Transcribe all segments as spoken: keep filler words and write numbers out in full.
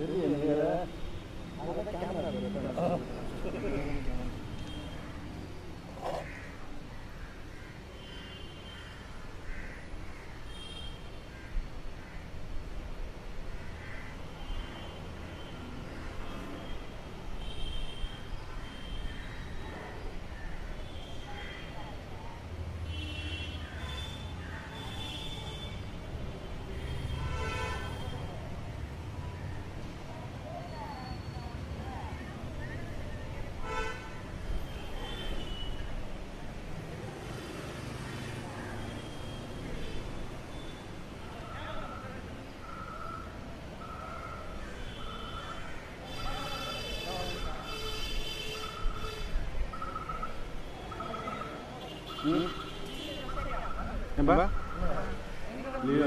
Apa? Leo.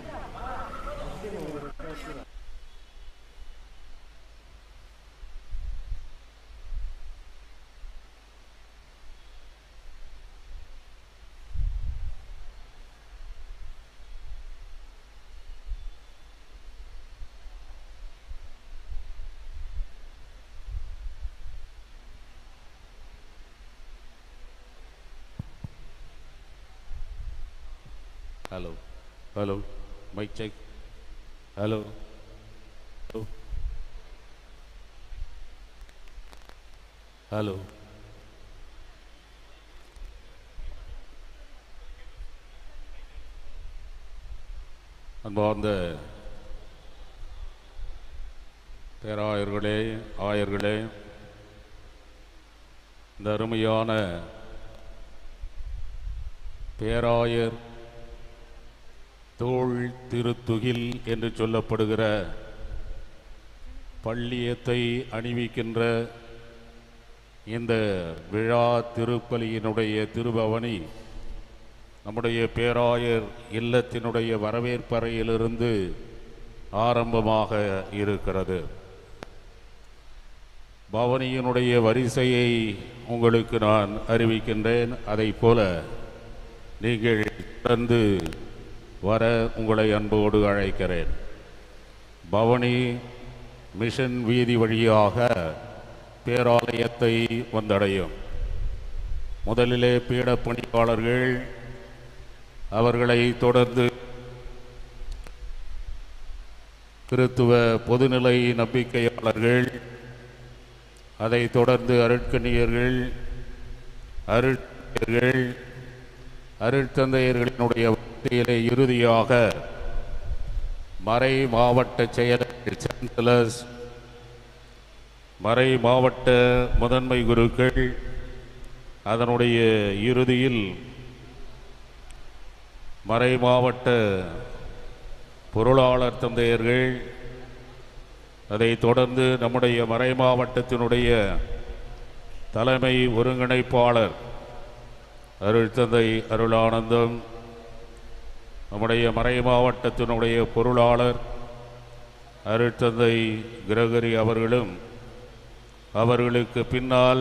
Hello, hello, mic check. Hello, hello, hello. அன்பார்ந்த பேராயர்களே, ஆயர்களே, இந்த அருமையான பேராயர் தோள் திருத்துகில் என்று சொல்லப்படுகிற பள்ளியத்தை அணிவிக்கின்ற இந்த விழா திருப்பலியினுடைய திருபவனி நம்முடைய பேராயர் இல்லத்தினுடைய வரவேற்பறையிலிருந்து ஆரம்பமாக இருக்கிறது. பவனியினுடைய வரிசையை உங்களுக்கு நான் அறிவிக்கின்றேன். அதை போல நீங்கள் தொடர்ந்து வர உங்களை அன்போடு அழைக்கிறேன். பவனி மிஷன் வீதி வழியாக பேராலயத்தை வந்தடையும். முதலிலே பீட பணியாளர்கள், அவர்களை தொடர்ந்து கிறித்துவ பொதுநிலை நம்பிக்கையாளர்கள், அதை தொடர்ந்து அருட்கன்னியர்கள், அருட்தந்தையர்கள், அருட்தந்தையர்களினுடைய வரிசையிலே இறுதியாக மறை மாவட்ட செயலர்கள், சான்சலர்ஸ், மறை மாவட்ட முதன்மை குருக்கள், அதனுடைய இறுதியில் மறை மாவட்ட பொருளாளர் தந்தையர்கள், அதை தொடர்ந்து நம்முடைய மறை மாவட்டத்தினுடைய தலைமை ஒருங்கிணைப்பாளர் அருள்தந்தை அருளானந்தம், நம்முடைய மறை மாவட்டத்தினுடைய பொருளாளர் அருட்தந்தை கிரகரி அவர்களும், அவர்களுக்கு பின்னால்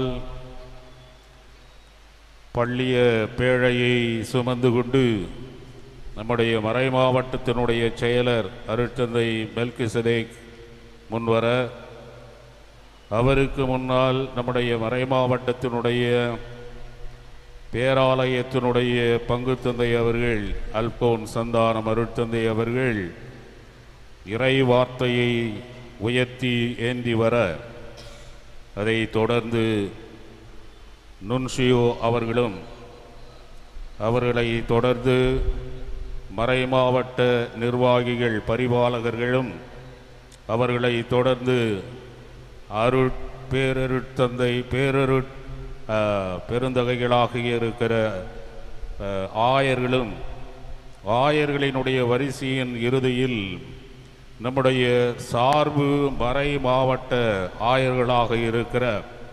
பள்ளிய பேழையை சுமந்து கொண்டு நம்முடைய மறை மாவட்டத்தினுடைய செயலர் அருட்தந்தை மெல்கிசதேக் முன்வர, அவருக்கு முன்னால் நம்முடைய மறை மாவட்டத்தினுடைய பேராலயத்தினுடைய பங்கு தந்தை அவர்கள் அல்போன் சந்தானம் அருட்தந்தை அவர்கள் இறை வார்த்தையை உயர்த்தி ஏந்தி வர, அதை தொடர்ந்து நுன்ஷியோ அவர்களும், அவர்களை தொடர்ந்து மறை மாவட்ட நிர்வாகிகள் பரிபாலகர்களும், அவர்களை தொடர்ந்து அருட் பேரருட்தந்தை பேரருட் பெருந்தகைகளாக இருக்கிற ஆயர்களும், ஆயர்களினுடைய வரிசையின் இறுதியில் நம்முடைய சார்பு மறை மாவட்ட ஆயர்களாக இருக்கிற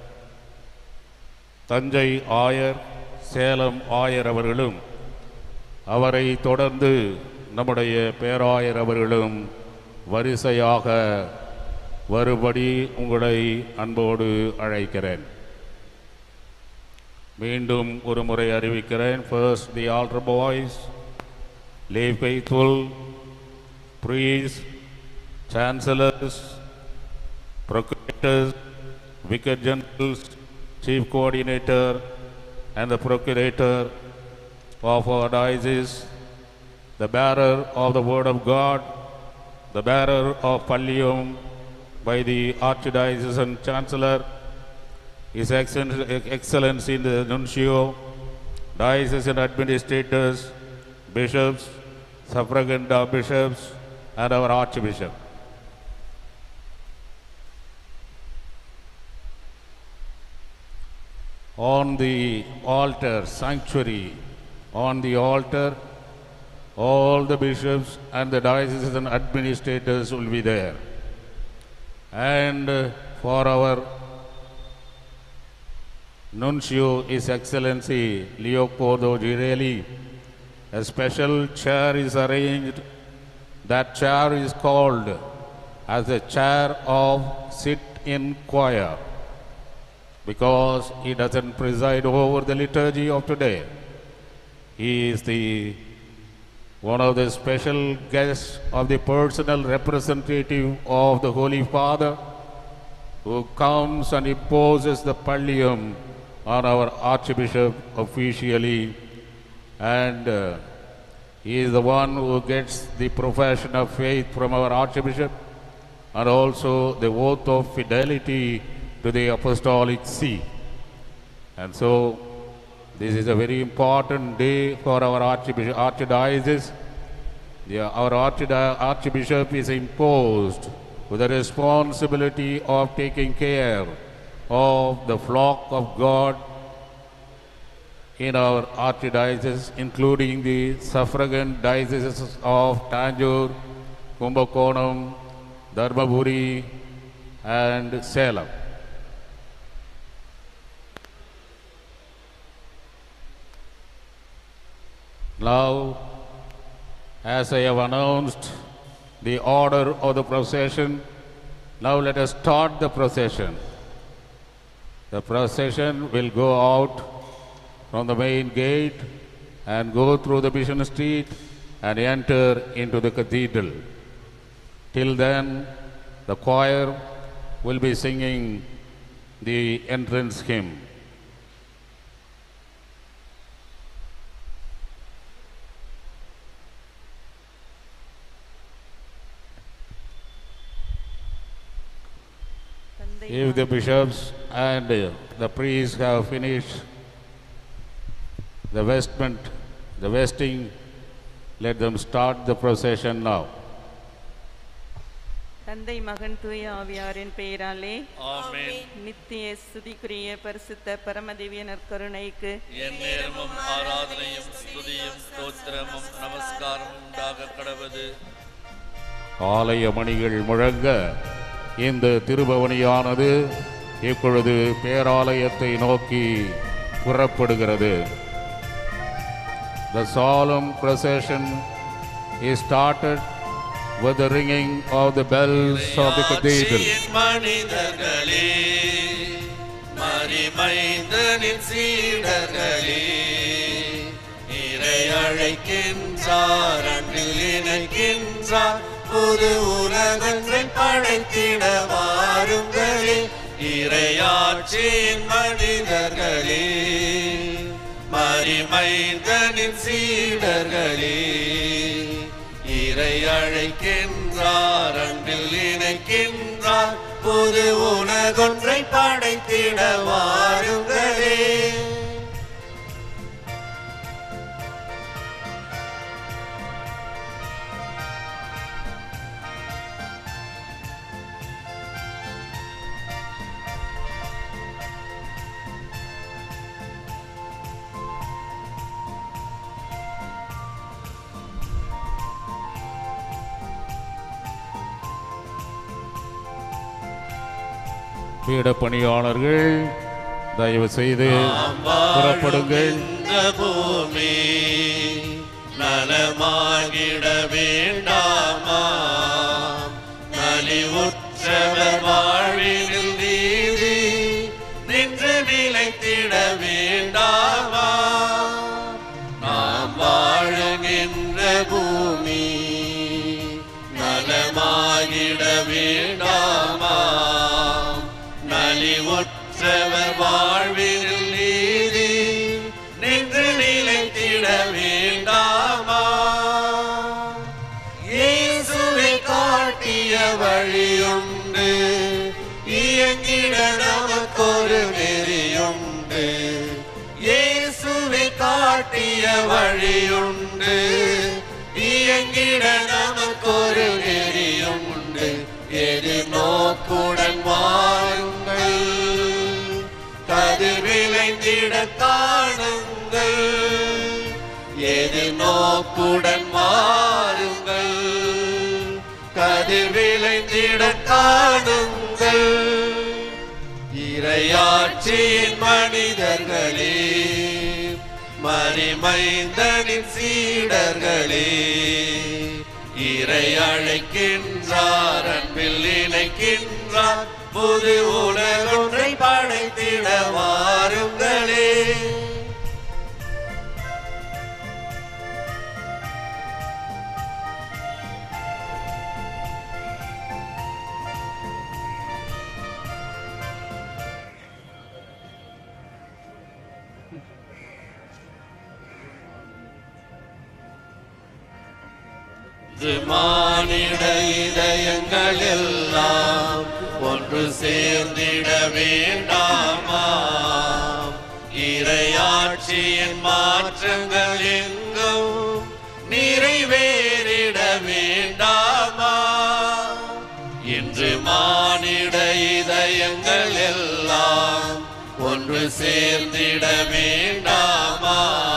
தஞ்சை ஆயர், சேலம் ஆயர் அவர்களும், அவரை தொடர்ந்து நம்முடைய பேராயர் அவர்களும் வரிசையாக வரும்படி உங்களை அன்போடு அழைக்கிறேன். மீண்டும் ஒரு முறை அறிவிக்கிறேன். First the altar boys, lay faithful, priests, chancellors, procurators, vicar generals, chief coordinator, and the procurator of our diocese, the bearer of the word of God, the bearer of Pallium by the Archdiocesan Chancellor, His Excellency the Nuncio, diocesan administrators, bishops, suffragan bishops, and our Archbishop. On the altar, sanctuary, on the altar, all the bishops and the diocesan administrators will be there. And for our Nuncio, His Excellency Leopoldo Girelli, a special chair is arranged. That chair is called as the chair of sit-in choir, because he doesn't preside over the liturgy of today. He is the one of the special guests of the personal representative of the Holy Father, who comes and imposes the pallium on our Archbishop officially, and uh, he is the one who gets the profession of faith from our Archbishop and also the oath of fidelity to the Apostolic See. And so this is a very important day for our Archbishop, Archdiocese. The, our Archbishop is imposed with the responsibility of taking care of the flock of God in our Archdiocese, including the suffragan dioceses of Tanjore, Kumbakonam, Dharmaburi, and Salem. Now, as I have announced the order of the procession, now let us start the procession. The procession will go out from the main gate and go through the Mission Street and enter into the cathedral. Till then, the choir will be singing the entrance hymn. If the bishops and the priests have finished the vestment, the vesting, let them start the procession now. தந்தை மகன் தூய ஆவியாரின் பெயராலே ஆமென். நித்திய ஸ்துதிக்குரிய பரிசுத்த பரமதிவ்ய நற்கருணைக்கு எந்நேரமும் ஆராதனையும் ஸ்துதியும் ஸ்தோத்திரமும் நமஸ்காரமும் உண்டாக கடவது. ஆலய மணிகள் முழங்க இந்த திருபவனியானது இப்பொழுது பேராலயத்தை நோக்கி புறப்படுகிறது. The solemn procession is started with the ringing of the bells of the cathedral. மனிதர்களே, மரிமைந்தனின் சீடர்களே, இறை அழைக்கின்றார், அன்பில் இணைக்கின்றார், புது உலகங்களை படைத்திட வாருங்களே. இறையாட்சியின் மனிதர்களே, மரிமைந்தனின் சீடர்களே, இறை அழைக்கின்றார், அன்பில் இணைக்கின்றார், புது உலகொன்றை படைத்திட வாருங்களே. பீடப்பணியாளர்கள் தயவு செய்து புறப்படுங்கள். பூமி நலமாகிட வேண்டாமா, நலிவுற்றவர் வாழ்வினில் நீதி நின்று நிலைத்திட வேண்டாமா. நாம் வாழுகின்ற பூமி நலமாகிட வேண்டாமா, நலிவுற்றவர் வாழ்வில் நீதி நின்று நிலைத்திட வேண்டாமா? இயேசுவை காட்டிய வழியுண்டு, இயங்கிட நமக்கொரு நெறியுண்டு. இயேசுவை காட்டிய வழியுண்டு, இயங்கிட நமக்கொரு நெறியுண்டு. எது நோக்குடன் வாருங்கள், கதிர் விளைந்திட காணுங்கள். எது நோக்குடன் வாருங்கள், கதிர் விளைந்திட காணுங்கள். இறையாட்சியின் மனிதர்களே, மரிமைந்தனின் சீடர்களே, இறை அழைக்கின்றார், அன்பில் இணைக்கின்றார். புது உலகொன்றை படைத்திட வாருங்களே. மானிட இதயங்கள் எல்லாம் ஒன்று சேர்ந்திட வேண்டாமா? இறையாட்சியின் மாற்றங்கள் எங்கும் நிறைவேறிட வேண்டாமா? இன்று மானிட இதயங்கள் எல்லாம் ஒன்று சேர்ந்திட வேண்டாமா?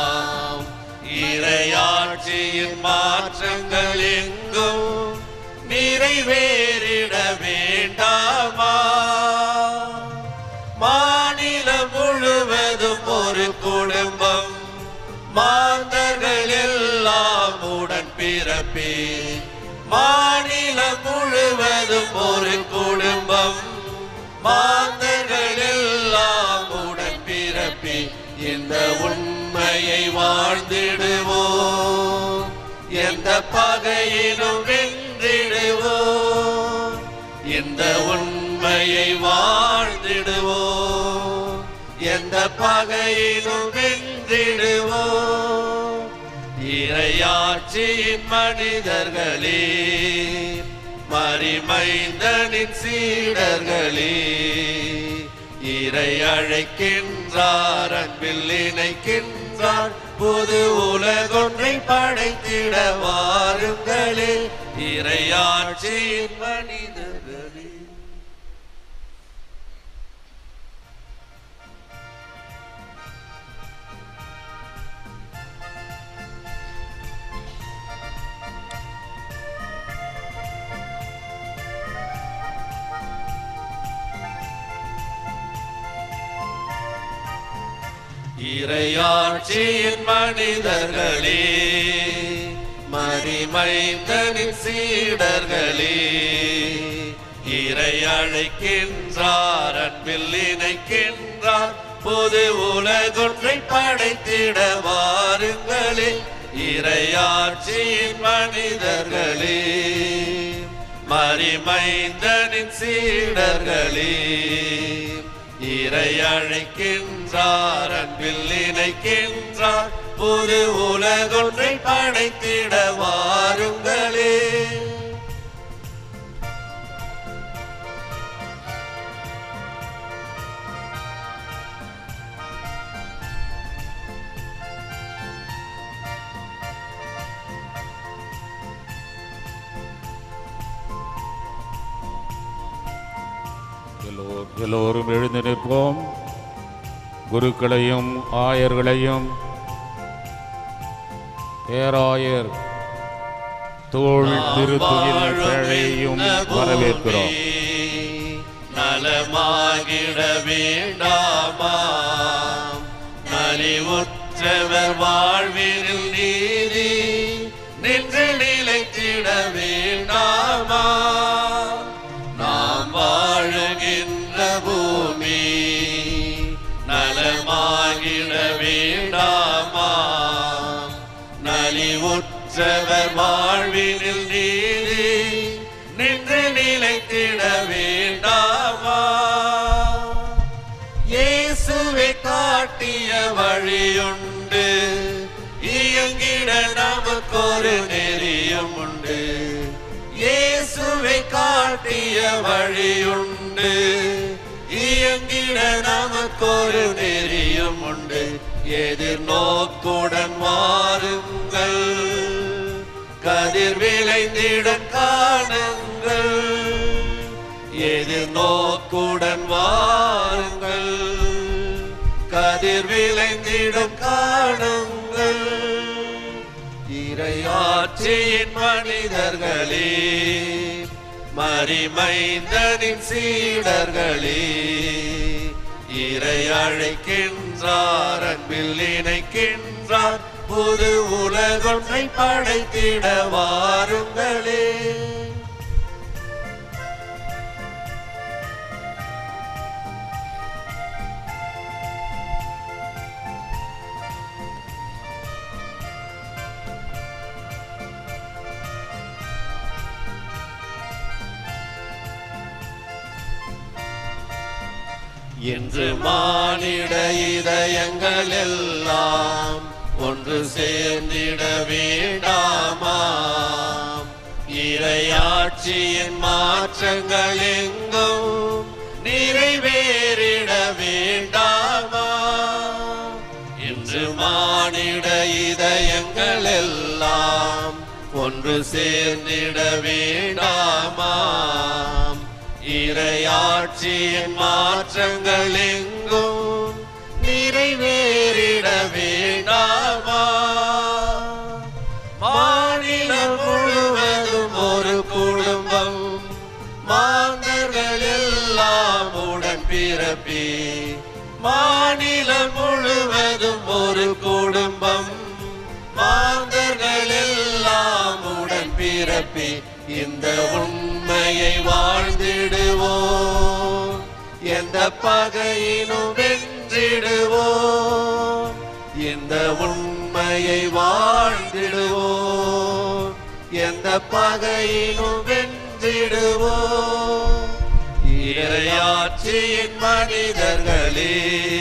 இறையாட்சியின் மாற்றங்கள் எங்கும் நிறைவேறிட வேண்டாமா? மாநிலம் முழுவதும் ஒரு குடும்பம், மாந்தர்கள் எல்லாம் உடன் பிறப்பே. மாநிலம் முழுவதும் ஒரு குடும்பம், மாந்தர்கள் எல்லாம் உடன் பிறப்பே. இந்த உண்மையை வாழ்ந்திடுவோம், எந்த பகையினும் வென்றிடுவோம். இந்த உண்மையை வாழ்ந்திடுவோம், எந்த பகையினும் வென்றிடுவோம். இறையாட்சியின் மனிதர்களே, மரிமைந்தனின் சீடர்களே, இறை அழைக்கின்றார், அன்பில் இணைக்கின்றார். புது உலகொன்றை படைத்திட வாருங்களே. இறையாட்சியின் மனிதர்களே. இறையாட்சியின் மனிதர்களே, மரிமைந்தனின் சீடர்களே, இறை அழைக்கின்றார், அன்பில் இணைக்கின்றார். புது உலகொன்றை படைத்திட வாருங்களே. இறையாட்சியின் மனிதர்களே, மரிமைந்தனின் சீடர்களே, இறை அழைக்கின்றார், அன்பில் இணைக்கின்றார். புது உலகொன்றை படைத்திட வாருங்களே. எல்லோரும் எழுந்து நிற்போம். குருக்களையும் ஆயர்களையும் பேராயர் தோள் திருத்துயில் பேழையும் வரவேற்கிறோம். நலமாகிட வேண்டாமா? நலிவுற்றவர் வாழ்வில் நீதி நின்று நிலைத்திட வேண்டாமா? நாம் வாழுகின்ற பூமி நலமாகிட வேண்டாமா? நலிவுற்றவர் வாழ்வினில் நீதி நின்று நிலைத்திட வேண்டாமா? வழியுண்டு, இயங்கிட நமக்கொரு நெறியும் உண்டு. இயேசுவை காட்டிய வழியுண்டு, இயங்கிட நமக்கொரு நெறியும் உண்டு. எதிர்நோக்குடன் வாருங்கள், கதிர் விளைந்திடும் காணுங்கள். எதிர்நோக்குடன் வாருங்கள், கதிர் விளைந்திடும் காணுங்கள். இறையாட்சியின் மனிதர்களே, மரிமைந்தனின் சீடர்களே, இறை அழைக்கின்றார், அன்பில் இணைக்கின்றார், புது உலகொன்றை படைத்திட வாருங்களே. இன்று மானிட இதயங்கள் எல்லாம் ஒன்று சேர்ந்திட வேண்டாமா? இறையாட்சியின் மாற்றங்கள் எங்கும் நிறைவேறிட வேண்டாமா? இன்று மானிட இதயங்கள் எல்லாம் ஒன்று சேர்ந்திட வேண்டாமா? இறையாட்சியின் மாற்றங்கள் எங்கும் நிறைவேறிட வேண்டாமா? மாநிலம் முழுவதும் ஒரு குடும்பம், மாந்தர்கள் எல்லாம் உடன் பிறப்பே. மாநிலம் முழுவதும் ஒரு குடும்பம், மாந்தர்கள் எல்லாம் உடன் பிறப்பே. இந்த உண்மையை வாழ்ந்திடுவோம், எந்த பகையினும் வென்றிடுவோம். இந்த உண்மையை வாழ்ந்திடுவோம், எந்த பகையினும் வென்றிடுவோம். இறையாட்சியின் மனிதர்களே,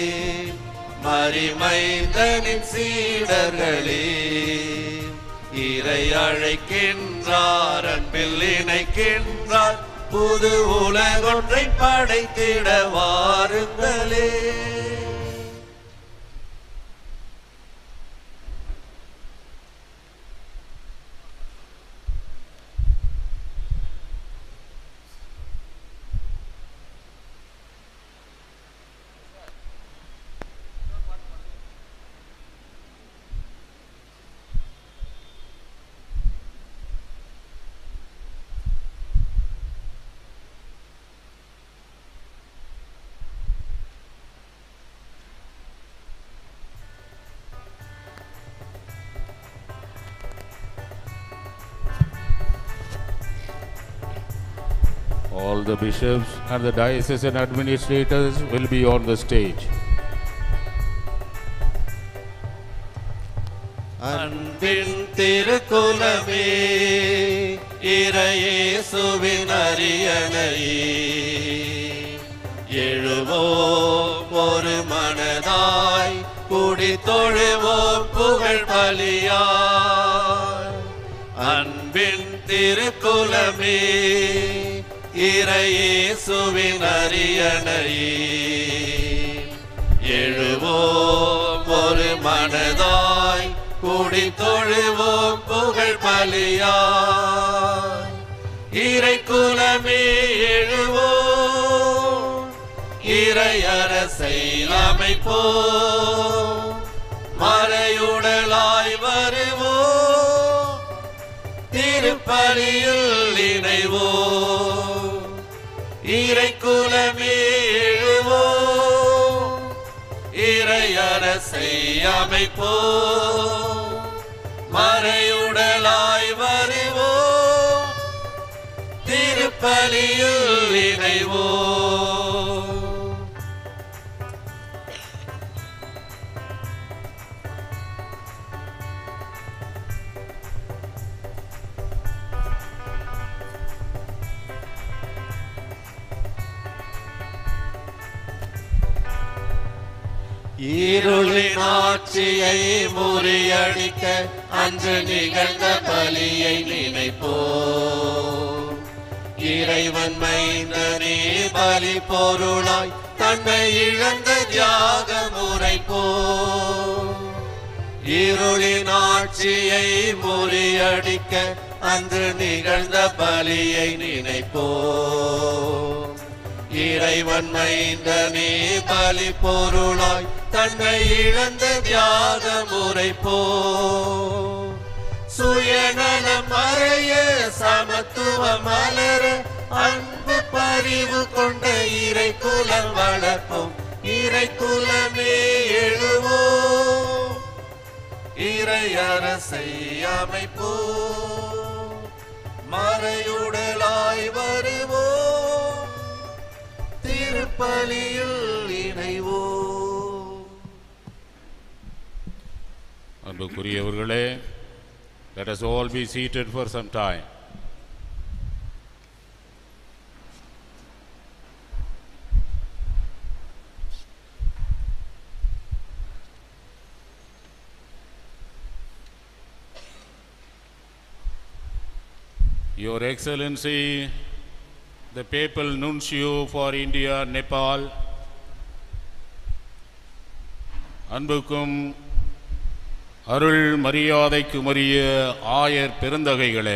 மரிமைந்தனின் சீடர்களே, இறை அழைக்கின்றார், அன்பில் இணைக்கின்றார், புது உலகொன்றை படைத்திட வாருங்களே. All the bishops and the diocesan administrators will be on the stage. அன்பின் திருக்குலமே, இறையேசுவின் அரியணையே, எழுவோம் ஒரு மனதாய், கூடி தொழுவோம் புகழ் பலியாய். அன்பின் திருக்குலமே, இறையேசுவின் அரியணையே, எழுவோம் ஒரு மனதாய், கூடி தொழுவோம் புகழ் பலியாய். இறை குலமே எழுவோம், இறை அரசை அமைப்போம், மறையுடலாய் வருவோம், திருப்பலியில் இணைவோம். இறை குலமே எழுவோம், இறை அரசை அமைப்போம், மறையுடலாய் வருவோம், திருப்பலியில் இணைவோம். இருளின் ஆட்சியை முறியடிக்க அன்று நிகழ்ந்த பலியை நினைப்போ. இறைவன் மைந்தனே பலி பொருளாய் தன்னை இழந்த தியாக முறைப்போ. இருளின் ஆட்சியை முறியடிக்க அன்று நிகழ்ந்த பலியை நினைப்போ. இறைவன் மைந்தனே பலி பொருளாய் தன்னை இழந்த தியாக முறைப்போ. சுயநலம் மறைய சமத்துவம் மலர அன்பு பரிவு கொண்ட இறை குலம் வளர்ப்போம். இறை குலமே எழுவோம், இறை அரசை அமைப்போம். மறையுடலாய் வருவோம், திருப்பலியில் இணைவோம். அன்புக்குரியவர்களே, let us all be seated for some time. Your Excellency, the Papal Nuncio for India, Nepal, அன்புக்கும் அருள் மரியாதைக்குரிய ஆயர் பெருந்தகைகளே,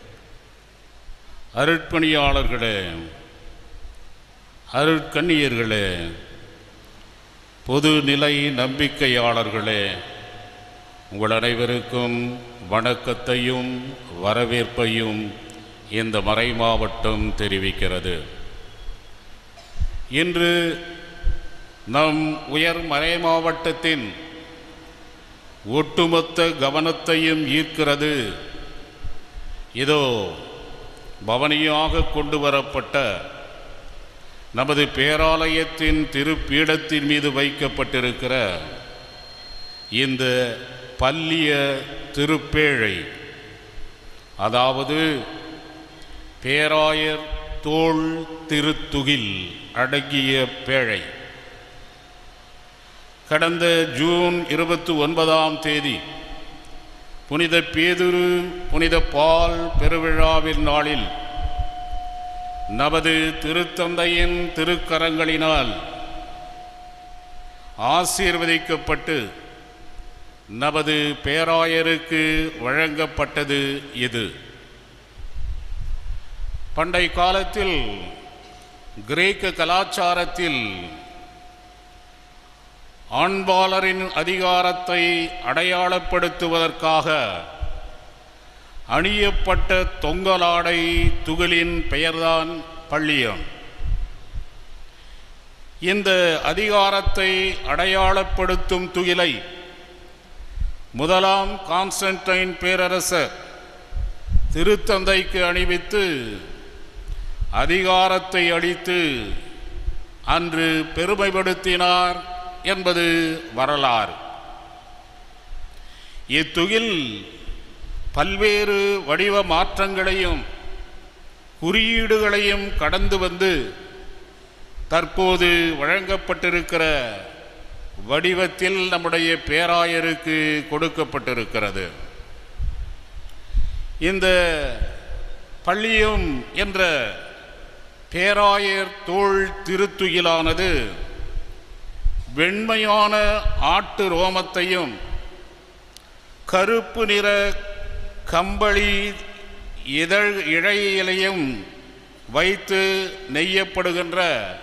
அருட்பணியாளர்களே, அருட்கண்ணியர்களே, பொதுநிலை நம்பிக்கையாளர்களே, உங்கள் அனைவருக்கும் வணக்கத்தையும் வரவேற்பையும் இந்த மறைமாவட்டம் தெரிவிக்கிறது. இன்று நம் உயர் மறைமாவட்டத்தின் ஒட்டுமொத்த கவனத்தையும் ஈர்க்கிறது. இதோ பவனியாக கொண்டு வரப்பட்ட நமது பேராலயத்தின் திருப்பீடத்தின் மீது வைக்கப்பட்டிருக்கிற இந்த பல்லிய திருப்பேழை, அதாவது பேராயர் தோள் திருத்துகில் அடங்கிய பேழை. கடந்த ஜூன் இருபத்தி ஒன்பதாம் தேதி புனித பேதுரு புனித பால் பெருவிழாவின் நாளில் நமது திருத்தந்தையின் திருக்கரங்களினால் ஆசீர்வதிக்கப்பட்டு நமது பேராயருக்கு வழங்கப்பட்டது இது. பண்டை காலத்தில் கிரேக்க கலாச்சாரத்தில் ஆண்பாளரின் அதிகாரத்தை அடையாளப்படுத்துவதற்காக அணியப்பட்ட தொங்கலாடை துகிலின் பெயர்தான் பள்ளியம். இந்த அதிகாரத்தை அடையாளப்படுத்தும் துகிலை முதலாம் கான்ஸ்டன்டைன் பேரரசர் திருத்தந்தைக்கு அணிவித்து அதிகாரத்தை அளித்து அன்று பெருமைப்படுத்தினார் என்பது வரலாறு. இத்துகில் பல்வேறு வடிவ மாற்றங்களையும் குறியீடுகளையும் கடந்து வந்து தற்போது வழங்கப்பட்டிருக்கிற வடிவத்தில் நம்முடைய பேராயருக்கு கொடுக்கப்பட்டிருக்கிறது. இந்த பள்ளியம் என்ற பேராயர் தோள் திருத்துகிலானது வெண்மையான ஆட்டு ரோமத்தையும் கருப்பு நிற கம்பளி இதழ் இழையிலையும் வைத்து நெய்யப்படுகின்ற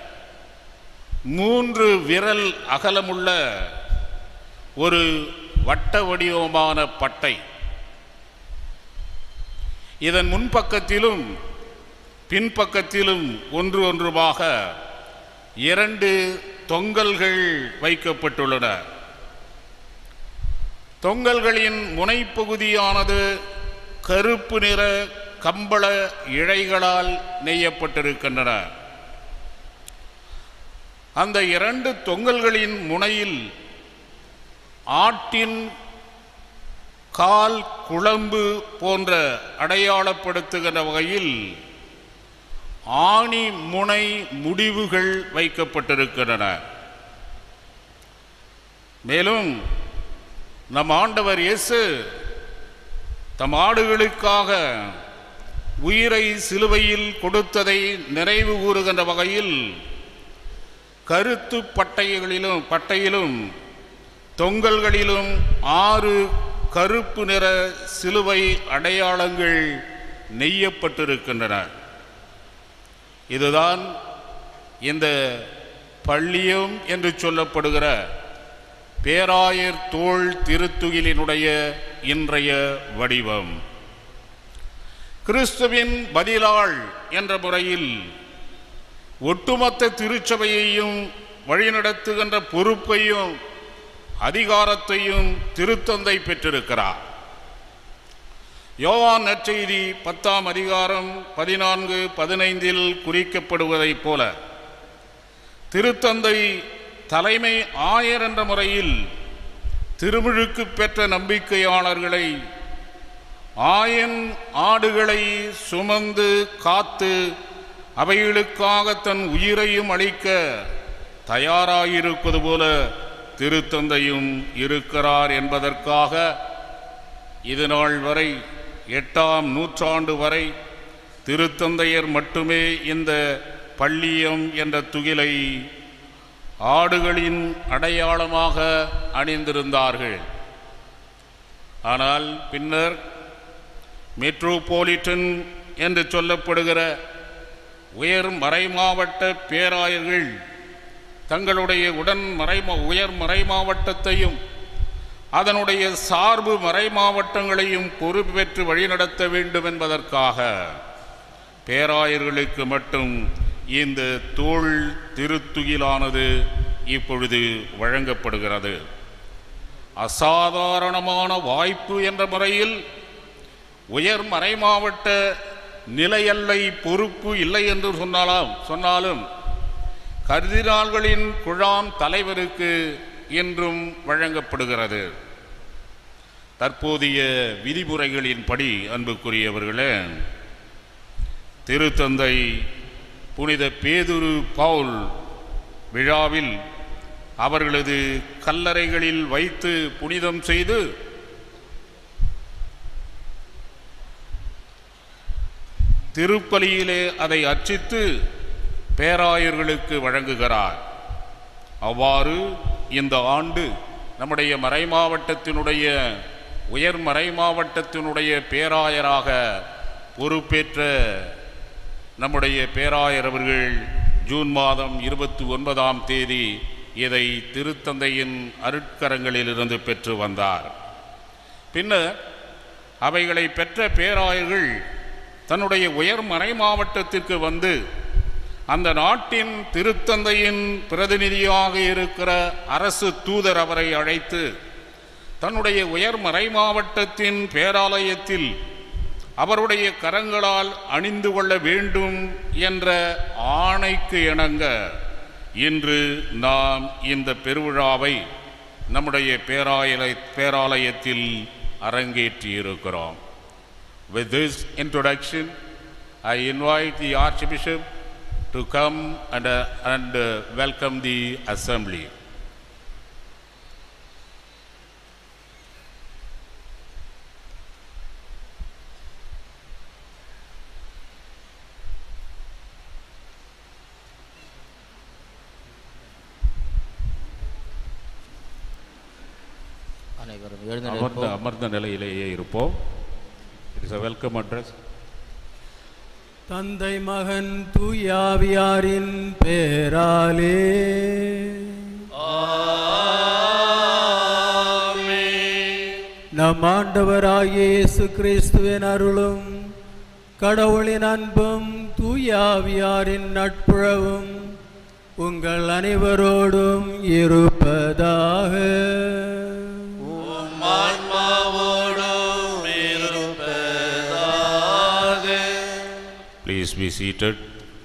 மூன்று விரல் அகலமுள்ள ஒரு வட்ட வடிவமான பட்டை. இதன் முன்பக்கத்திலும் பின்பக்கத்திலும் ஒன்று ஒன்றுமாக இரண்டு தொங்கல்கள் வைக்கப்பட்டுள்ளன. தொங்கல்களின் முனைப்பகுதியானது கருப்பு நிற கம்பள இழைகளால் நெய்யப்பட்டிருக்கின்றன. அந்த இரண்டு தொங்கல்களின் முனையில் ஆட்டின் கால் குழம்பு போன்ற அடையாளப்படுத்துகிற வகையில் ஆணி முனை முடிவுகள் வைக்கப்பட்டிருக்கின்றன. மேலும் நம் ஆண்டவர் இயேசு தம் ஆடுகளுக்காக உயிரை சிலுவையில் கொடுத்ததை நினைவு கூறுகின்ற வகையில் கருத்து பட்டைகளிலும் பட்டையிலும் தொங்கல்களிலும் ஆறு கருப்பு நிற சிலுவை அடையாளங்கள் நெய்யப்பட்டிருக்கின்றன. இதுதான் இந்த பள்ளியம் என்று சொல்லப்படுகிற பேராயர் தோள் திருத்துகிலினுடைய இன்றைய வடிவம். கிறிஸ்துவின் பதிலாள் என்ற முறையில் ஒட்டுமொத்த திருச்சபையையும் வழிநடத்துகின்ற பொறுப்பையும் அதிகாரத்தையும் திருத்தந்தை பெற்றிருக்கிறார். யோவான் நற்செய்தி பத்தாம் அதிகாரம் பதினான்கு பதினைந்தில் குறிக்கப்படுவதைப் போல திருத்தந்தை தலைமை ஆயர் என்ற முறையில் திருமுழுக்கு பெற்ற நம்பிக்கையாளர்களை ஆயன் ஆடுகளை சுமந்து காத்து அவைகளுக்காக தன் உயிரையும் அளிக்க தயாராயிருப்பது போல திருத்தந்தையும் இருக்கிறார் என்பதற்காக இது நாள் வரை எட்டாம் நூற்றாண்டு வரை திருத்தந்தையர் மட்டுமே இந்த பள்ளியம் என்ற துகிலை ஆடுகளின் அடையாளமாக அணிந்திருந்தார்கள். ஆனால் பின்னர் மெட்ரோபாலிட்டன் என்று சொல்லப்படுகிற உயர் மறைமாவட்ட பேராயர்கள் தங்களுடைய உடன் மறைமா உயர் மறைமாவட்டத்தையும் அதனுடைய சார்பு மறைமாவட்டங்களையும் பொறுப்பேற்று வழிநடத்த வேண்டும் என்பதற்காக பேராயர்களுக்கு மட்டும் இந்த தோள் திருத்துகிலானது இப்பொழுது வழங்கப்படுகிறது. அசாதாரணமான வாய்ப்பு என்ற முறையில் உயர் மறைமாவட்ட நிலையல்லை பொறுப்பு இல்லை என்று சொன்னாலும் சொன்னாலும் கர்தினால்களின் குழாம் தலைவருக்கு என்றும் வழங்கப்படுகிறது. தற்போதைய விதிமுறைகளின்படி அன்புக்குரியவர்களே, திருத்தந்தை புனித பேதுரு பவுல் விழாவில் அவர்களது கல்லறைகளில் வைத்து புனிதம் செய்து திருப்பலியிலே அதை அர்ச்சித்து பேராயர்களுக்கு வழங்குகிறார். அவ்வாறு இந்த ஆண்டு நம்முடைய மறைமாவட்டத்தினுடைய உயர் மறைமாவட்டத்தினுடைய பேராயராக பொறுப்பேற்ற நம்முடைய பேராயர் அவர்கள் ஜூன் மாதம் இருபத்தி ஒன்பதாம் தேதி இதை திருத்தந்தையின் அருட்கரங்களிலிருந்து பெற்று வந்தார். பின்னர் அவைகளை பெற்ற பேராயர்கள் தன்னுடைய உயர் மறைமாவட்டத்திற்கு வந்து அந்த நாட்டின் திருத்தந்தையின் பிரதிநிதியாக இருக்கிற அரசு தூதர் அவரை அழைத்து தன்னுடைய உயர் மறைமாவட்டத்தின் பேராலயத்தில் அவருடைய கரங்களால் அணிந்து கொள்ள வேண்டும் என்ற ஆணைக்கு இணங்க இன்று நாம் இந்த பெருவிழாவை நம்முடைய பேராய பேராலயத்தில் அரங்கேற்றியிருக்கிறோம். With this introduction, I invite the Archbishop to come and, uh, and uh, welcome the assembly. அமர்ந்த அமர்ந்த நிலையிலேயே இருப்போம். It is a welcome address. தந்தை மகன் தூயாவியாரின் பேராலே நம் ஆண்டவராகிய இயேசு கிறிஸ்துவின் அருளும் கடவுளின் அன்பும் தூயாவியாரின் நட்புறவும் உங்கள் அனைவரோடும் இருப்பதாக. Please be seated.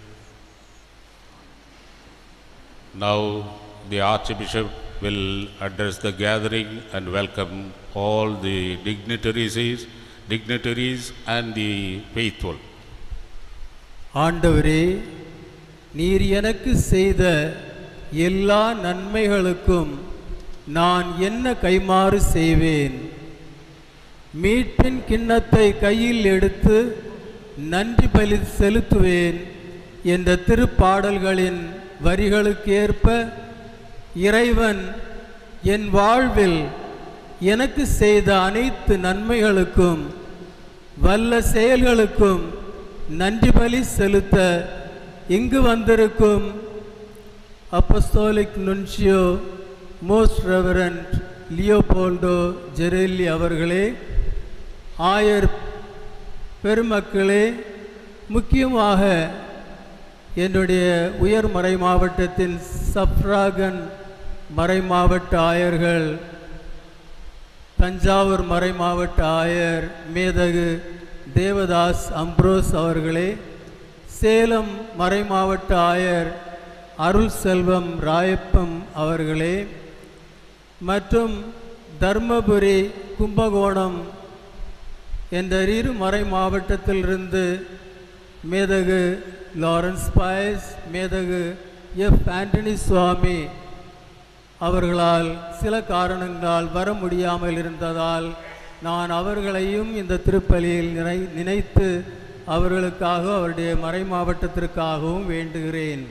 Now the Archbishop will address the gathering and welcome all the dignitaries, dignitaries and the faithful. ஆண்டவரே, நீர் எனக்கு செய்த எல்லா நன்மைகளுக்கும் நான் என்ன கைமாறு செய்வேன்? மீட்பின் கிண்ணத்தை கையில் எடுத்து நன்றி பலி செலுத்துவேன் என்ற திருப்பாடல்களின் வரிகளுக்கேற்ப இறைவன் என் வாழ்வில் எனக்கு செய்த அனைத்து நன்மைகளுக்கும் வல்ல செயல்களுக்கும் நன்றி பலி செலுத்த இங்கு வந்திருக்கும் apostolic nuncio most reverend Leopoldo Girelli அவர்களே, ஆயர் பெருமக்களே, முக்கியமாக என்னுடைய உயர் மறை மாவட்டத்தின் சப்ராகன் மறை மாவட்ட ஆயர்கள், தஞ்சாவூர் மறை மாவட்ட ஆயர் மேதகு தேவதாஸ் அம்ப்ரோஸ் அவர்களே, சேலம் மறை மாவட்ட ஆயர் அருள் செல்வம் ராயப்பம் அவர்களே, மற்றும் தர்மபுரி கும்பகோணம் என்ற இரு மறை மாவட்டத்திலிருந்து மேதகு லாரன்ஸ் பாயஸ், மேதகு எஃப் ஆண்டனி சுவாமி அவர்களால் சில காரணங்களால் வர முடியாமல் இருந்ததால் நான் அவர்களையும் இந்த திருப்பலியில் நினை நினைத்து அவர்களுக்காக அவருடைய மறை மாவட்டத்திற்காகவும் வேண்டுகிறேன்.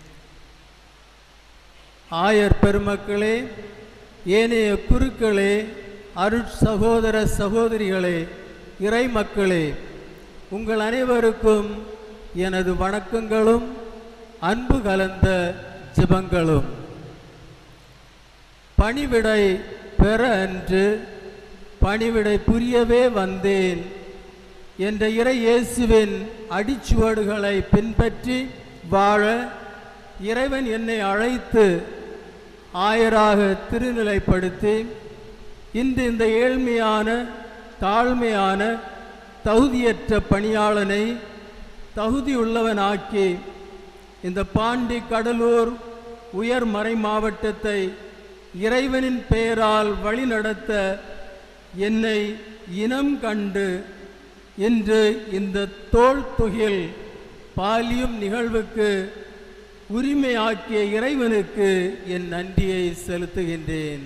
ஆயர் பெருமக்களே, ஏனைய குருக்களே, அருட் சகோதர சகோதரிகளே, இறை மக்களே, உங்கள் அனைவருக்கும் எனது வணக்கங்களும் அன்பு கலந்த ஜெபங்களும். பணிவிடை பெற அன்று பணிவிடை புரியவே வந்தேன் என்ற இறை இயேசுவின் அடிச்சுவடுகளை பின்பற்றி வாழ இறைவன் என்னை அழைத்து ஆயராக திருநிலைப்படுத்தி இன்று இந்த ஏழ்மையான தாழ்மையான தகுதியற்ற பணியாளனை தகுதியுள்ளவனாக்கி இந்த பாண்டி கடலூர் உயர் மறை மாவட்டத்தை இறைவனின் பெயரால் வழிநடத்த என்னை இனம் கண்டு இன்று இந்த தோள் துகில் பாலியும் நிகழ்வுக்கு உரிமையாக்கிய இறைவனுக்கு என் நன்றியை செலுத்துகின்றேன்.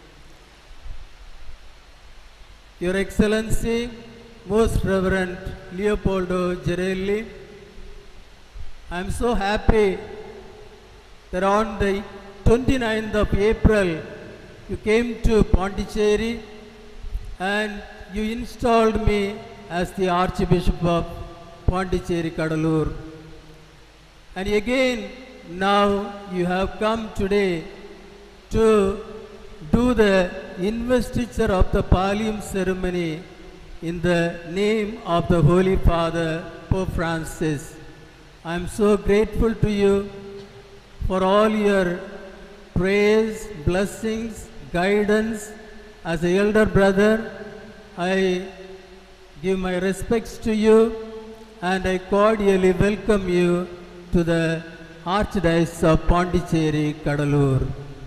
Your Excellency, Most Reverend Leopoldo Gerelli, I am so happy that on the twenty-ninth of April you came to Pondicherry and you installed me as the Archbishop of Pondicherry Kadalur. And again now you have come today to do the investiture of the pallium ceremony in the name of the Holy Father Pope Francis. I am so grateful to you for all your praise, blessings, guidance. As an elder brother, I give my respects to you and I cordially welcome you to the Archdiocese of Pondicherry, Kadalur.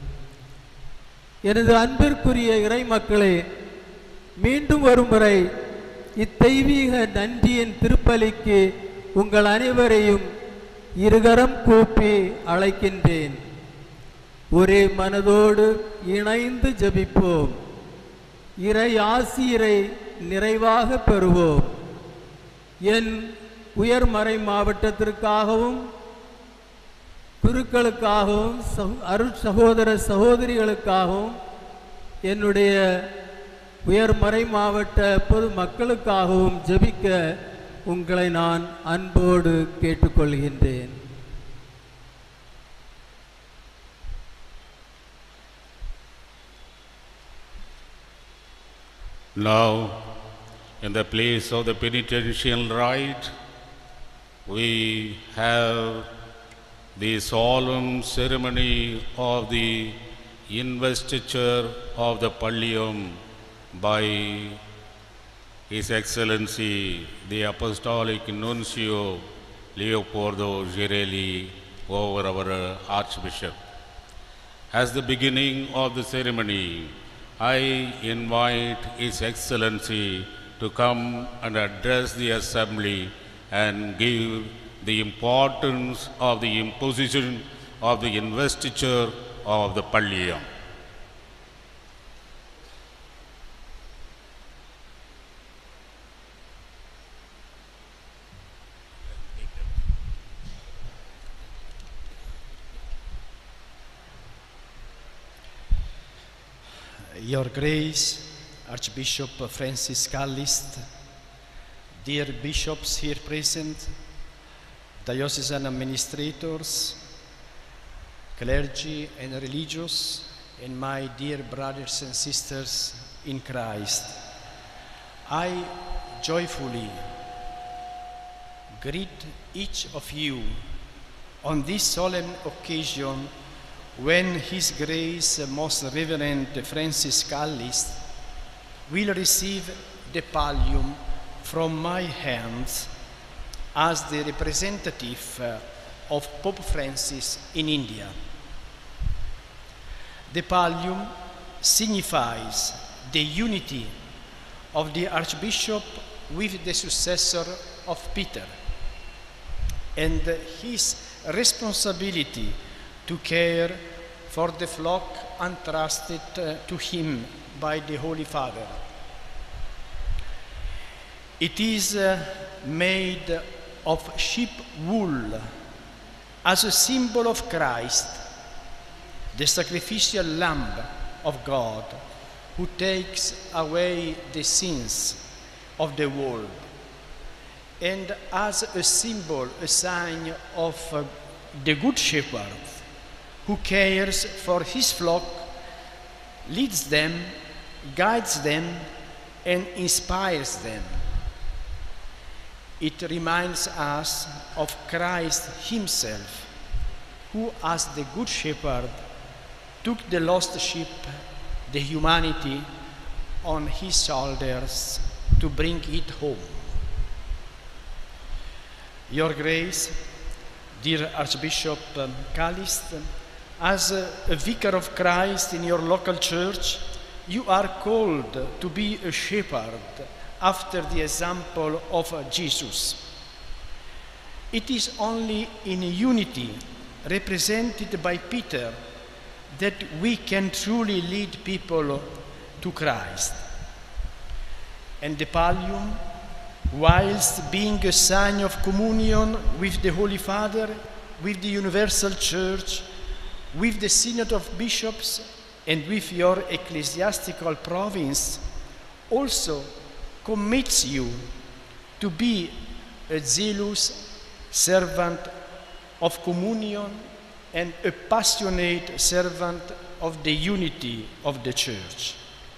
எனது அன்பிற்குரிய இறை மக்களே, மீண்டும் ஒரு முறை இத்தெய்வீக நன்றியின் திருப்பலிக்கு உங்கள் அனைவரையும் இருகரம் கூப்பி அழைக்கின்றேன். ஒரே மனதோடு இணைந்து ஜெபிப்போம். இறை ஆசீரை நிறைவாக பெறுவோம். என் உயர்மறை மாவட்டத்திற்காகவும் குருக்களுக்காகவும் அருட் சகோதர சகோதரிகளுக்காகவும் என்னுடைய உயர்மறை மாவட்ட பொது மக்களுக்காகவும் ஜெபிக்க உங்களை நான் அன்போடு கேட்டுக்கொள்கின்றேன். Now, in the place of the penitential rite, we have the solemn ceremony of the investiture of the Pallium by His Excellency the Apostolic Nuncio Leopoldo Gerelli over our Archbishop. As the beginning of the ceremony, I invite His Excellency to come and address the assembly and give the importance of the imposition of the investiture of the Pallium. Your Grace, Archbishop Francis Callist, dear bishops here present, diocesan administrators, clergy and religious, and my dear brothers and sisters in Christ, I joyfully greet each of you on this solemn occasion when His Grace Most Reverend Francis Callist will receive the pallium from my hands as the representative of Pope Francis in India. The pallium signifies the unity of the Archbishop with the successor of Peter and his responsibility to care for the flock entrusted uh, to him by the Holy Father. It is uh, made of sheep wool as a symbol of Christ, the sacrificial Lamb of God who takes away the sins of the world, and as a symbol, a sign of uh, the Good Shepherd who cares for his flock, leads them, guides them, and inspires them. It reminds us of Christ himself, who as the Good Shepherd took the lost sheep, the humanity, on his shoulders to bring it home. Your Grace, dear Archbishop Callist, as a, a vicar of Christ in your local church, you are called to be a shepherd after the example of Jesus. It is only in unity represented by Peter that we can truly lead people to Christ. And the pallium, whilst being a sign of communion with the Holy Father, with the Universal Church, with the Synod of Bishops, and with your ecclesiastical province, also commits you to be a zealous servant of communion and a passionate servant of the unity of the Church.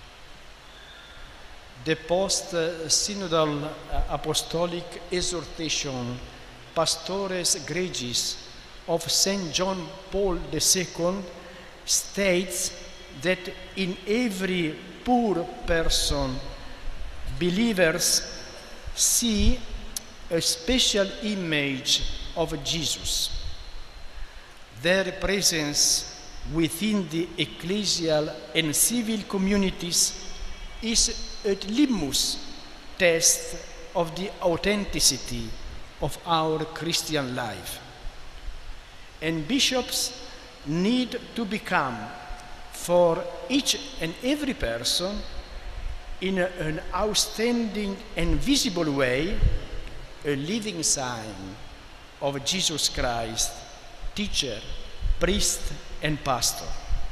The post-synodal apostolic exhortation Pastores Gregis of Saint John Paul the Second states that in every poor person, believers see a special image of Jesus. Their presence within the ecclesial and civil communities is a litmus test of the authenticity of our Christian life. And bishops need to become, for each and every person, in a, an outstanding and visible way, a living sign of Jesus Christ, teacher, priest, and pastor.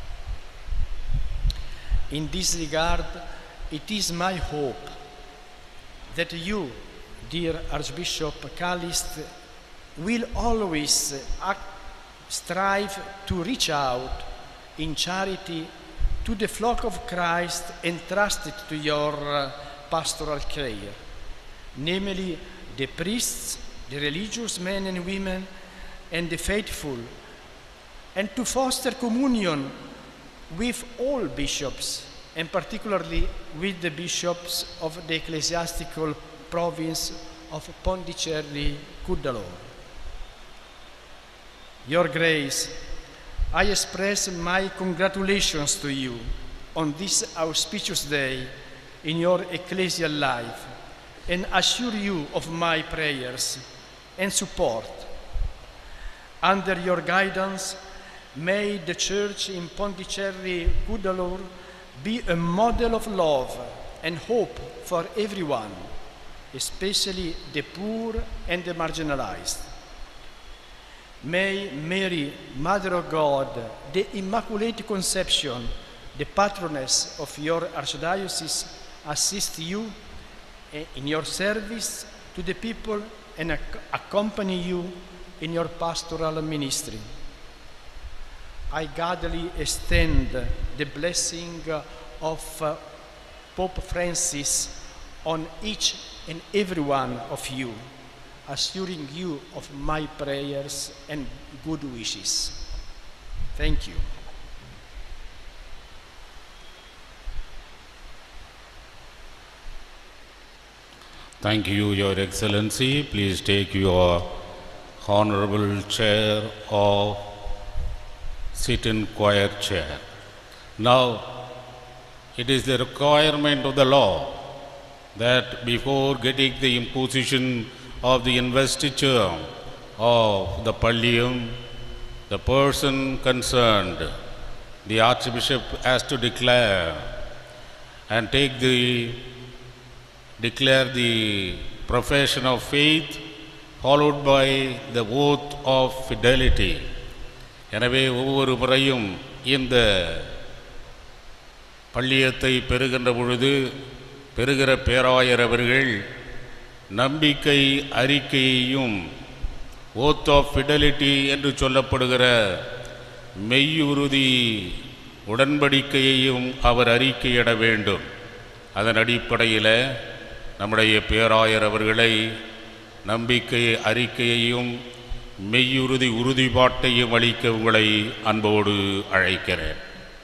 In this regard, it is my hope that you, dear Archbishop Callist, will always act, strive to reach out in charity to the flock of Christ entrusted to your uh, pastoral care, namely the priests, the religious men and women, and the faithful, and to foster communion with all bishops, and particularly with the bishops of the ecclesiastical province of Pondicherry, Cuddalore. Your Grace, I express my congratulations to you on this auspicious day in your ecclesial life and assure you of my prayers and support. Under your guidance, may the Church in Pondicherry, Cuddalore be a model of love and hope for everyone, especially the poor and the marginalized. May Mary, Mother of God, the Immaculate Conception, the patroness of your archdiocese, assist you in your service to the people and ac accompany you in your pastoral ministry. I gladly extend the blessing of uh, Pope Francis on each and every one of you, assuring you of my prayers and good wishes. Thank you. Thank you, Your Excellency. Please take your honorable chair or sit in quiet chair. Now, it is the requirement of the law that before getting the imposition of the investiture of the Pallium, the person concerned, the Archbishop, has to declare and take the declare the profession of faith followed by the oath of fidelity. எனவே ஒவ்வொரு முறையும் இந்த பள்ளியத்தை பெறுகின்ற பொழுது பெறுகிற பேராயர் அவர்கள் நம்பிக்கை அறிக்கையையும் oath of fidelity என்று சொல்லப்படுகிற மெய்யுறுதி உடன்படிக்கையையும் அவர் அறிக்கையிட வேண்டும். அதன் அடிப்படையில் நம்முடைய பேராயர் அவர்களை நம்பிக்கை அறிக்கையையும் மெய்யுறுதி உறுதிப்பாட்டையும் அளிக்க உங்களை அன்போடு அழைக்கிறேன்.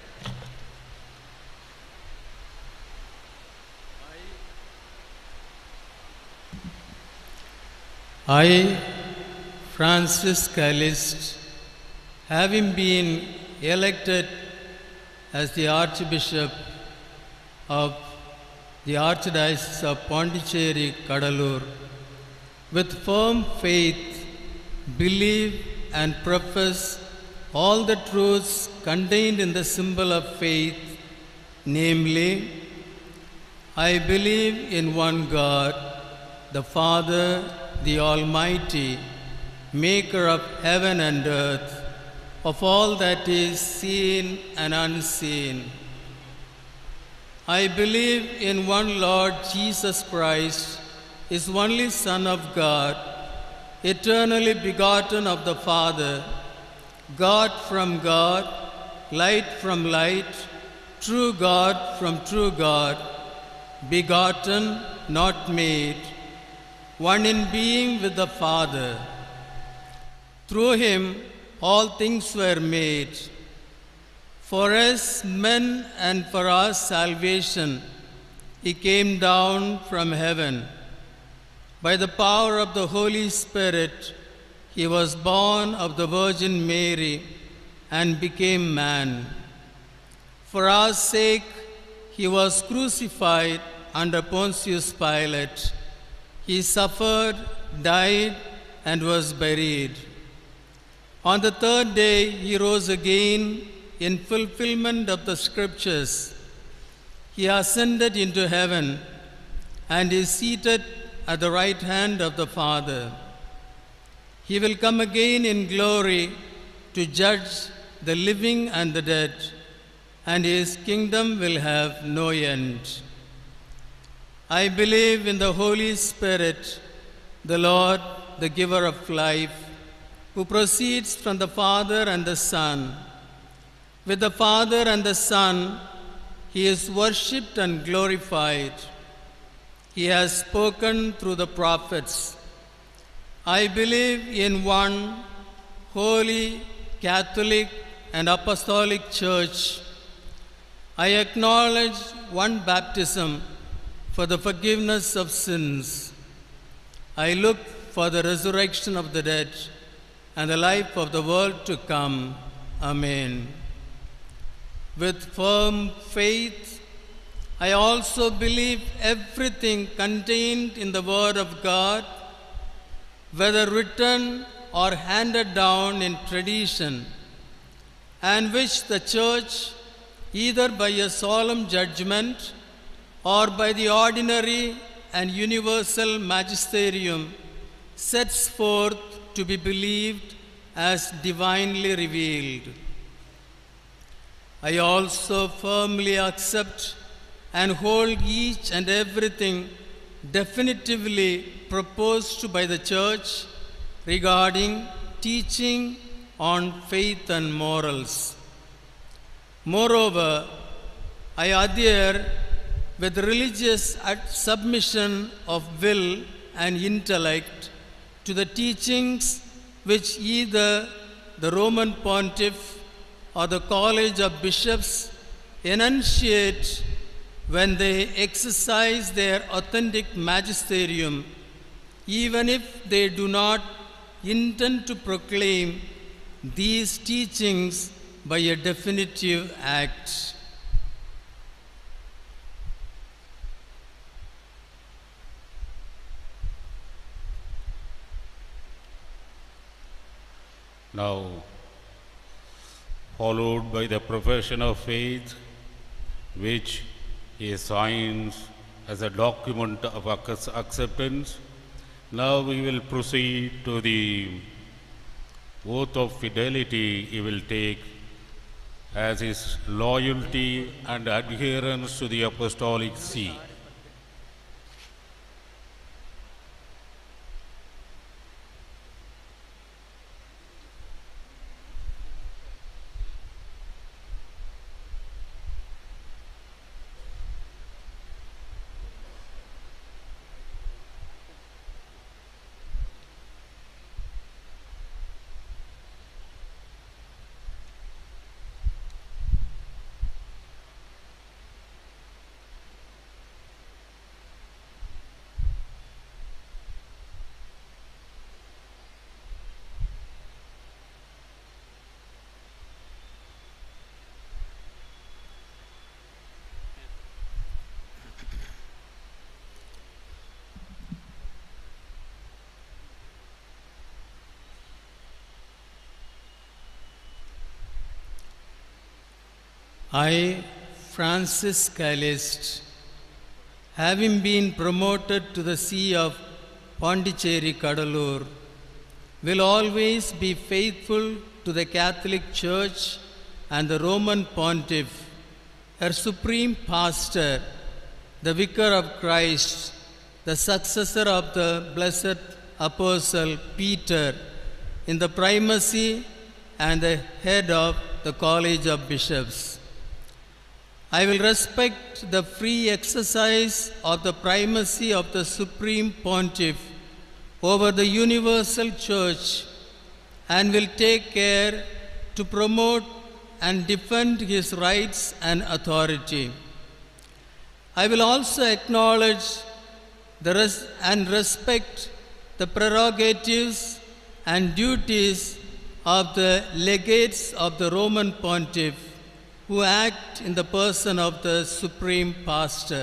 I, Francis Calist, having been elected as the Archbishop of the Archdiocese of Pondicherry, Kadalur, with firm faith, believe and profess all the truths contained in the symbol of faith, namely, I believe in one God, the Father, the Almighty, maker of heaven and earth, of all that is seen and unseen. I believe in one Lord Jesus Christ, His only Son of God, eternally begotten of the Father, God from God, light from light, true God from true God, begotten, not made, one in being with the Father. Through Him all things were made. For us men and for our salvation, He came down from heaven. By the power of the Holy Spirit, He was born of the Virgin Mary and became man. For our sake, He was crucified under Pontius Pilate. He suffered, died, and was buried. On the third day, He rose again in fulfillment of the Scriptures. He ascended into heaven and is seated at the right hand of the Father. He will come again in glory to judge the living and the dead, and His kingdom will have no end. I believe in the Holy Spirit, the Lord, the giver of life, who proceeds from the Father and the Son. With the Father and the Son, He is worshipped and glorified. He has spoken through the prophets. I believe in one holy, Catholic, and Apostolic Church. I acknowledge one baptism for the forgiveness of sins. I look for the resurrection of the dead and the life of the world to come. Amen. With firm faith, I also believe everything contained in the Word of God, whether written or handed down in tradition, and which the Church, either by a solemn judgment or by the ordinary and universal magisterium, sets forth to be believed as divinely revealed. I also firmly accept and hold each and everything definitively proposed by the Church regarding teaching on faith and morals. Moreover, I adhere with religious submission of will and intellect to the teachings which either the Roman Pontiff or the College of Bishops enunciate when they exercise their authentic magisterium, even if they do not intend to proclaim these teachings by a definitive act. Now, followed by the profession of faith, which he signs as a document of acceptance, now we will proceed to the oath of fidelity he will take as his loyalty and adherence to the Apostolic See. I, Francis Callist, having been promoted to the See of Pondicherry Kadalur, will always be faithful to the Catholic Church and the Roman Pontiff, her supreme pastor, the Vicar of Christ, the successor of the blessed Apostle Peter, in the primacy and the head of the College of Bishops. I will respect the free exercise of the primacy of the Supreme Pontiff over the universal Church and will take care to promote and defend his rights and authority. I will also acknowledge the res- and respect the prerogatives and duties of the legates of the Roman Pontiff, who act in the person of the Supreme Pastor.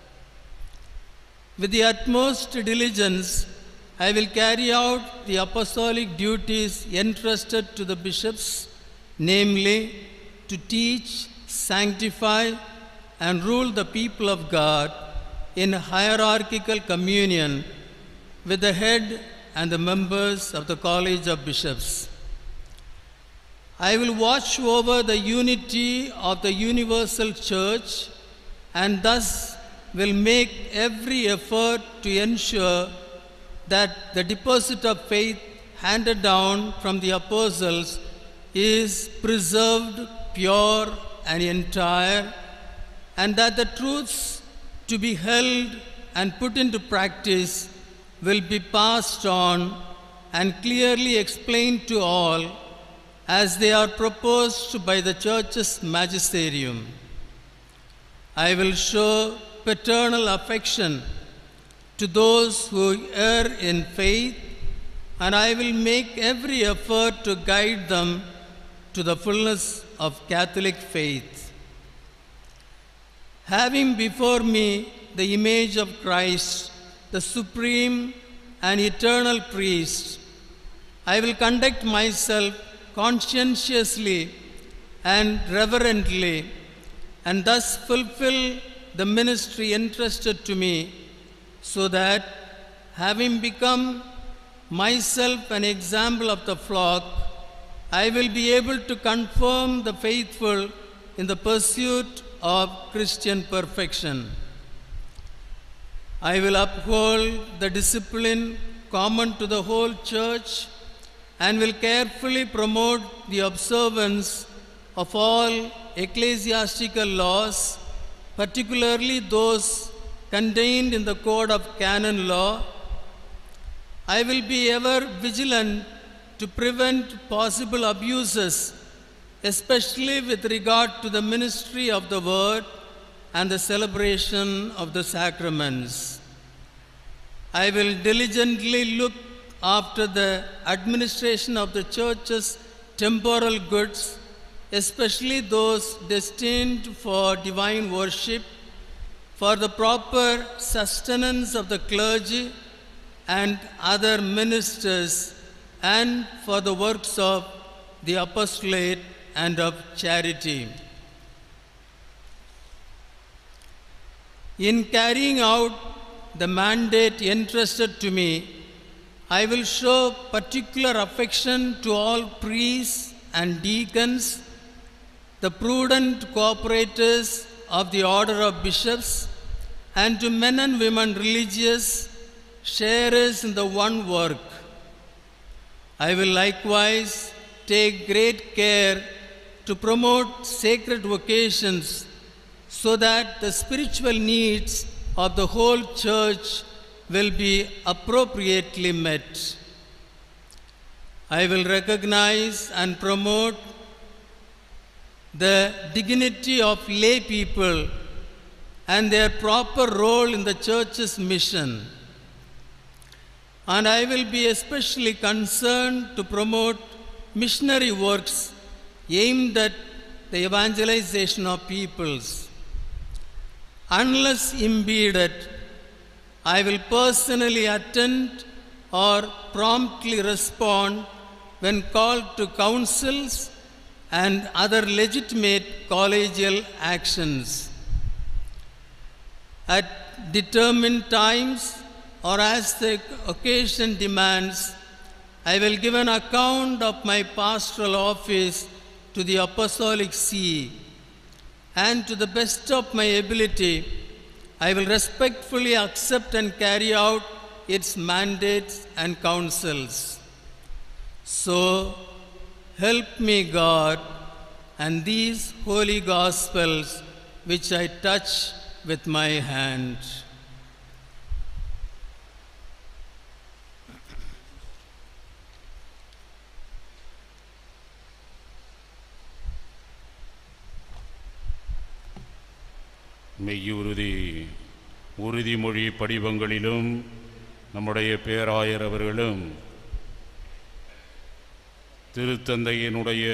With the utmost diligence, I will carry out the apostolic duties entrusted to the bishops, namely, to teach, sanctify, and rule the people of God in hierarchical communion with the head and the members of the College of Bishops. I will watch over the unity of the universal Church and thus will make every effort to ensure that the deposit of faith handed down from the apostles is preserved pure and entire, and that the truths to be held and put into practice will be passed on and clearly explained to all as they are proposed by the Church's magisterium. I will show paternal affection to those who err in faith, and I will make every effort to guide them to the fullness of Catholic faith. Having before me the image of Christ, the supreme and eternal priest, I will conduct myself conscientiously and reverently, and thus fulfill the ministry entrusted to me, so that, having become myself an example of the flock, I will be able to confirm the faithful in the pursuit of Christian perfection. I will uphold the discipline common to the whole church and will carefully promote the observance of all ecclesiastical laws, particularly those contained in the Code of Canon Law. I will be ever vigilant to prevent possible abuses, especially with regard to the ministry of the Word and the celebration of the sacraments. I will diligently look after the administration of the Church's temporal goods, especially those destined for divine worship, for the proper sustenance of the clergy and other ministers, and for the works of the apostolate and of charity. In carrying out the mandate entrusted to me, I will show particular affection to all priests and deacons, the prudent cooperators of the order of bishops, and to men and women religious, sharers in the one work. I will likewise take great care to promote sacred vocations so that the spiritual needs of the whole church will be appropriately met. I will recognize and promote the dignity of lay people and their proper role in the church's mission. And I will be especially concerned to promote missionary works aimed at the evangelization of peoples. Unless impeded, I will personally attend or promptly respond when called to councils and other legitimate collegial actions. At determined times, or as the occasion demands, I will give an account of my pastoral office to the Apostolic See, and to the best of my ability, I will respectfully accept and carry out its mandates and counsels. So, help me God, and these holy Gospels which I touch with my hand. மெய்யுறுதி உறுதிமொழி படிவங்களிலும் நம்முடைய பேராயர் அவர்களும் திருத்தந்தையினுடைய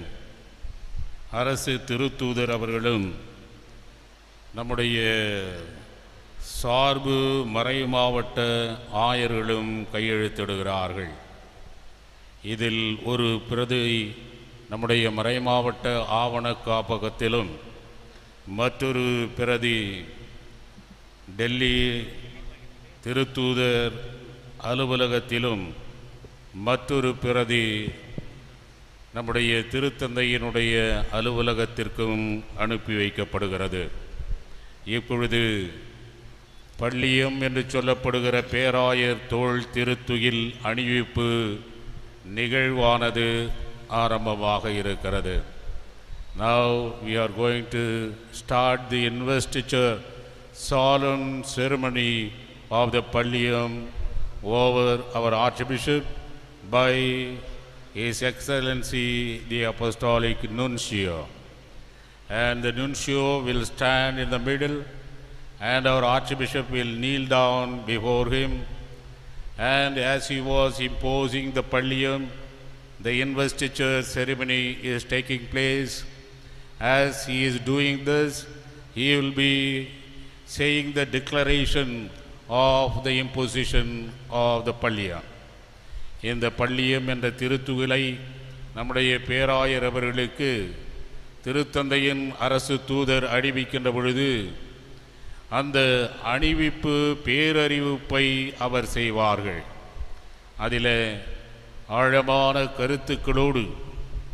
அரசு திருத்தூதர் அவர்களும் நம்முடைய சார்பு மறை மாவட்ட ஆயர்களும் கையெழுத்திடுகிறார்கள். இதில் ஒரு பிரதி நம்முடைய மறை மாவட்ட ஆவண காப்பகத்திலும் மற்றொரு பிரதி டெல்லி திருத்தூதர் அலுவலகத்திலும் மற்றொரு பிரதி நம்முடைய திருத்தந்தையினுடைய அலுவலகத்திற்கும் அனுப்பி வைக்கப்படுகிறது. இப்பொழுது பள்ளியம் என்று சொல்லப்படுகிற பேராயர் தோள் திருத்துயில் அணிவிப்பு நிகழ்வானது ஆரம்பமாக இருக்கிறது. Now we are going to start the investiture solemn ceremony of the Palliyam over our Archbishop by His Excellency the Apostolic Nuncio. And the Nuncio will stand in the middle, and our Archbishop will kneel down before him. And as he was imposing the Palliyam, the investiture ceremony is taking place. As he is doing this, he will be saying the declaration of the imposition of the Palliyam. இந்த பள்ளியம் என்ற திருத்துகிலை நம்முடைய பேராயர் அவர்களுக்கு திருத்தந்தையின் அரசு தூதர் அணிவிக்கின்ற பொழுது அந்த அணிவிப்பு பேரறிவிப்பை அவர் செய்வார்கள். அதில் ஆழமான கருத்துக்களோடு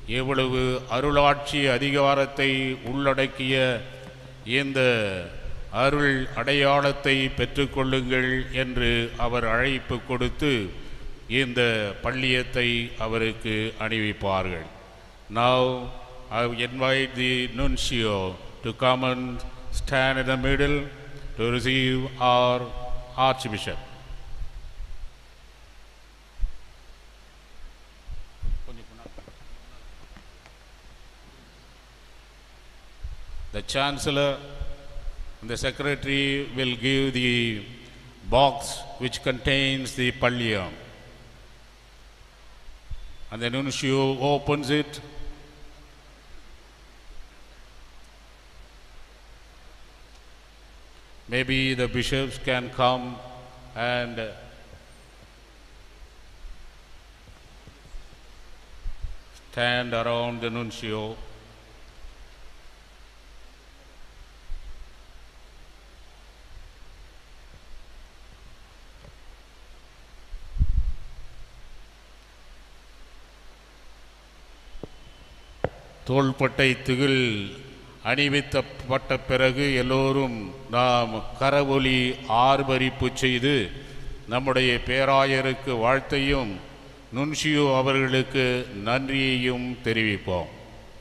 எவ்வளவு அருளாட்சி அதிகாரத்தை உள்ளடக்கிய இந்த அருள் அடையாளத்தை பெற்றுக்கொள்ளுங்கள் என்று அவர் அழைப்பு கொடுத்து இந்த பள்ளியத்தை அவருக்கு அணிவிப்பார்கள். Now I invite the nuncio to come and stand in the middle to receive our Archbishop. The Chancellor and the Secretary will give the box which contains the palliyam. And the nuncio opens it. Maybe the bishops can come and stand around the nuncio. தோள்பட்டை திகில் அணிவிக்கப்பட்ட பிறகு எல்லோரும் நாம் கரவொலி ஆர்ப்பரிப்பு செய்து நம்முடைய பேராயருக்கு வாழ்த்தையும் நுன்ஷியோ அவர்களுக்கு நன்றியையும் தெரிவிப்போம்.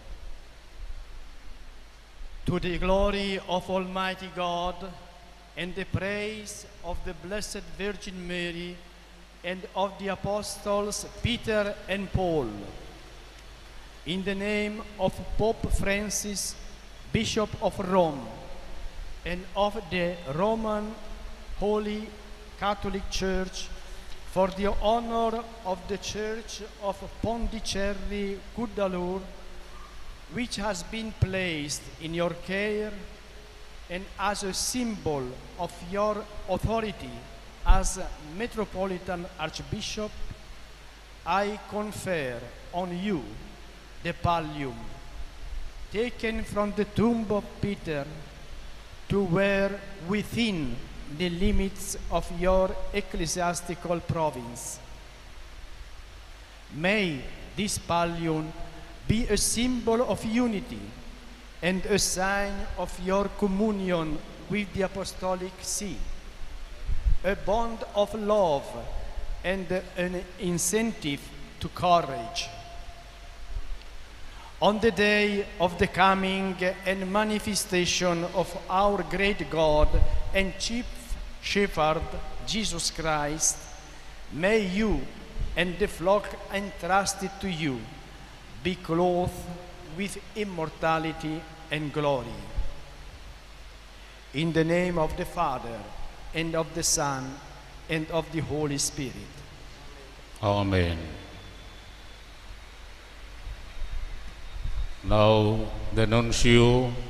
To the glory of Almighty God and the praise of the Blessed Virgin Mary and of the Apostles Peter and Paul, in the name of Pope Francis, Bishop of Rome, and of the Roman Holy Catholic Church, for the honor of the Church of Pondicherry Cuddalore, which has been placed in your care, and as a symbol of your authority as Metropolitan Archbishop, I confer on you the pallium, taken from the tomb of Peter, to wear within the limits of your ecclesiastical province. May this pallium be a symbol of unity and a sign of your communion with the Apostolic See, a bond of love and an incentive to courage. On the day of the coming and manifestation of our great God and Chief Shepherd, Jesus Christ, may you and the flock entrusted to you be clothed with immortality and glory. In the name of the Father, and of the Son, and of the Holy Spirit. Amen. Now the nuncio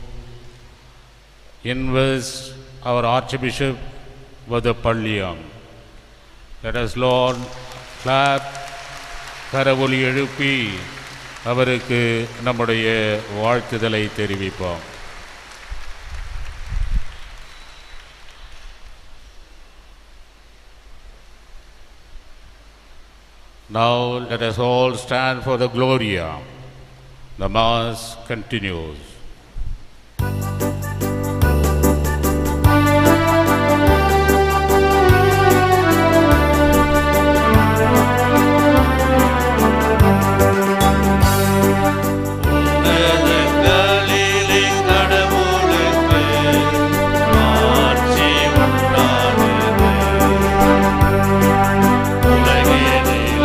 invests our Archbishop with the palliyam. Let us, Lord, clap, கரவொலி எழுப்பி அவருக்கு நம்முடைய வாழ்த்துதலை தெரிவிப்போம். Now let us all stand for the Gloria. The Mass continues.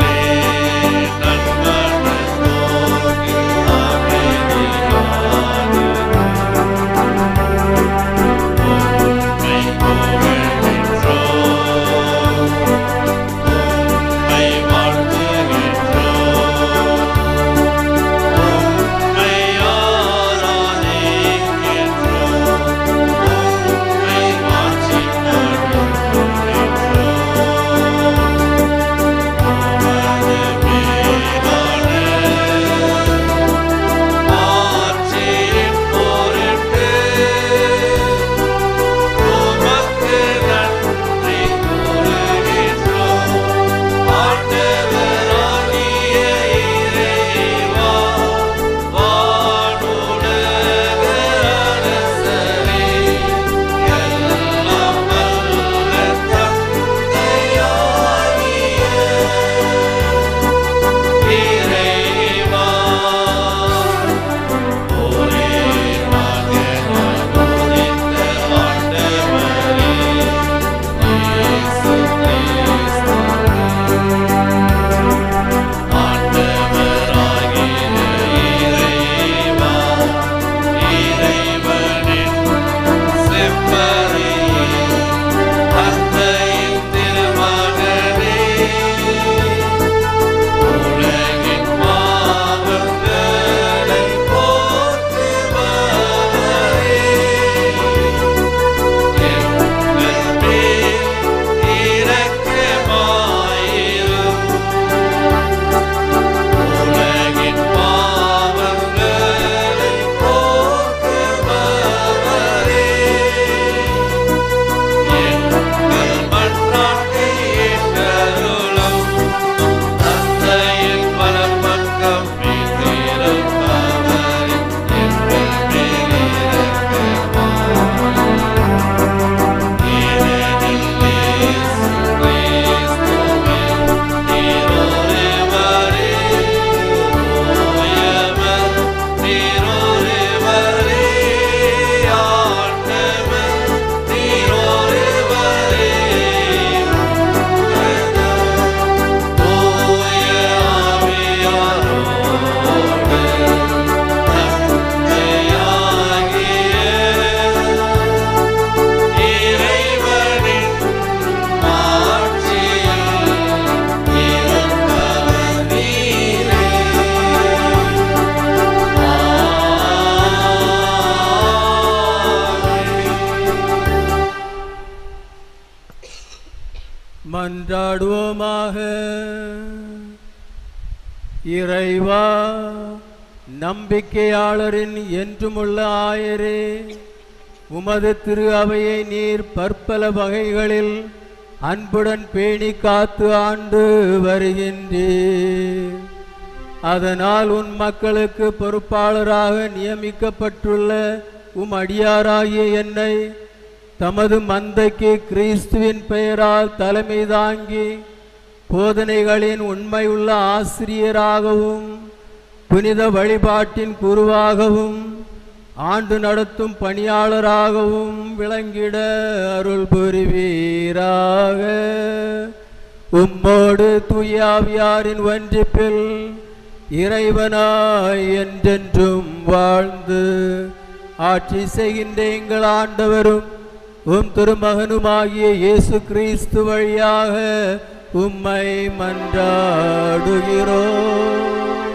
Amen. இறைவா, நம்பிக்கையாளரின் என்றுமுள்ள ஆயரே, உமது திரு அவையை நீர் பற்பல வகைகளில் அன்புடன் பேணி காத்து ஆண்டு வருகின்றீர். அதனால் உன் மக்களுக்கு பொறுப்பாளராக நியமிக்கப்பட்டுள்ள உம் அடியாராகிய என்னை தமது மந்தைக்கு கிறிஸ்துவின் பெயரால் தலைமை தாங்கி போதனைகளின் உண்மையுள்ள ஆசிரியராகவும் புனித வழிபாட்டின் குருவாகவும் ஆண்டு நடத்தும் பணியாளராகவும் விளங்கிட அருள் புரிவீராக. உம்மோடு தூயாவியாரின் ஒன்றிப்பில் இறைவனாய் என்றென்றும் வாழ்ந்து ஆட்சி செய்கின்ற எங்கள் ஆண்டவரும் உம் திருமகனுமாகிய இயேசு கிறிஸ்து வழியாக உம்மை மன்றாடுகிறோம்.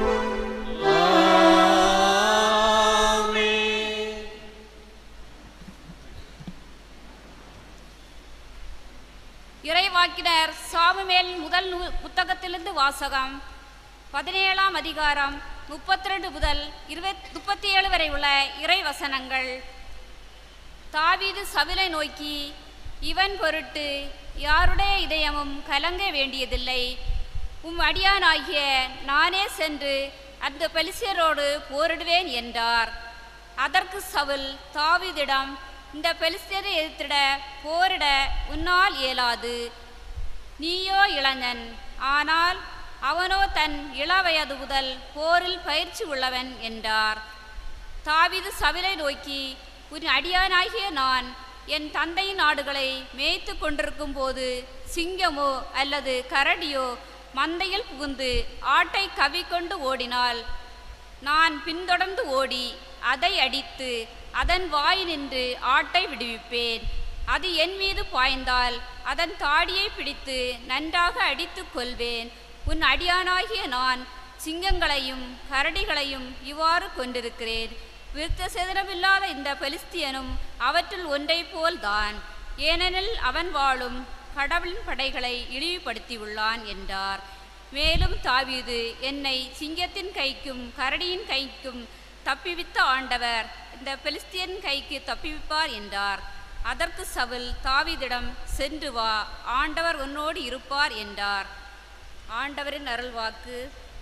இறைவாக்கினர் சாமுவேலின் முதல் புத்தகத்திலிருந்து வாசகம். பதினேழாம் அதிகாரம் முப்பத்தி ரெண்டு முதல் இருபத் முப்பத்தி ஏழு வரை உள்ள இறை வசனங்கள். தாவீது சவுலை நோக்கி, இவன் பொருட்டு யாருடைய இதயமும் கலங்க வேண்டியதில்லை. உம் அடியானாகிய நானே சென்று அந்த பெலிஸ்தியரோடு போரிடுவேன் என்றார். அதற்கு சவுல் தாவீதிடம், இந்த பெலிஸ்தியரை எதிர்த்திட போரிட உன்னால் இயலாது. நீயோ இளைஞன், ஆனால் அவனோ தன் இளவயது முதல் போரில் பயிற்சி உள்ளவன் என்றார். தாவீது சவுலை நோக்கி, உன் அடியானாகிய நான் என் தந்தையின் ஆடுகளை மேய்த்து கொண்டிருக்கும் போது சிங்கமோ அல்லது கரடியோ மந்தையில் புகுந்து ஆட்டை கவிக்கொண்டு ஓடினால் நான் பின்தொடர்ந்து ஓடி அதை அடித்து அதன் வாய் நின்று ஆட்டை விடுவிப்பேன். அது என் மீது பாய்ந்தால் அதன் தாடியை பிடித்து நன்றாக அடித்து கொள்வேன். உன் அடியானாகிய நான் சிங்கங்களையும் கரடிகளையும் இவ்வாறு கொண்டிருக்கிறேன். விருத்த சேதனமில்லாத இந்த பெலிஸ்தியனும் அவற்றுள் ஒன்றை போல்தான், ஏனெனில் அவன் வாழும் கடவுளின் படைகளை இழிவுபடுத்தியுள்ளான் என்றார். மேலும் தாவீது, என்னை சிங்கத்தின் கைக்கும் கரடியின் கைக்கும் தப்பிவித்த ஆண்டவர் இந்த பெலிஸ்தியன் கைக்கு தப்பிவிப்பார் என்றார். அதற்கு சவுல் தாவீதிடம், சென்று வா, ஆண்டவர் உன்னோடு இருப்பார் என்றார். ஆண்டவரின் அருள்வாக்கு.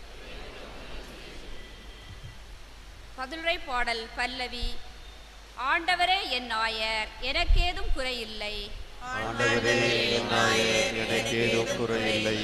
பதிலுரை பாடல் பல்லவி. ஆண்டவரே என் ஆயர், எனக்கேதும் குறையில்லை. ஆண்டவரே என் ஆயர், எனக்கேதும் குறையில்லை.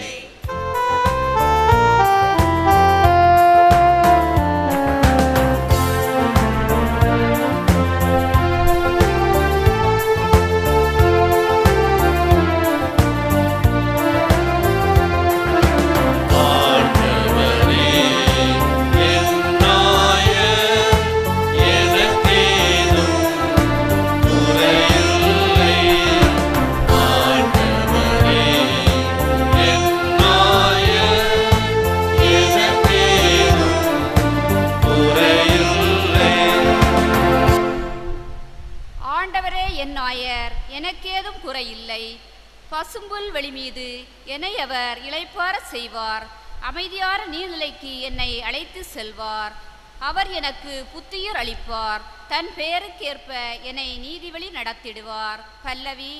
எனக்கேதும் குறையில்லை. பசும்புல் வெளி மீது என்னை அவர் இளைப்பார செய்வார். அமைதியான நீர்நிலைக்கு என்னை அழைத்து செல்வார். அவர் எனக்கு புத்துயிர் அளிப்பார். தன் பெயருக்கேற்ப என்னை நீதிவழி நடத்திடுவார். பல்லவி.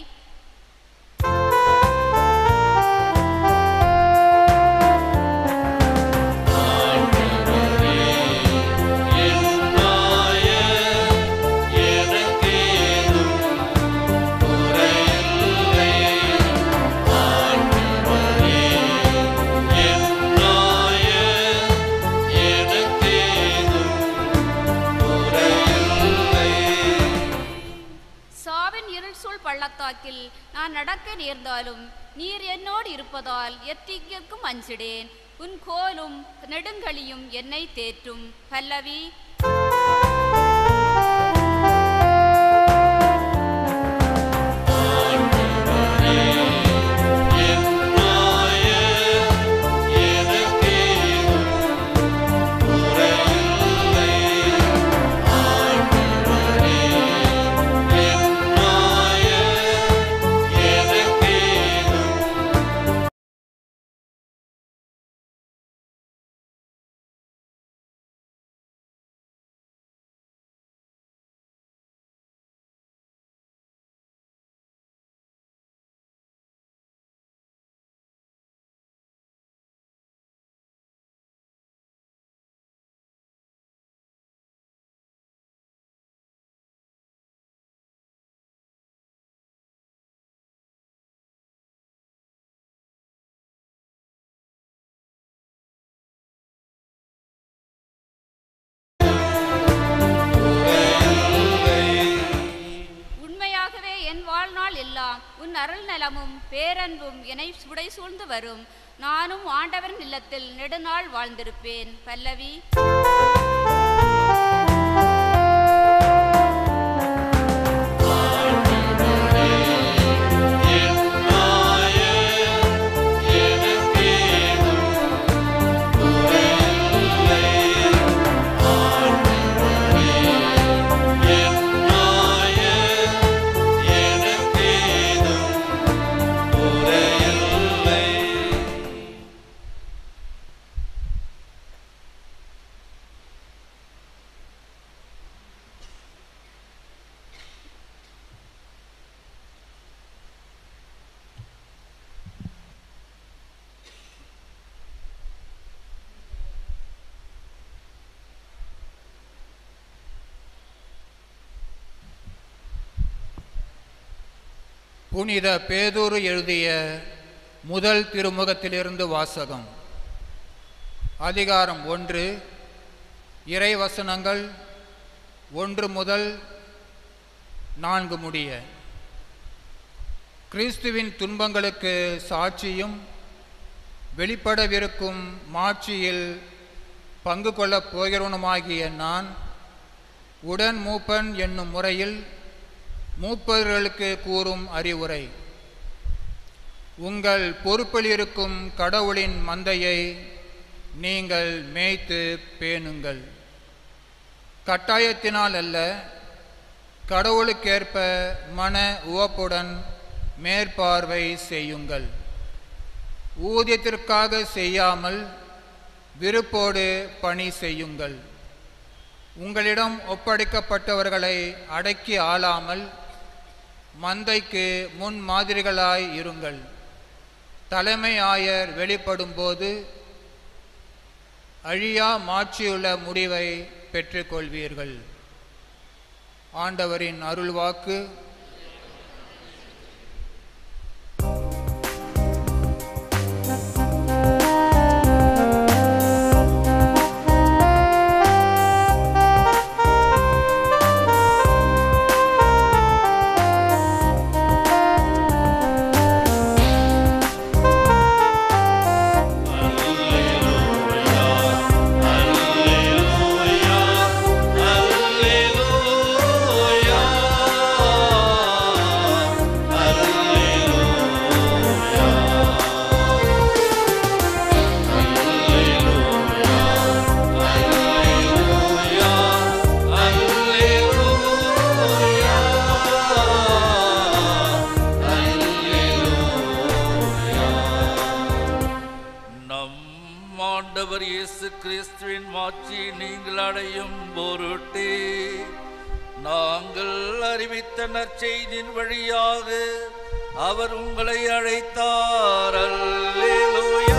பள்ளத்தாக்கில் நான் நடக்க நேர்ந்தாலும் நீர் என்னோடு இருப்பதால் எத்தீங்கிற்கும் அஞ்சிடேன். உன் கோலும் நெடுங்கலியும் என்னை தேற்றும். பல்லவி. அருள் நலமும் பேரன்பும் என்னை சுடை சூழ்ந்து வரும். நானும் ஆண்டவரின் இல்லத்தில் நெடுநாள் வாழ்ந்திருப்பேன். பல்லவி. புனித பேதுரு எழுதிய முதல் திருமுகத்திலிருந்து வாசகம். அதிகாரம் ஒன்று, இறைவசனங்கள் ஒன்று முதல் நான்கு முடிய. கிறிஸ்துவின் துன்பங்களுக்கு சாட்சியும் வெளிப்படவிருக்கும் மாட்சியில் பங்கு கொள்ளப் போகிறவனுமாகிய நான் உடன் மூப்பன் என்னும் முறையில் மூப்பர்களுக்கு கூறும் அறிவுரை. உங்கள் பொறுப்பில் இருக்கும் கடவுளின் மந்தையை நீங்கள் மேய்த்து பேணுங்கள். கட்டாயத்தினால் அல்ல, கடவுளுக்கேற்ப மன உவப்புடன் மேற்பார்வை செய்யுங்கள். ஊதியத்திற்காக செய்யாமல் விருப்போடு பணி செய்யுங்கள். உங்களிடம் ஒப்படைக்கப்பட்டவர்களை அடக்கி ஆளாமல் மந்தைக்கு முன் மாதிரிகளாய் இருங்கள். தலைமை ஆயர் வெளிப்படும்போது அழியா மாட்சியுள்ள முடிவை பெற்றுக்கொள்வீர்கள். ஆண்டவரின் அருள்வாக்கு. கிறிஸ்துவின் மாட்சி நீங்கள் அடையும் பொருட்டே நாங்கள் அறிவித்த நற்செய்தியின் வழியாக அவர் உங்களை அழைத்தார். அல்லேலூயா,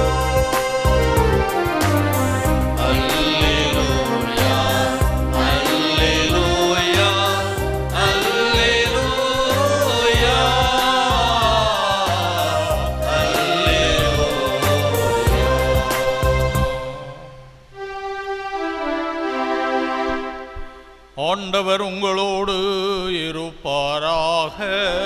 அல்லேலூயா, அல்லேலூயா, அல்லேலூயா, ஆண்டவர் உங்களோடு இருப்பாராக.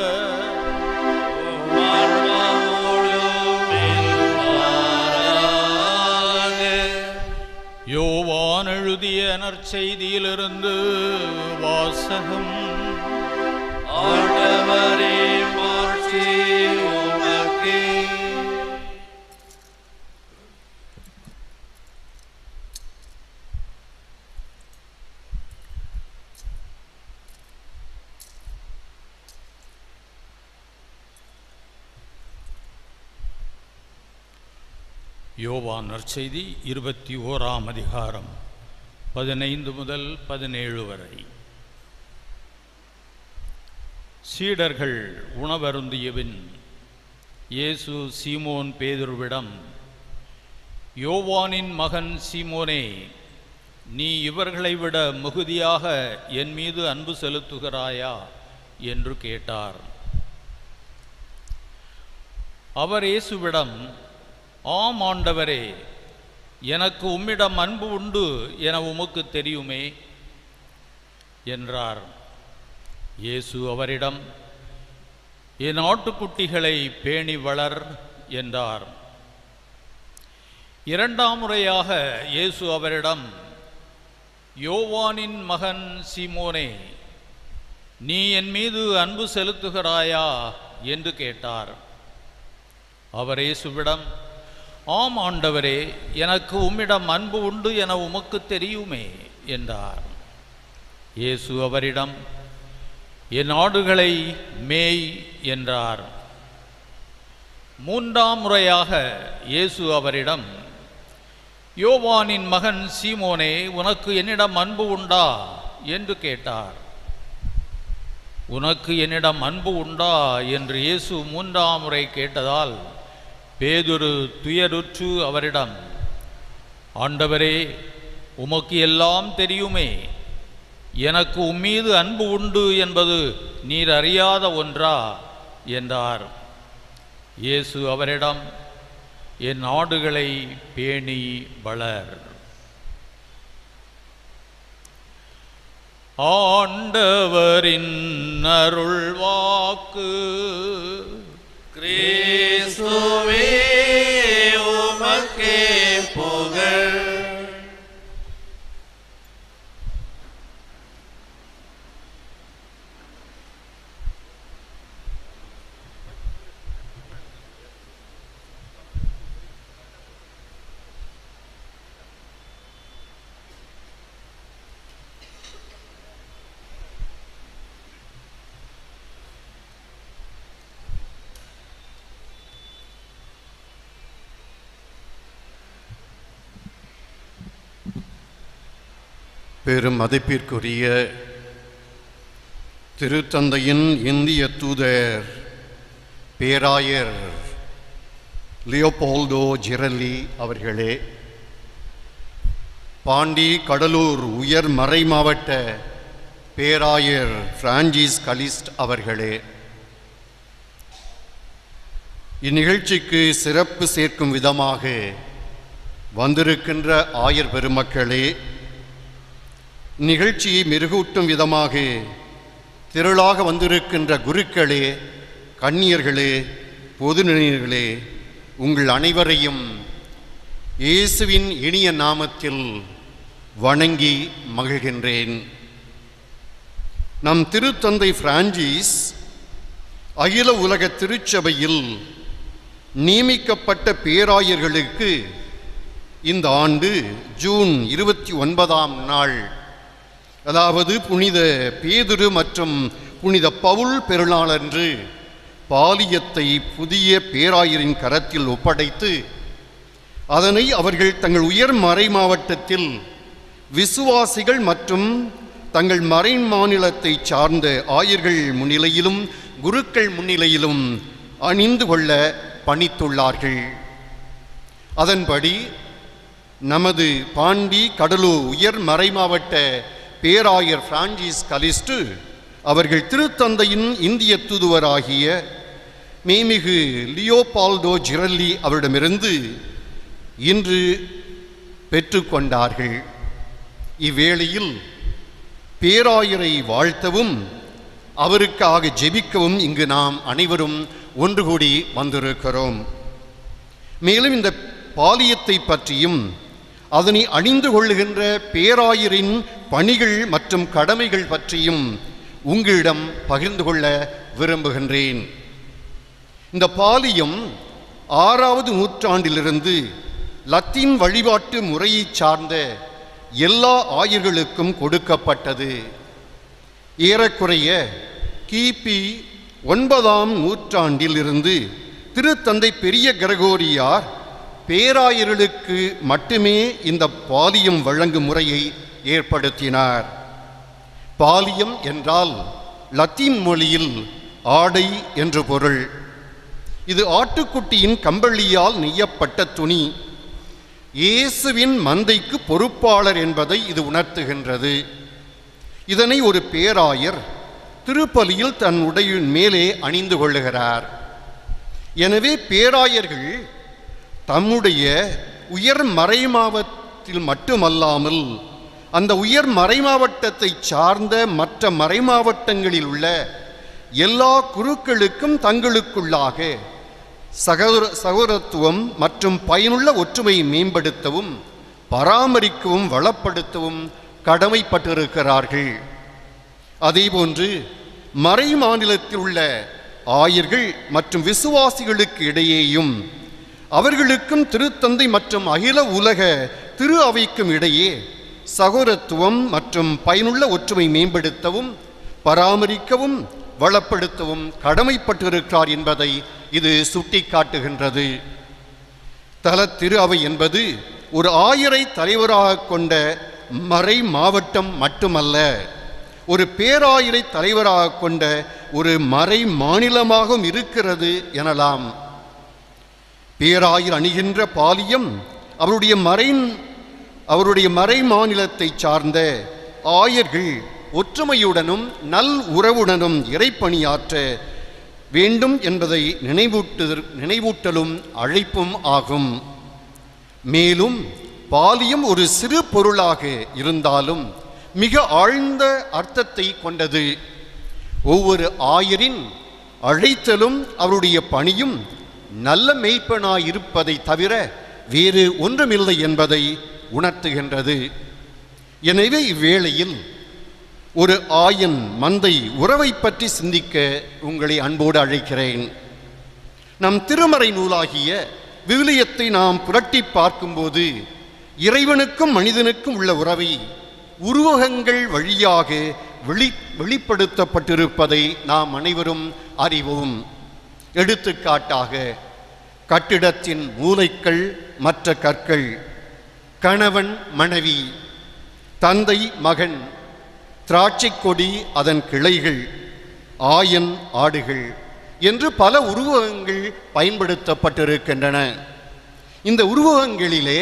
யோவான் எழுதிய நற்செய்தியிலிருந்து வாசகம். ஆண்டவரே மாட்சி உமக்கே. யோவான் நற்செய்தி இருபத்தி ஓராம் அதிகாரம் பதினைந்து முதல் பதினேழு வரை. சீடர்கள் உணவருந்தியபின் இயேசு சீமோன் பேதுருவிடம், யோவானின் மகன் சீமோனே, நீ இவர்களை விட மிகுதியாக என் மீது அன்பு செலுத்துகிறாயா என்று கேட்டார். அவர் இயேசுவிடம், ஆம் ஆண்டவரே, எனக்கு உம்மிடம் அன்பு உண்டு என உமக்கு தெரியுமே என்றார். இயேசு அவரிடம், என் ஆட்டுக்குட்டிகளை பேணி வளர் என்றார். இரண்டாம் முறையாக இயேசு அவரிடம், யோவானின் மகன் சீமோனே, நீ என் மீது அன்பு செலுத்துகிறாயா என்று கேட்டார். அவர் இயேசுவிடம், ஆம் ஆண்டவரே, எனக்கு உம்மிடம் அன்பு உண்டு என உமக்கு தெரியுமே என்றார். இயேசு அவரிடம், என் ஆடுகளை மேய் என்றார். மூன்றாம் முறையாக இயேசு அவரிடம், யோவானின் மகன் சீமோனே, உனக்கு என்னிடம் அன்பு உண்டா என்று கேட்டார். உனக்கு என்னிடம் அன்பு உண்டா என்று இயேசு மூன்றாம் முறை கேட்டதால் பேதுரு துயருற்று அவரிடம், ஆண்டவரே, உமக்கு எல்லாம் தெரியுமே, எனக்கு உம்மீது அன்பு உண்டு என்பது நீர் அறியாத ஒன்றா என்றார். இயேசு அவரிடம், என் ஆடுகளை பேணி வளர். ஆண்டவரின் அருள்வாக்கு. கிறிஸ்துவே உமக்கே புகழ். பெரும் மதிப்பிற்குரிய திருத்தந்தையின் இந்திய தூதர் பேராயர் லியோபோல்டோ ஜிரெல்லி அவர்களே, பாண்டி கடலூர் உயர் மறை மாவட்ட பேராயர் பிரான்சிஸ் கலிஸ்ட் அவர்களே, இந்நிகழ்ச்சிக்கு சிறப்பு சேர்க்கும் விதமாக வந்திருக்கின்ற ஆயர் பெருமக்களே, நிகழ்ச்சியை மெருகூட்டும் விதமாக திரளாக வந்திருக்கின்ற குருக்களே, கன்னியர்களே, பொதுநிலையர்களே, உங்கள் அனைவரையும் இயேசுவின் இனிய நாமத்தில் வணங்கி மகிழ்கின்றேன். நம் திருத்தந்தை பிரான்சிஸ் அகில உலக திருச்சபையில் நியமிக்கப்பட்ட பேராயர்களுக்கு இந்த ஆண்டு ஜூன் இருபத்தி ஒன்பதாம் நாள், அதாவது புனித பேதுரு மற்றும் புனித பவுல் பெருநாளன்று பாலியத்தை புதிய பேராயரின் கரத்தில் ஒப்படைத்து அதனை அவர்கள் தங்கள் உயர் மறை மாவட்டத்தில் விசுவாசிகள் மற்றும் தங்கள் மறை மாநிலத்தை சார்ந்த ஆயர்கள் முன்னிலையிலும் குருக்கள் முன்னிலையிலும் அணிந்து கொள்ள பணித்துள்ளார்கள். அதன்படி நமது பாண்டி கடலூர் உயர் மறை மாவட்ட பேராயர் பிரான்சிஸ் கலிஸ்ட் அவர்கள் திருத்தந்தையின் இந்திய தூதுவராகிய மேமிகு லியோபால்டோ ஜிரெல்லி அவரிடமிருந்து இன்று பெற்றுக்கொண்டார்கள். இவ்வேளையில் பேராயரை வாழ்த்தவும் அவருக்காக ஜெபிக்கவும் இங்கு நாம் அனைவரும் ஒன்று கூடி வந்திருக்கிறோம். மேலும் இந்த பாலியத்தை பற்றியும் அதனை அணிந்து கொள்ளுகின்ற பேராயரின் பணிகள் மற்றும் கடமைகள் பற்றியும் உங்களிடம் பகிர்ந்து கொள்ள விரும்புகின்றேன். இந்த பாலியம் ஆறாவது நூற்றாண்டிலிருந்து லத்தீன் வழிபாட்டு முறையை சார்ந்த எல்லா ஆயர்களுக்கும் கொடுக்கப்பட்டது. ஏறக்குறைய கிபி ஒன்பதாம் நூற்றாண்டில் இருந்து திருத்தந்தை பெரிய கிரகோரியார் பேராயர்களுக்கு மட்டுமே இந்த பாலியம் வழங்கும் முறையை ஏற்படுத்தினார். பாலியம் என்றால் லத்தீன் மொழியில் ஆடை என்று பொருள். இது ஆட்டுக்குட்டியின் கம்பளியால் நெய்யப்பட்ட துணி. இயேசுவின் மந்தைக்கு பொறுப்பாளர் என்பதை இது உணர்த்துகின்றது. இதனை ஒரு பேராயர் திருப்பலியில் தன் உடையின் மேலே அணிந்து கொள்ளுகிறார். எனவே பேராயர்கள் தம்முடைய உயர் மறைமாவட்டத்தில் மட்டுமல்லாமல் அந்த உயர் மறைமாவட்டத்தை சார்ந்த மற்ற மறைமாவட்டங்களில் உள்ள எல்லா குருக்களுக்கும் தங்களுக்குள்ளாக சகோதர சகோதரத்துவம் மற்றும் பயனுள்ள ஒற்றுமையை மேம்படுத்தவும் பராமரிக்கவும் வளப்படுத்தவும் கடமைப்பட்டிருக்கிறார்கள். அதேபோன்று மறை மாநிலத்தில் உள்ள ஆயர்கள் மற்றும் விசுவாசிகளுக்கு இடையேயும் அவர்களுக்கும் திருத்தந்தை மற்றும் அகில உலக திரு அவைக்கும் இடையே சகோதரத்துவம் மற்றும் பயனுள்ள ஒற்றுமை மேம்படுத்தவும் பராமரிக்கவும் வளப்படுத்தவும் கடமைப்பட்டிருக்கிறார் என்பதை இது சுட்டிக்காட்டுகின்றது. தல திரு அவை என்பது ஒரு ஆயரை தலைவராக கொண்ட மறை மாவட்டம் மட்டுமல்ல, ஒரு பேராயரை தலைவராக கொண்ட ஒரு மறை மாநிலமாகவும் இருக்கிறது எனலாம். பேராயர் அணிகின்ற பாலியம் அவருடைய மறை அவருடைய மறை மாநிலத்தை சார்ந்த ஆயர்கள் ஒற்றுமையுடனும் நல் உறவுடனும் இறைப்பணியாற்ற வேண்டும் என்பதை நினைவூட்டு நினைவூட்டலும் அழைப்பும் ஆகும். மேலும் பாலியம் ஒரு சிறு பொருளாக இருந்தாலும் மிக ஆழ்ந்த அர்த்தத்தை கொண்டது. ஒவ்வொரு ஆயரின் அழைத்தலும் அவருடைய பணியும் நல்ல மெய்ப்பனாயிருப்பதை தவிர வேறு ஒன்றுமில்லை என்பதை உணர்த்துகின்றது. எனவே இவ்வேளையில் ஒரு ஆயன் மந்தை உறவை பற்றி சிந்திக்க உங்களை அன்போடு அழைக்கிறேன். நம் திருமறை நூலாகிய விவிலியத்தை நாம் புரட்டி பார்க்கும்போது இறைவனுக்கும் மனிதனுக்கும் உள்ள உறவை உருவகங்கள் வழியாக வெளி வெளிப்படுத்தப்பட்டிருப்பதை நாம் அனைவரும் அறிவோம். எடுத்துக்காட்டாக கட்டிடத்தின் மூலைக்கல் மற்ற கற்கள், கணவன் மனைவி, தந்தை மகன், திராட்சை கொடி அதன் கிளைகள், ஆயன் ஆடுகள் என்று பல உருவகங்கள் பயன்படுத்தப்பட்டிருக்கின்றன. இந்த உருவகங்களிலே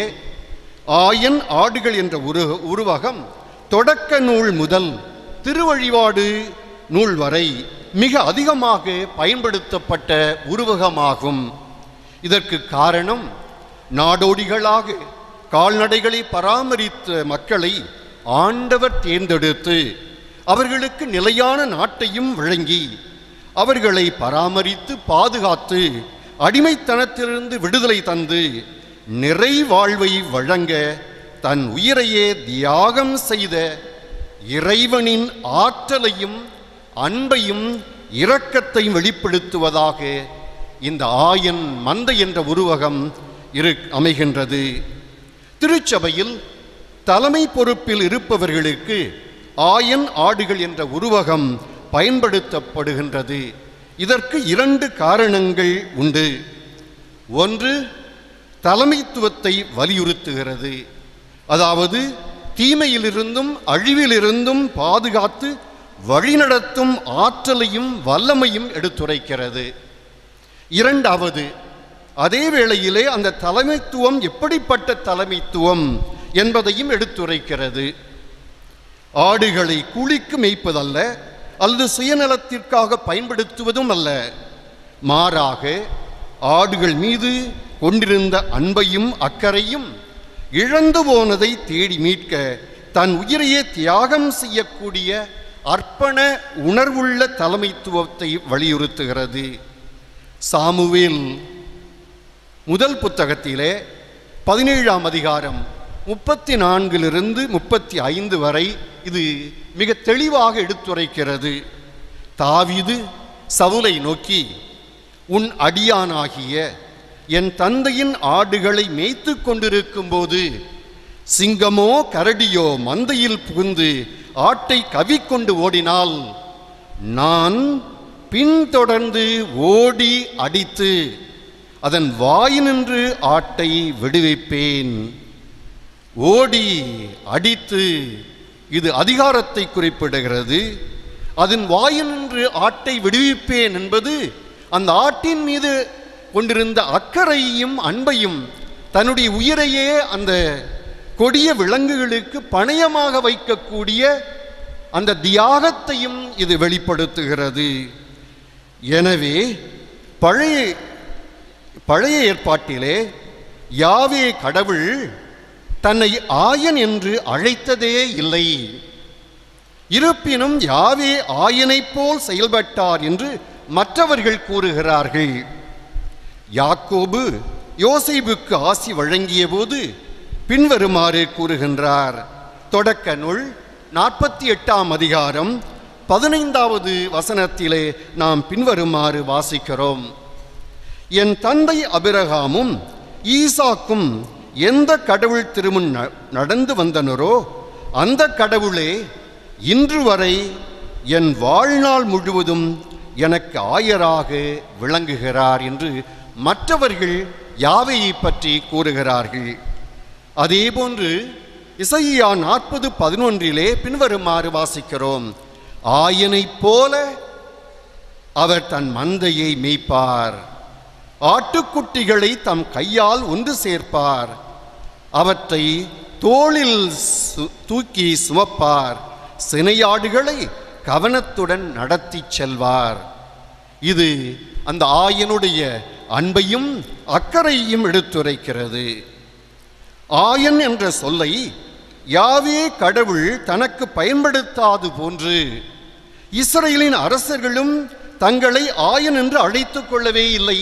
ஆயன் ஆடுகள் என்ற உரு உருவகம் தொடக்க நூல் முதல் திருவழிபாடு நூல் வரை மிக அதிகமாக பயன்படுத்தப்பட்ட உருவகமாகும். இதற்கு காரணம் நாடோடிகளாக கால்நடைகளை பராமரித்த மக்களை ஆண்டவர் தேர்ந்தெடுத்து அவர்களுக்கு நிலையான நாட்டையும் வழங்கி அவர்களை பராமரித்து பாதுகாத்து அடிமைத்தனத்திலிருந்து விடுதலை தந்து நிறை வாழ்வை வழங்க தன் உயிரையே தியாகம் செய்த இறைவனின் ஆற்றலையும் அன்பையும் இரக்கத்தையும் வெளிப்படுத்துவதாக இந்த ஆயன் மந்தை என்ற உருவகம் இரு அமைகின்றது. திருச்சபையில் தலைமை பொறுப்பில் இருப்பவர்களுக்கு ஆயன் ஆடுகள் என்ற உருவகம் பயன்படுத்தப்படுகின்றது. இதற்கு இரண்டு காரணங்கள் உண்டு. ஒன்று, தலைமைத்துவத்தை வலியுறுத்துகிறது. அதாவது தீமையிலிருந்தும் அழிவிலிருந்தும் பாதுகாத்து வழிநடத்தும் ஆற்றலையும் வல்லமையும் எடுத்துரைக்கிறது. இரண்டாவது, அதே வேளையிலே அந்த தலைமைத்துவம் எப்படிப்பட்ட தலைமைத்துவம் என்பதையும் எடுத்துரைக்கிறது. ஆடுகளை கூலிக்கு மேய்ப்பதல்ல அல்லது சுயநலத்திற்காக பயன்படுத்துவதும் அல்ல, மாறாக ஆடுகள் மீது கொண்டிருந்த அன்பையும் அக்கறையும் இழந்து போனதை தேடி மீட்க தன் உயிரையே தியாகம் செய்யக்கூடிய அர்ப்பண உணர்வுள்ள தலைமைத்துவத்தை வலியுறுத்துகிறது. சாமுவேல் முதல் புத்தகத்திலே பதினேழாம் அதிகாரம் முப்பத்தி நான்கிலிருந்து முப்பத்தி ஐந்து வரை இது மிக தெளிவாக எடுத்துரைக்கிறது. தாவீது சவுலை நோக்கி, உன் அடியானாகிய என் தந்தையின் ஆடுகளை மேய்த்து கொண்டிருக்கும் போது சிங்கமோ கரடியோ மந்தையில் புகுந்து ஆட்டை கவிக்கொண்டு ஓடினால் நான் பின்தொடர்ந்து ஓடி அடித்து அதன் வாயினின்று ஆட்டை விடுவிப்பேன். ஓடி அடித்து, இது அதிகாரத்தை குறிப்பிடுகிறது. அதன் வாயினின்று ஆட்டை விடுவிப்பேன் என்பது அந்த ஆட்டின் மீது கொண்டிருந்த அக்கறையும் அன்பையும் தன்னுடைய உயிரையே அந்த கொடிய விலங்குகளுக்கு பணயமாக வைக்கக்கூடிய அந்த தியாகத்தையும் இது வெளிப்படுத்துகிறது. எனவே பழைய பழைய ஏற்பாட்டிலே யாவே கடவுள் தன்னை ஆயன் என்று அழைத்ததே இல்லை. இருப்பினும் யாவே ஆயனைப் போல் செயல்பட்டார் என்று மற்றவர்கள் கூறுகிறார்கள். யாக்கோபு யோசேப்புக்கு ஆசி வழங்கிய போது பின்வருமாறு கூறுகின்றார். தொடக்க நூல் நாற்பத்தி எட்டாம் அதிகாரம் பதினைந்தாவது வசனத்திலே நாம் பின்வருமாறு வாசிக்கிறோம். என் தந்தை அபிரகாமும் ஈசாக்கும் எந்த கடவுள் திருமுன் நடந்து வந்தனரோ அந்த கடவுளே இன்று வரை என் வாழ்நாள் முழுவதும் எனக்கு ஆயராக விளங்குகிறார் என்று மற்றவர்கள் யாவையை பற்றி கூறுகிறார்கள். அதேபோன்று இசையா நாற்பது பதினொன்றிலே பின்வருமாறு வாசிக்கிறோம். ஆயனைப் போல அவர் தன் மந்தையை மேய்ப்பார், ஆட்டுக்குட்டிகளை தம் கையால் ஒன்று சேர்ப்பார், அவற்றை தோளில் தூக்கி சுமப்பார், சினையாடுகளை கவனத்துடன் நடத்தி செல்வார். இது அந்த ஆயனுடைய அன்பையும் அக்கறையும் எடுத்துரைக்கிறது. ஆயன் என்ற சொல்லை யாவே கடவுள் தனக்கு பயன்படுத்தாது போன்று இஸ்ரவேலின் அரசர்களும் தங்களை ஆயன் என்று அழைத்துக் கொள்ளவே இல்லை.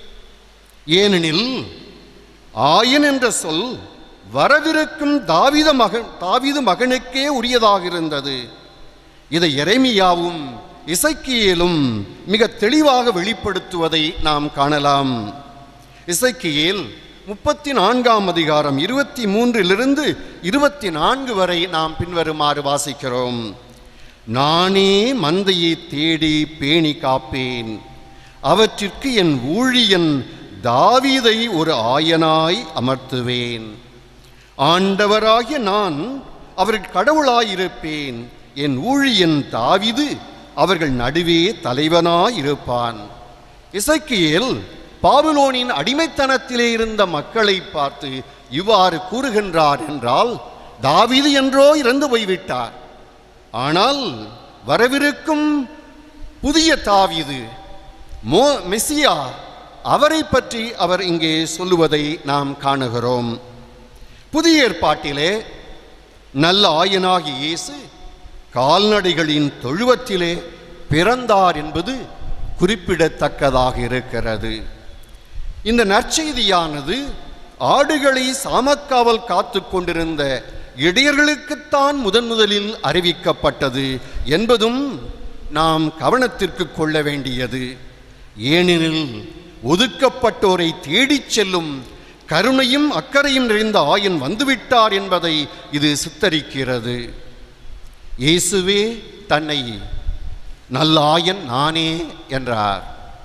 ஏனெனில் ஆயன் என்ற சொல் வரவிருக்கும் தாவீது மகன் தாவீது மகனுக்கே உரியதாக இருந்தது. இதை எரேமியாவும் இசைக்கியேலும் மிக தெளிவாக வெளிப்படுத்துவதை நாம் காணலாம். இசைக்கியேல் முப்பத்தி நான்காம் அதிகாரம் இருபத்தி மூன்றிலிருந்து இருபத்தி நான்கு வரை நாம் பின்வருமாறு வாசிக்கிறோம். நானே மந்தையை தேடி பேணி காப்பேன், அவற்றிற்கு என் ஊழியன் தாவீதை ஒரு ஆயனாய் அமர்த்துவேன். ஆண்டவராகிய நான் அவர்கள் கடவுளாயிருப்பேன், என் ஊழியன் தாவீது அவர்கள் நடுவே தலைவனாயிருப்பான். இசைக்கியேல் பாபிலோனின் அடிமைத்தனத்திலே இருந்த மக்களை பார்த்து இவ்வாறு கூறுகின்றார் என்றால், தாவீது என்றோ இறந்து போய்விட்டார், ஆனால் வரவிருக்கும் புதிய தாவீது மோ மெசியா அவரை பற்றி அவர் இங்கே சொல்லுவதை நாம் காணுகிறோம். புதிய ஏற்பாட்டிலே நல்ல ஆயனாகிய இயேசு கால்நடைகளின் தொழுவத்திலே பிறந்தார் என்பது குறிப்பிடத்தக்கதாக இருக்கிறது. இந்த நற்செய்தியானது ஆடுகளை சாமக்காவல் காத்து கொண்டிருந்த இடையர்களுக்குத்தான் முதன் முதலில் அறிவிக்கப்பட்டது என்பதும் நாம் கவனத்திற்கு கொள்ள வேண்டியது. ஏனெனில் ஒதுக்கப்பட்டோரை தேடிச் செல்லும் கருணையும் அக்கறையும் நிறைந்த ஆயன் வந்துவிட்டார் என்பதை இது சித்தரிக்கிறது. இயேசுவே தன்னை நல்ல ஆயன் நானே என்றார்.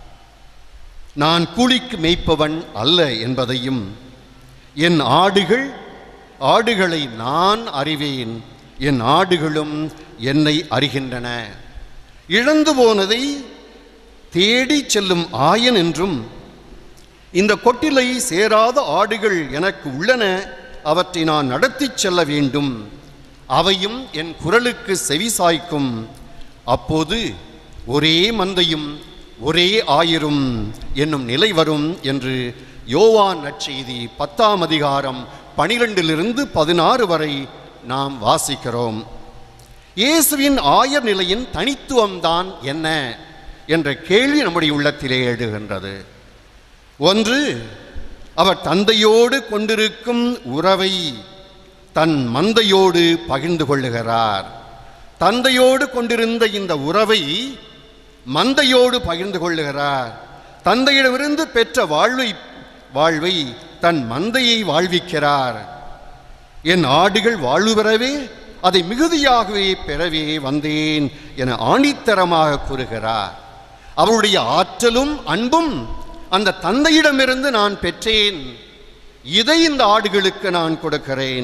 நான் கூலிக்கு மேய்ப்பவன் அல்ல என்பதையும், என் ஆடுகள் ஆடுகளை நான் அறிவேன், என் ஆடுகளும் என்னை அறிகின்றன, இழந்து போனதை தேடி செல்லும் ஆயன் என்றும், இந்த கொட்டிலை சேராத ஆடுகள் எனக்கு உள்ளன, அவற்றை நான் நடத்தி செல்ல வேண்டும், அவையும் என் குரலுக்கு செவிசாய்க்கும், அப்போது ஒரே மந்தையும் ஒரே ஆயிரும் என்னும் நிலை வரும் என்று யோவான் நற்செய்தி பத்தாம் அதிகாரம் பனிரெண்டிலிருந்து பதினாறு வரை நாம் வாசிக்கிறோம். இயேசுவின் ஆயர் நிலையின் தனித்துவம்தான் என்ன என்ற கேள்வி நம்முடைய உள்ளத்திலே எழுகின்றது. ஒன்று, அவர் தந்தையோடு கொண்டிருக்கும் உறவை தன் மந்தையோடு பகிர்ந்து கொள்ளுகிறார். தந்தையோடு கொண்டிருந்த இந்த உறவை மந்தையோடு பகிர்ந்து கொள்ளுகிறார். தந்தையிடமிருந்து பெற்ற வாழ்வை வாழ்வை தன் மந்தையை வாழ்விக்கிறார். என் ஆடுகள் வாழ்வு பெறவே அதை மிகுதியாகவே பெறவே வந்தேன் என ஆணித்தரமாக கூறுகிறார். அவருடைய ஆற்றலும் அன்பும் அந்த தந்தையிடமிருந்து நான் பெற்றேன், இதை இந்த ஆடுகளுக்கு நான் கொடுக்கிறேன்.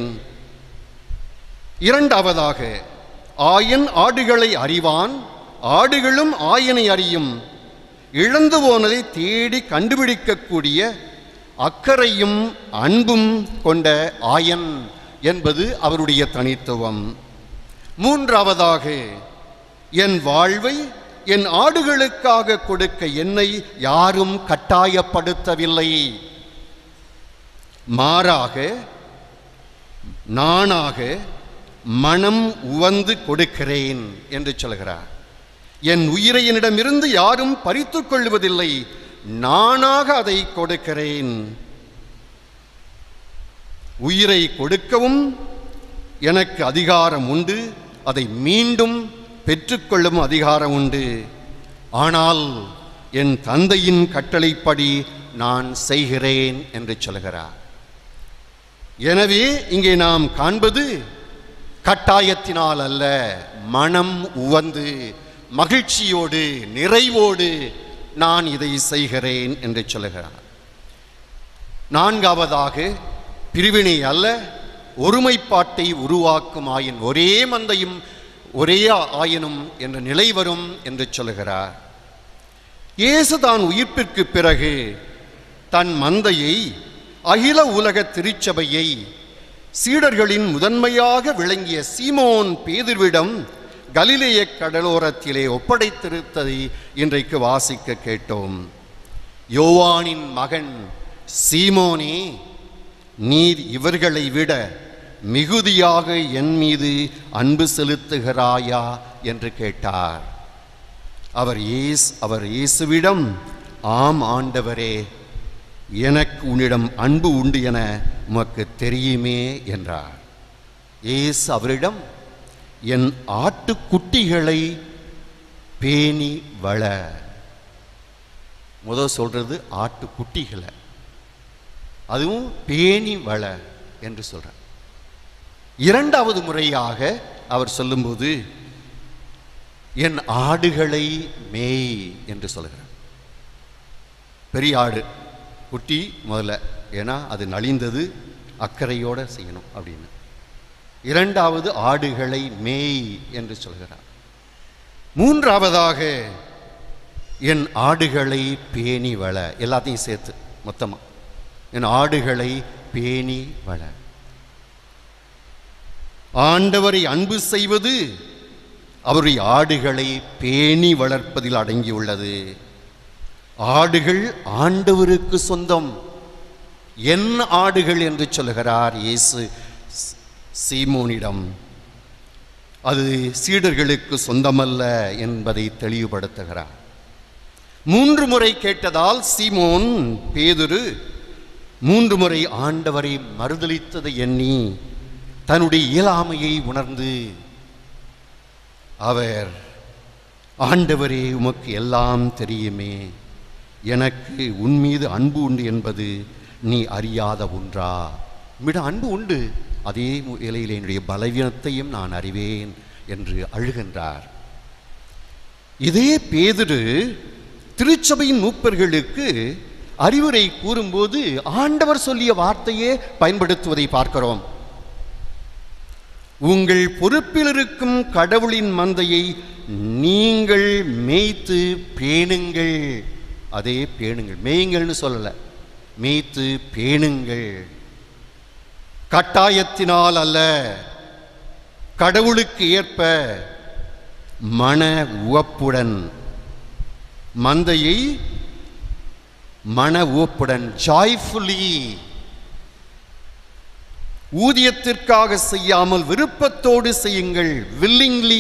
இரண்டாவதாக, ஆயன் ஆடுகளை அறிவான், ஆடுகளும் ஆயனை அறியும். இழந்து போனதை தேடி கண்டுபிடிக்கக்கூடிய அக்கறையும் அன்பும் கொண்ட ஆயன் என்பது அவருடைய தனித்துவம். மூன்றாவதாக, என் வாழ்வை என் ஆடுகளுக்காக கொடுக்க என்னை யாரும் கட்டாயப்படுத்தவில்லை, மாறாக நானாக மனம் உவந்து கொடுக்கிறேன் என்று சொல்கிறார். என் உயிரை என்னிடமிருந்து யாரும் பறித்து கொள்வதில்லை, நானாக அதை கொடுக்கிறேன். உயிரை கொடுக்கவும் எனக்கு அதிகாரம் உண்டு, அதை மீண்டும் பெற்றுக்கொள்ளும் அதிகாரம் உண்டு. ஆனால் என் தந்தையின் கட்டளைப்படி நான் செய்கிறேன் என்று சொல்கிறார். எனவே இங்கே நாம் காண்பது கட்டாயத்தினால் அல்ல, மனம் உவந்து மகிழ்ச்சியோடு நிறைவோடு நான் இதை செய்கிறேன் என்று சொல்கிறார். நான்காவதாக, பிரிவினை அல்ல ஒருமைப்பாட்டை உருவாக்கும் ஆயின் ஒரே மந்தையும் ஒரே ஆயினும் என்ற நிலை வரும் என்று சொல்கிறார். இயேசு தான் உயிர்ப்பிற்கு பிறகு தன் மந்தையை, அகில உலக திருச்சபையை சீடர்களின் முதன்மையாக விளங்கிய சீமோன் பேதுருவிடம் கலிலேய கடலோரத்திலே ஒப்படைத்திருத்ததை இன்றைக்கு வாசிக்க கேட்டோம். யோவானின் மகன் சீமோனே, நீர் இவர்களை விட மிகுதியாக என் மீது அன்பு செலுத்துகிறாயா என்று கேட்டார். அவர் இயேசு அவர் இயேசுவிடம், ஆம் ஆண்டவரே, எனக்கு உன்னிடம் அன்பு உண்டு என உமக்கு தெரியுமே என்றார். இயேசு அவரிடம், என் ஆட்டுக்குட்டிகளை பேணி வள. முதல் சொல்றது ஆட்டுக்குட்டிகளை, அதுவும் பேணி வள என்று சொல்றார். இரண்டாவது முறையாக அவர் சொல்லும்போது, என் ஆடுகளை மேய் என்று சொல்கிறார். பெரிய ஆடு குட்டி முதல்ல, ஏன்னா அது நலிந்தது, அக்கறையோடு செய்யணும் அப்படின்னு. இரண்டாவது ஆடுகளை மேய் என்று சொல்கிறார். மூன்றாவதாக என் ஆடுகளை பேணி வள, எல்லாத்தையும் சேர்த்து மொத்தமாக என் ஆடுகளை பேணி வள. ஆண்டவரை அன்பு செய்வது அவருடைய ஆடுகளை பேணி வளர்ப்பதில் அடங்கியுள்ளது. ஆடுகள் ஆண்டவருக்கு சொந்தம். என் ஆடுகள் என்று சொல்கிறார் இயேசு சீமோனிடம். அது சீடர்களுக்கு சொந்தமல்ல என்பதை தெளிவுபடுத்துகிறார். மூன்று முறை கேட்டதால் சீமோன் பேதுரு மூன்று முறை ஆண்டவரை மறுதலித்ததை எண்ணி தன்னுடைய இயலாமையை உணர்ந்து, அவர், ஆண்டவரே, உமக்கு எல்லாம் தெரியுமே, எனக்கு உன்மீது அன்பு உண்டு என்பது நீ அறியாத ஒன்றா? உம்மிடம் அன்பு உண்டு, அதே வேளையில் என்னுடைய பலவீனத்தையும் நான் அறிவேன் என்று அழுகின்றார். இதே பேதுரு திருச்சபையின் மூப்பர்களுக்கு அறிவுரை கூறும்போது ஆண்டவர் சொல்லிய வார்த்தையே பயன்படுத்துவதை பார்க்கிறோம். உங்கள் பொறுப்பில் இருக்கும் கடவுளின் மந்தையை நீங்கள் மேய்த்து பேணுங்கள். அதே பேணுங்கள், மேயுங்கள்னு சொல்லல, மேய்த்து பேணுங்கள். கட்டாயத்தினால் அல்ல, கடவுளுக்கு ஏற்ப மன உவப்புடன் மந்தையை மன உவப்புடன், ஜாய்ஃபுல்லி, ஊதியத்திற்காக செய்யாமல் விருப்பத்தோடு செய்யுங்கள். வில்லிங்லி,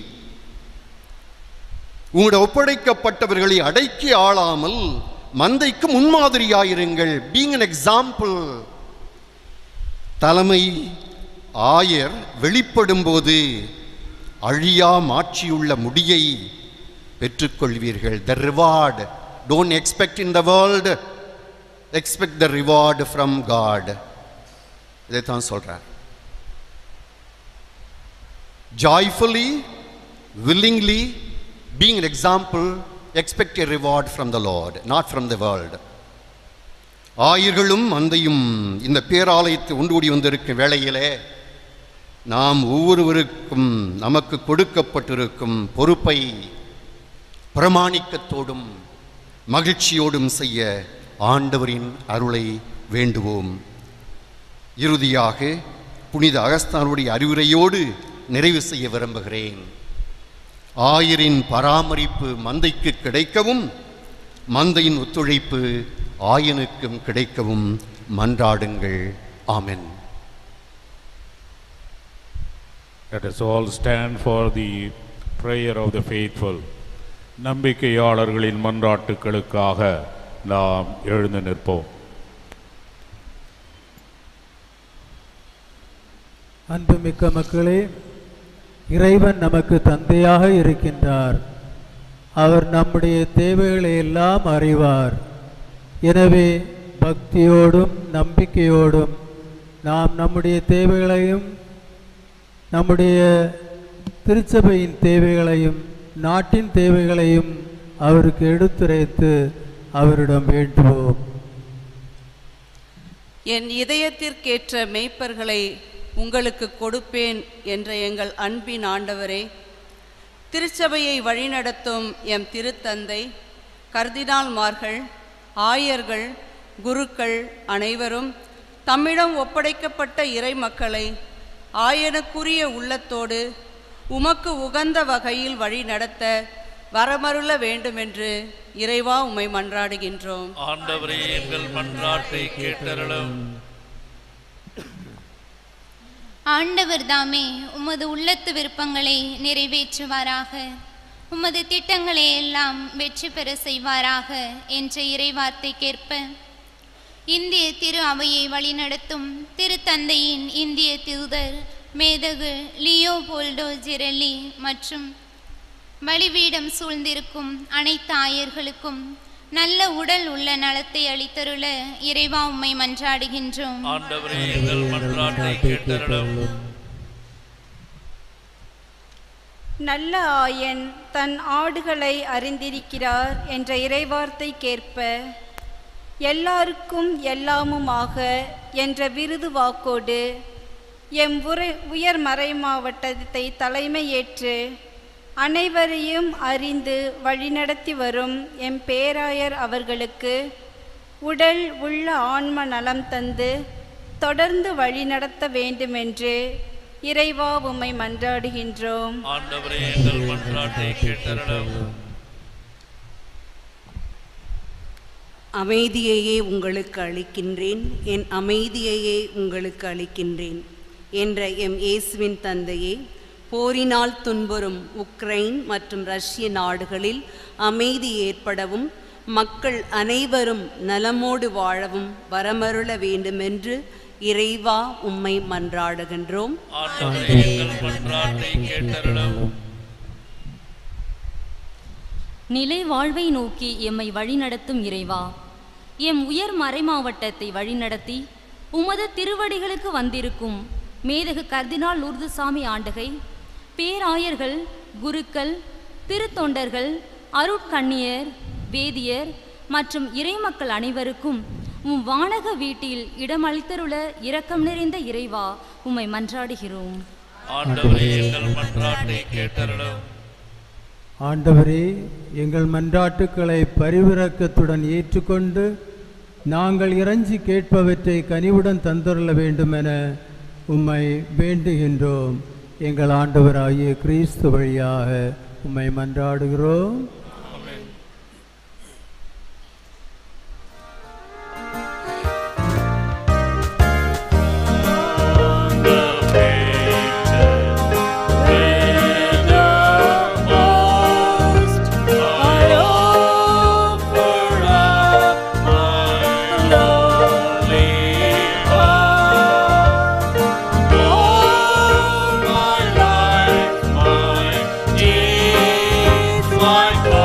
உங்களுடைய ஒப்படைக்கப்பட்டவர்களை அடக்கி ஆளாமல் மந்தைக்கு முன்மாதிரியாயிருங்கள். Being an example. தலைமை ஆயர் வெளிப்படும் போது அழியா மாட்சியுள்ள முடியை பெற்றுக்கொள்வீர்கள். The reward. Don't expect in the world, expect the reward from God. இதைத்தான் சொல்றார். Joyfully, willingly, being an example, expect a reward from the Lord, not from the world. ஆயர்களும் மந்தையும் இந்த பேராலயத்தை ஒன்றுகூடி வந்திருக்கும் வேளையிலே நாம் ஒவ்வொருவருக்கும் நமக்கு கொடுக்கப்பட்டிருக்கும் பொறுப்பை பிரமாணிக்கத்தோடும் மகிழ்ச்சியோடும் செய்ய ஆண்டவரின் அருளை வேண்டுவோம். இறுதியாக புனித அகஸ்தானுடைய அறிவுரையோடு நிறைவு செய்ய விரும்புகிறேன். ஆயரின் பராமரிப்பு மந்தைக்கு கிடைக்கவும், மந்தையின் ஒத்துழைப்பு ஆயனுக்கும் கிடைக்கவும் மன்றாடுங்கள். ஆமென். Let us all stand for the prayer of the faithful. நம்பிக்கையாளர்களின் மன்றாட்டுக்களுக்காக நாம் எழுந்து நிற்போம். அன்புமிக்க மக்களே, இறைவன் நமக்கு தந்தையாக இருக்கின்றார். அவர் நம்முடைய தேவைகளை எல்லாம் அறிவார். எனவே பக்தியோடும் நம்பிக்கையோடும் நாம் நம்முடைய தேவைகளையும் நம்முடைய திருச்சபையின் தேவைகளையும் நாட்டின் தேவைகளையும் அவருக்கு எடுத்துரைத்து அவரிடம் வேண்டுவோம். என் இதயத்திற்கேற்ற மேய்ப்பர்களை உங்களுக்கு கொடுப்பேன் என்ற எங்கள் அன்பின் ஆண்டவரே, திருச்சபையை வழிநடத்தும் எம் திருத்தந்தை, கர்தினால்மார்கள், ஆயர்கள், குருக்கள் அனைவரும் தம்மிடம் ஒப்படைக்கப்பட்ட இறை மக்களை ஆயனுக்குரிய உள்ளத்தோடு உமக்கு உகந்த வகையில் வழி நடத்த வரமருள வேண்டுமென்று இறைவா உம்மை மன்றாடுகின்றோம். ஆண்டவரே, எங்கள் மன்றாட்டை கேட்டருளும். ஆண்டவர் தாமே உமது உள்ளத்து விருப்பங்களை நிறைவேற்றுவாராக, உமது திட்டங்களை எல்லாம் வெற்றி பெற செய்வாராக என்ற இறைவார்த்தைக்கேற்ப இந்திய திரு அவையை வழிநடத்தும் திருத்தந்தையின் இந்திய தூதர் மேதகு லியோபோல்டோ ஜிரெல்லி மற்றும் பலிபீடம் சூழ்ந்திருக்கும் அனைத்து ஆயர்களுக்கும் நல்ல உடல் உள்ள நலத்தை அளித்தருள இறைவா உம்மை மன்றாடுகின்றோம். ஆண்டவரே, எங்கள் மன்றாட்டை கேட்டருளும். நல்ல ஆயன் தன் ஆடுகளை அறிந்திருக்கிறார் என்ற இறைவார்த்தைக்கேற்ப எல்லாருக்கும் எல்லாமுமாக என்ற விருது வாக்கோடு எம் உரை உயர் மறை மாவட்டத்தை தலைமையேற்று அனைவரையும் அறிந்து வழிநடத்தி வரும் எம் பேராயர் அவர்களுக்கு உடல் உள்ள ஆன்ம நலம் தந்து தொடர்ந்து வழிநடத்த வேண்டுமென்று இறைவா உம்மை மன்றாடுகின்றோம். ஆண்டவரே, எங்கள் மன்றாட்டை கேட்டருளும். அமைதியையே உங்களுக்கு அளிக்கின்றேன், என் அமைதியையே உங்களுக்கு அளிக்கின்றேன் என்ற எம் இயேசுவின் தந்தையே, போரினால் துன்புறும் உக்ரைன் மற்றும் ரஷ்ய நாடுகளில் அமைதி ஏற்படவும் மக்கள் அனைவரும் நலமோடு வாழவும் வரமருள வேண்டுமென்று இறைவா உம்மை மன்றாடுகின்றோம். ஆண்டவரே, எங்கள் மன்றாட்டை கேட்டருளும். நிலை வாழ்வை நோக்கி எம்மை வழிநடத்தும் இறைவா, எம் உயர் மறைமாவட்டத்தை வழிநடத்தி உமது திருவடிகளுக்கு வந்திருக்கும் மேதகு கர்தினால் லூர்துசாமி ஆண்டகை, பேராயர்கள், குருக்கள், திருத்தொண்டர்கள், அருட்கண்ணியர், வேதியர் மற்றும் இறைமக்கள் அனைவருக்கும் உம் வானக வீட்டில் இடமளித்தருள இரக்கம் நிறைந்த இறைவா உம்மை மன்றாடுகிறோம். ஆண்டவரே, எங்கள் மன்றாட்டை கேட்டருளும். ஆண்டவரே, எங்கள் மன்றாட்டுக்களை பரிவிரக்கத்துடன் ஏற்றுக்கொண்டு நாங்கள் இறைஞ்சி கேட்பவற்றை கனிவுடன் தந்தருள வேண்டுமென உம்மை வேண்டுகின்றோம். எங்கள் ஆண்டவராகிய கிறிஸ்து வழியாக உம்மை மன்றாடுகிறோம். My God.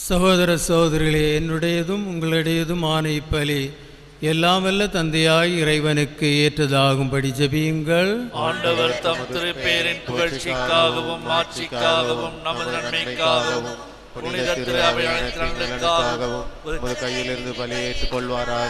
சகோதர சகோதரிகளே, என்னுடையதும் உங்களுடையதும் ஆன இப்பலி எல்லாம் வல்ல தந்தையாய் இறைவனுக்கு ஏற்றதாகும்படி ஜெபியுங்கள். ஆண்டவர் தம் திருப்பேரின் புகழ்ச்சிக்காகவும் மாட்சிக்காகவும் நமது நன்மைக்காகவும் புனித திரு அவை அனைத்திற்காகவும் உமது கையிலிருந்து பலி ஏற்றுக் கொள்வாராக.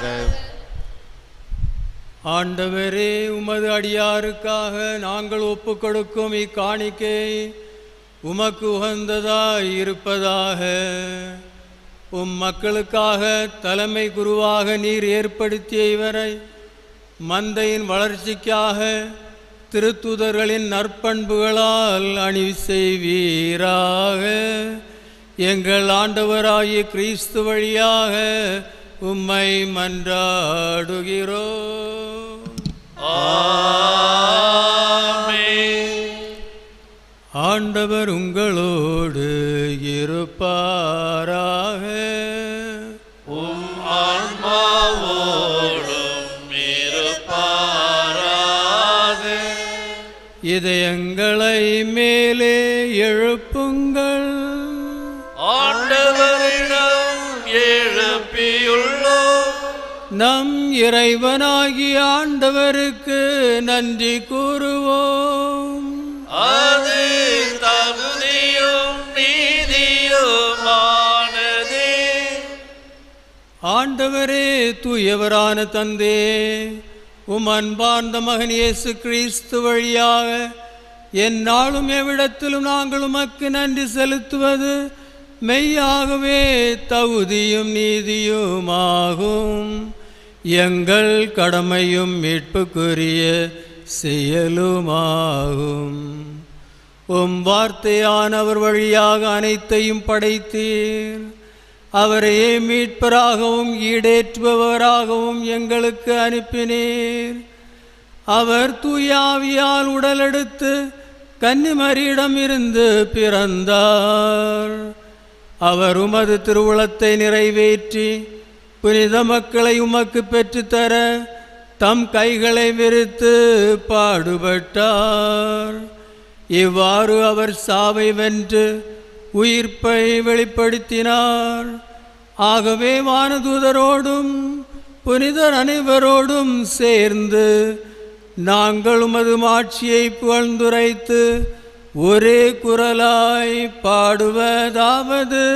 ஆண்டவரே, உமது அடியாருக்காக நாங்கள் ஒப்புக் கொடுக்கும் இக்காணிக்கை உமக்கு உகந்ததாய் இருப்பதாக. உம் மக்களுக்காக தலைமை குருவாக நீர் ஏற்படுத்திய இவரை மந்தையின் வளர்ச்சிக்காக திருத்துதர்களின் நற்பண்புகளால் அணி செய்வீராக. எங்கள் ஆண்டவராகிய கிறிஸ்து வழியாக உம்மை மன்றாடுகிறோம். ஆண்டவர் உங்களோடு இருப்பாராக. உம் ஆன்மாவோடும் இருப்பாராக. இதயங்களை மேலே எழுப்புங்கள். ஆண்டவரிடம் எழுப்பியுள்ளோம். நம் இறைவனாகிய ஆண்டவருக்கு நன்றி கூறுவோம். அது தகுதியும் நீதியுமானதே. ஆண்டவரே, தூயவரான தந்தே, உம் அன்பார்ந்த மகன் இயேசு கிறிஸ்து வழியாக எந்நாளும் எவ்விடத்திலும் நாங்கள் உமக்கு நன்றி செலுத்துவது மெய்யாகவே தகுதியும் நீதியுமாகும். எங்கள் கடமையும் மீட்புக்குரிய செயலுமாகும். உம் வார்த்தையானவர் வழியாக அனைத்தையும் படைத்தீர். அவரையே மீட்பராகவும் ஈடேற்றுபவராகவும் எங்களுக்கு அனுப்பினீர். அவர் தூயாவியால் உடலெடுத்து கன்னிமரியிடம் இருந்து பிறந்தார். அவர் உமது திருவுளத்தை நிறைவேற்றி புனித மக்களை உமக்கு பெற்றுத்தர தம் கைகளை விரித்து பாடுபட்டார். இவ்வாறு அவர் சாவை வென்று உயிர்ப்பை வெளிப்படுத்தினார். ஆகவே வானதூதரோடும் புனிதர் அனைவரோடும் சேர்ந்து நாங்கள் உமது மாட்சியை புகழ்ந்துரைத்து ஒரே குரலாய் பாடுவதாவது: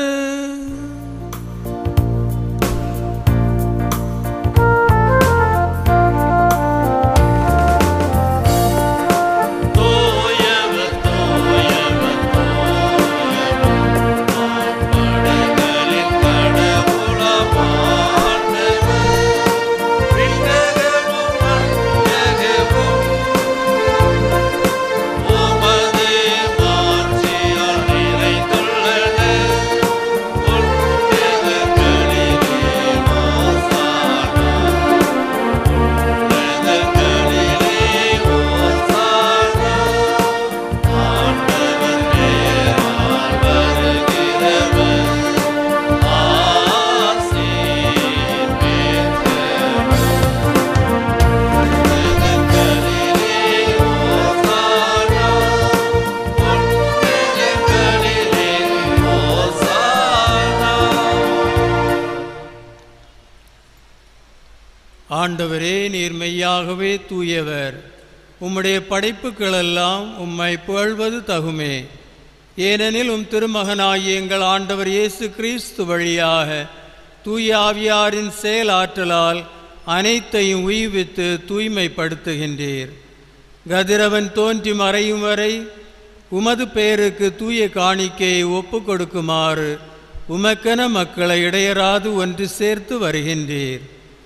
ஆண்டவரே, நீர் மெய்யாகவே தூயவர். உம்முடைய படைப்புகளெல்லாம் உம்மை புகழ்வது தகுமே. ஏனெனில் உம் திருமகனாகிய எங்கள் ஆண்டவர் இயேசு கிறிஸ்து வழியாக தூய ஆவியாரின் செயலாற்றலால் அனைத்தையும் உய்வித்து தூய்மைப்படுத்துகின்றீர். கதிரவன் தோன்றி மறையும் வரை உமது பெயருக்கு தூய காணிக்கையை ஒப்பு கொடுக்குமாறு உமக்கென மக்களை இடையராது ஒன்று சேர்த்து வருகின்றீர்.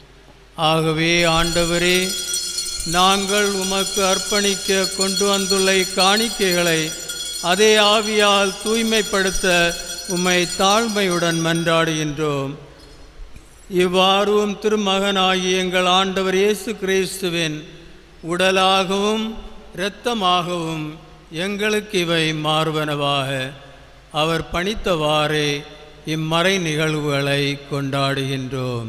ஆகவே ஆண்டவரே, நாங்கள் உமக்கு அர்ப்பணிக்க கொண்டு வந்துள்ள காணிக்கைகளை அதே ஆவியால் தூய்மைப்படுத்த உம்மை தாழ்மையுடன் மன்றாடுகின்றோம். இவ்வாறும் திருமகனாகிய எங்கள் ஆண்டவர் இயேசு கிறிஸ்துவின் உடலாகவும் இரத்தமாகவும் எங்களுக்கு இவை மாறுவனவாக அவர் பணித்தவாறே இம்மறை நிகழ்வுகளை கொண்டாடுகின்றோம்.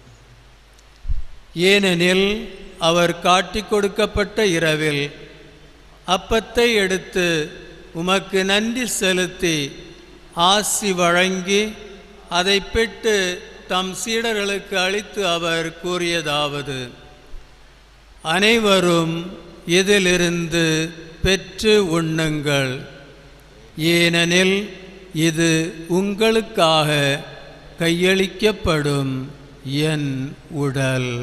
ஏனெனில் அவர் காட்டிக் கொடுக்கப்பட்ட இரவில் அப்பத்தை எடுத்து உமக்கு நன்றி செலுத்தி ஆசி வழங்கி அதை பெற்று தம் சீடர்களுக்கு அளித்து அவர் கூறியதாவது: அனைவரும் இதிலிருந்து பெற்று உண்ணுங்கள், ஏனெனில் இது உங்களுக்காக கையளிக்கப்படும் என் உடல்.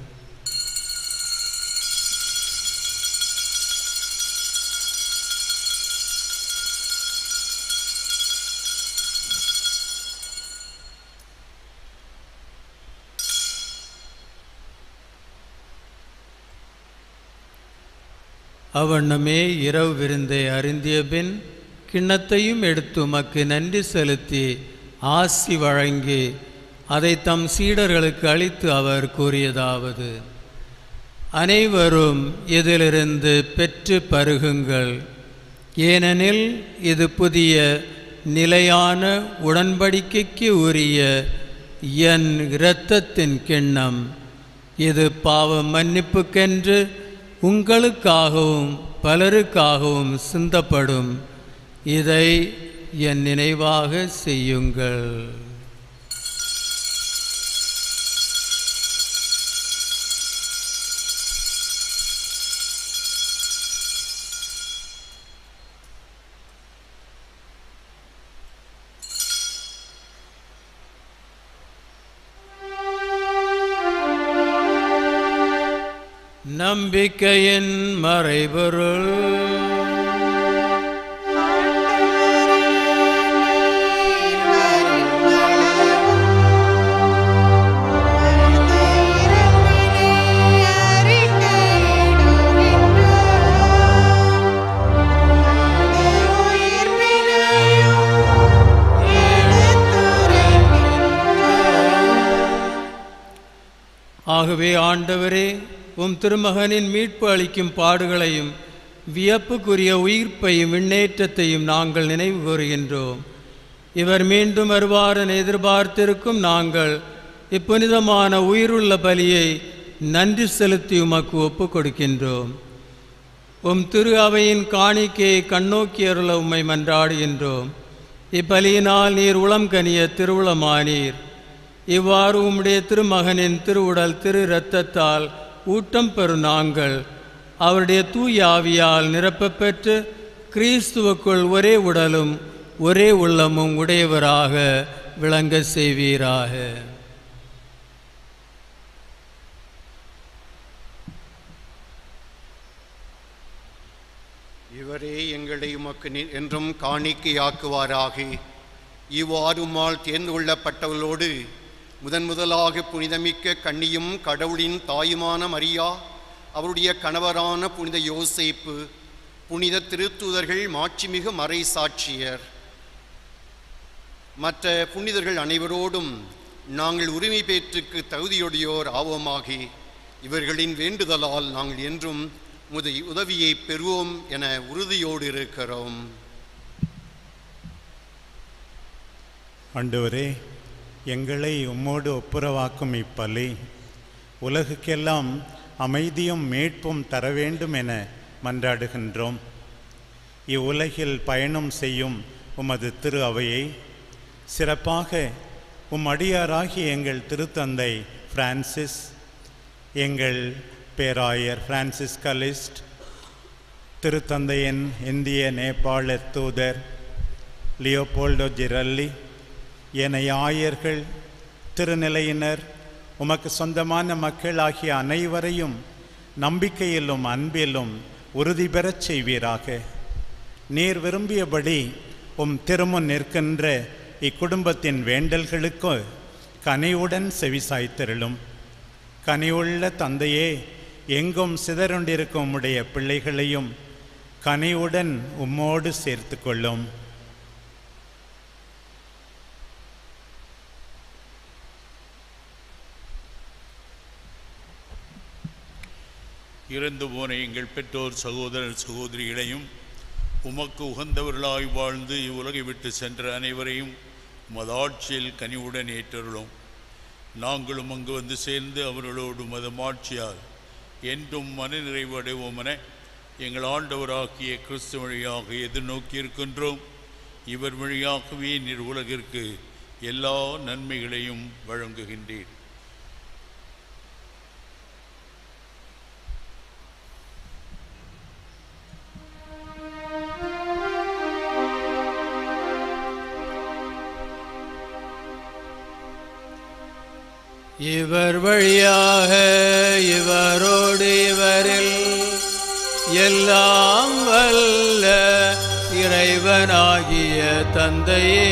அவ்வண்ணமே இரவு விருந்தை அருந்திய பின் கிண்ணத்தையும் எடுத்து உமக்கு நன்றி செலுத்தி ஆசி வழங்கி அதை தம் சீடர்களுக்கு அளித்து அவர் கூறியதாவது: அனைவரும் இதிலிருந்து பெற்று பருகுங்கள், ஏனெனில் இது புதிய நிலையான உடன்படிக்கைக்கு உரிய என் இரத்தத்தின் கிண்ணம். இது பாவ மன்னிப்புக்கென்று உங்களுக்காகவும் பலருக்காகவும் சிந்தப்படும். இதை என் நினைவாக செய்யுங்கள். நம்பிக்கையின் மறைபொருள். ஆகவே ஆண்டவரே, உம் திருமகனின் மீட்பு அளிக்கும் பாடுகளையும் வியப்புக்குரிய உயிர்ப்பையும் விண்ணேற்றத்தையும் நாங்கள் நினைவு கூறுகின்றோம். இவர் மீண்டும் வருவார் என எதிர்பார்த்திருக்கும் நாங்கள் இப்புனிதமான உயிருள்ள பலியை நன்றி செலுத்தி உமக்கு ஒப்புக் கொடுக்கின்றோம். உம் திரு அவையின் காணிக்கையை கண்ணோக்கி அருள உம்மை மன்றாடுகின்றோம். இப்பலியினால் நீர் உளம் கனிய திருவுளமானீர். இவ்வாறு உம்முடைய திருமகனின் திருவுடல் திரு இரத்தத்தால் ஊட்டம் பெறும் நாங்கள் அவருடைய தூய ஆவியால் நிரப்பப் பெற்று கிறிஸ்துவுக்குள் ஒரே உடலும் ஒரே உள்ளமும் உடையவராக விளங்க செய்வீராக. இவரே எங்களை உமக்கு என்றும் காணிக்கையாக்குவாராக. இவ்வாறுமால் தேர்ந்து கொள்ளப்பட்டவர்களோடு முதன் முதலாக புனிதமிக்க கன்னியும் கடவுளின் தாயுமான மரியா, அவருடைய கணவரான புனித யோசேப்பு, புனித திருத்தூதர்கள், மாட்சிமிகு மறை சாட்சியர், மற்ற புனிதர்கள் அனைவரோடும் நாங்கள் உரிமை பேற்றுக்கு தகுதியுடையோர் ஆவோமாகி இவர்களின் வேண்டுதலால் நாங்கள் என்றும் உமது உதவியை பெறுவோம் என உறுதியோடு இருக்கிறோம். ஆண்டவரே, எங்களை உம்மோடு ஒப்புரவாக்கும் இப்பலி உலகுக்கெல்லாம் அமைதியும் மீட்பும் தர வேண்டும் என மன்றாடுகின்றோம். இவ்வுலகில் பயணம் செய்யும் உமது திரு அவையை சிறப்பாக உம் அடியாராகிய எங்கள் திருத்தந்தை பிரான்சிஸ், எங்கள் பேராயர் பிரான்சிஸ் கலிஸ்ட், திருத்தந்தையின் இந்திய நேபாள தூதர் லியோபோல்டோ ஜிரல்லி, ஏனைய ஆயர்கள், திருநிலையினர், உமக்கு சொந்தமான மக்கள் ஆகிய அனைவரையும் நம்பிக்கையிலும் அன்பிலும் உறுதி பெறச் செய்வீராக. நீர் விரும்பியபடி உம் திருமுன் நிற்கின்ற இக்குடும்பத்தின் வேண்டல்களுக்கு கனிவுடன் செவிசாய்த்திருளும். கனிவுள்ள தந்தையே, எங்கும் சிதறுண்டிருக்கும் உம்முடைய பிள்ளைகளையும் கனிவுடன் உம்மோடு சேர்த்து கொள்ளும். இறந்து போன எங்கள் பெற்றோர், சகோதரர், சகோதரிகளையும் உமக்கு உகந்தவர்களாய் வாழ்ந்து இவ்வுலகை விட்டு சென்ற அனைவரையும் உமது ஆட்சியில் கனிவுடன் ஏற்றருளும். நாங்களும் அங்கு வந்து சேர்ந்து அவர்களோடு மத மாட்சியால் என்றும் மன நிறைவு அடைவோம் என எங்கள் ஆண்டவராகிய கிறிஸ்து வழியாக எதிர்நோக்கி இருக்கின்றோம். இவர் வழியாகவே நீர் உலகிற்கு எல்லா நன்மைகளையும் வழங்குகின்றேன். இவர் வழியாக இவரோடு இவரில் எல்லாம் வல்ல இறைவனாகிய தந்தையே,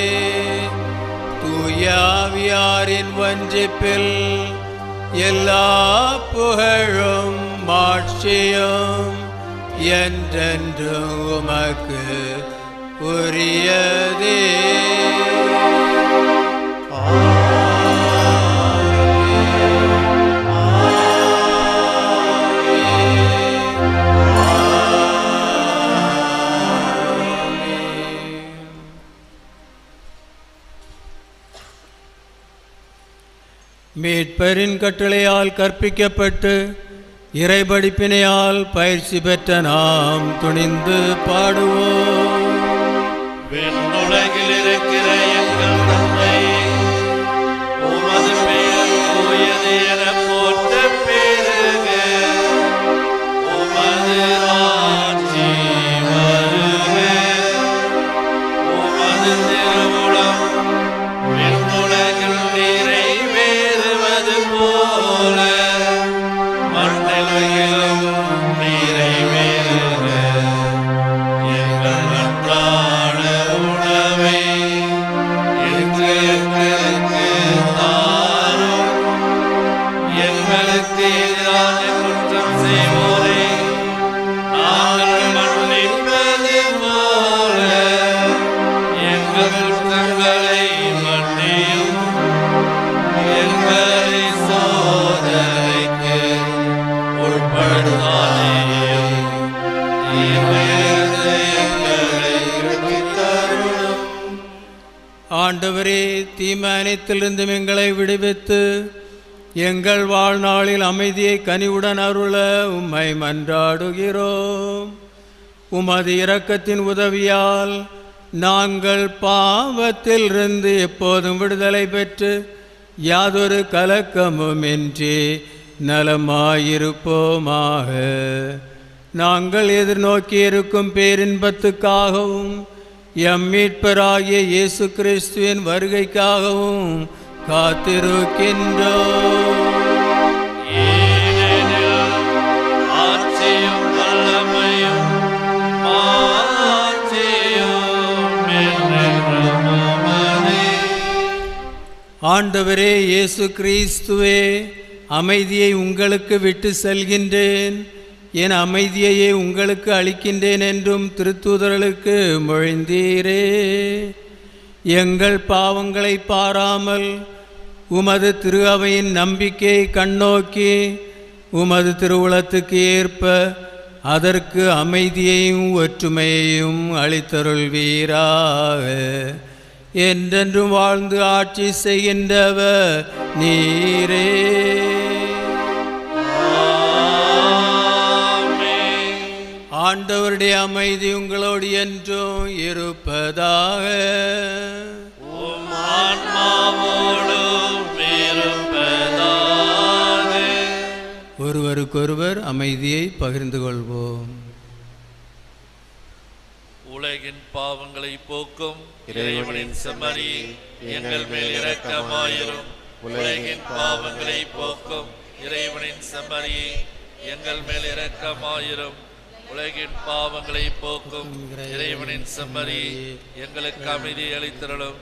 தூயாவியாரின் வஞ்சிப்பில் எல்லா புகழும் மாட்சியும் என்றென்றும் உமக்கு உரியதே. மீட்பரின் கட்டளையால் கற்பிக்கப்பட்டு இறைபடிப்பினையால் பயிற்சி பெற்ற நாம் துணிந்து பாடுவோம். விண்ணுலகில் இருக்கிற எங்கள் தந்தை, உமது பெயர் தூயது என போற்றப் பெறுக. உமது ஆட்சி வருக. உமது திருவுளம் விண்ணுலகில் நிறைவேறுவது போல மண்ணுலகிலும் நிறைவேறுக. எங்கள் அன்றாட உணவை இன்று எங்களுக்கு தாரும். எங்களுக்கு எதிரான குற்றம் செய்வோரை நாங்கள் மன்னிப்பது போல எங்கள் குற்றங்களை மன்னியும். எங்களை சோதனைக்கு உட்படுத்தாதேயும். தீமையிலிருந்து எங்களை விடுவித்தருளும். ஆண்டவரே, தீமை அனைத்திலிருந்தும் எங்களை விடுவித்து எங்கள் வாழ்நாளில் அமைதியை கனிவுடன் அருள உம்மை மன்றாடுகிறோம். உமது இரக்கத்தின் உதவியால் நாங்கள் பாவத்திலிருந்து எப்போதும் விடுதலை பெற்று யாதொரு கலக்கமுமின்றி நலமாயிருப்போமாக. நாங்கள் எதிர்நோக்கி இருக்கும் பேரின்பத்துக்காகவும் எம் மீட்பராகிய இயேசு கிறிஸ்துவின் வருகைக்காகவும் காத்திருக்கின்றோம். ஆட்சியும் வல்லமையும் மாட்சியும் என்றென்றும் உமதே. ஆண்டவரே இயேசு கிறிஸ்துவே, அமைதியை உங்களுக்கு விட்டு செல்கின்றேன், என் அமைதியையே உங்களுக்கு அளிக்கின்றேன் என்றும் திருத்தூதர்களுக்கு மொழிந்தீரே. எங்கள் பாவங்களை பாராமல் உமது திரு அவையின் நம்பிக்கையை கண்ணோக்கி உமது திருவுளத்துக்கு ஏற்ப அதற்கு அமைதியையும் ஒற்றுமையையும் அளித்தருள்வீராக. என்றென்றும் வாழ்ந்து ஆட்சி செய்கின்றவர் நீரே. ஆண்டவருடைய அமைதி உங்களோடு என்றும் இருப்பதாக. உம் ஆன்மாவோடும் இருப்பதாக. ஒருவருக்கொருவர் அமைதியை பகிர்ந்து கொள்வோம். உலகின் பாவங்களை போக்கும் இறைவனின் செம்மறி, எங்கள் மேல் இரக்கமாயிரும். உலகின் பாவங்களை போக்கும் இறைவனின் செம்மறி, எங்கள் மேல் இரக்கமாயிரும். உலகின் பாவங்களை போக்கும் இறைவனின் செம்மறி, எங்களுக்கு அமைதி அளித்திரளும்.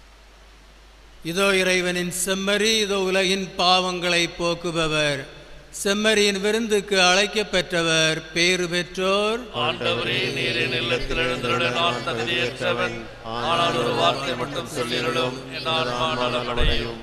இதோ இறைவனின் செம்மறி, இதோ உலகின் பாவங்களை போக்குபவர். செம்மறியின் விருந்துக்கு அழைக்கப் பெற்றவர் பேறு பெற்றோர். ஆண்டவரே, நீர் என் இல்லத்தில் எழுந்தருள நான் தகுதியற்றவன். ஆனால் ஒரு வார்த்தை மட்டும் சொல்லிருளும், என் ஆன்மா நலமடையும்.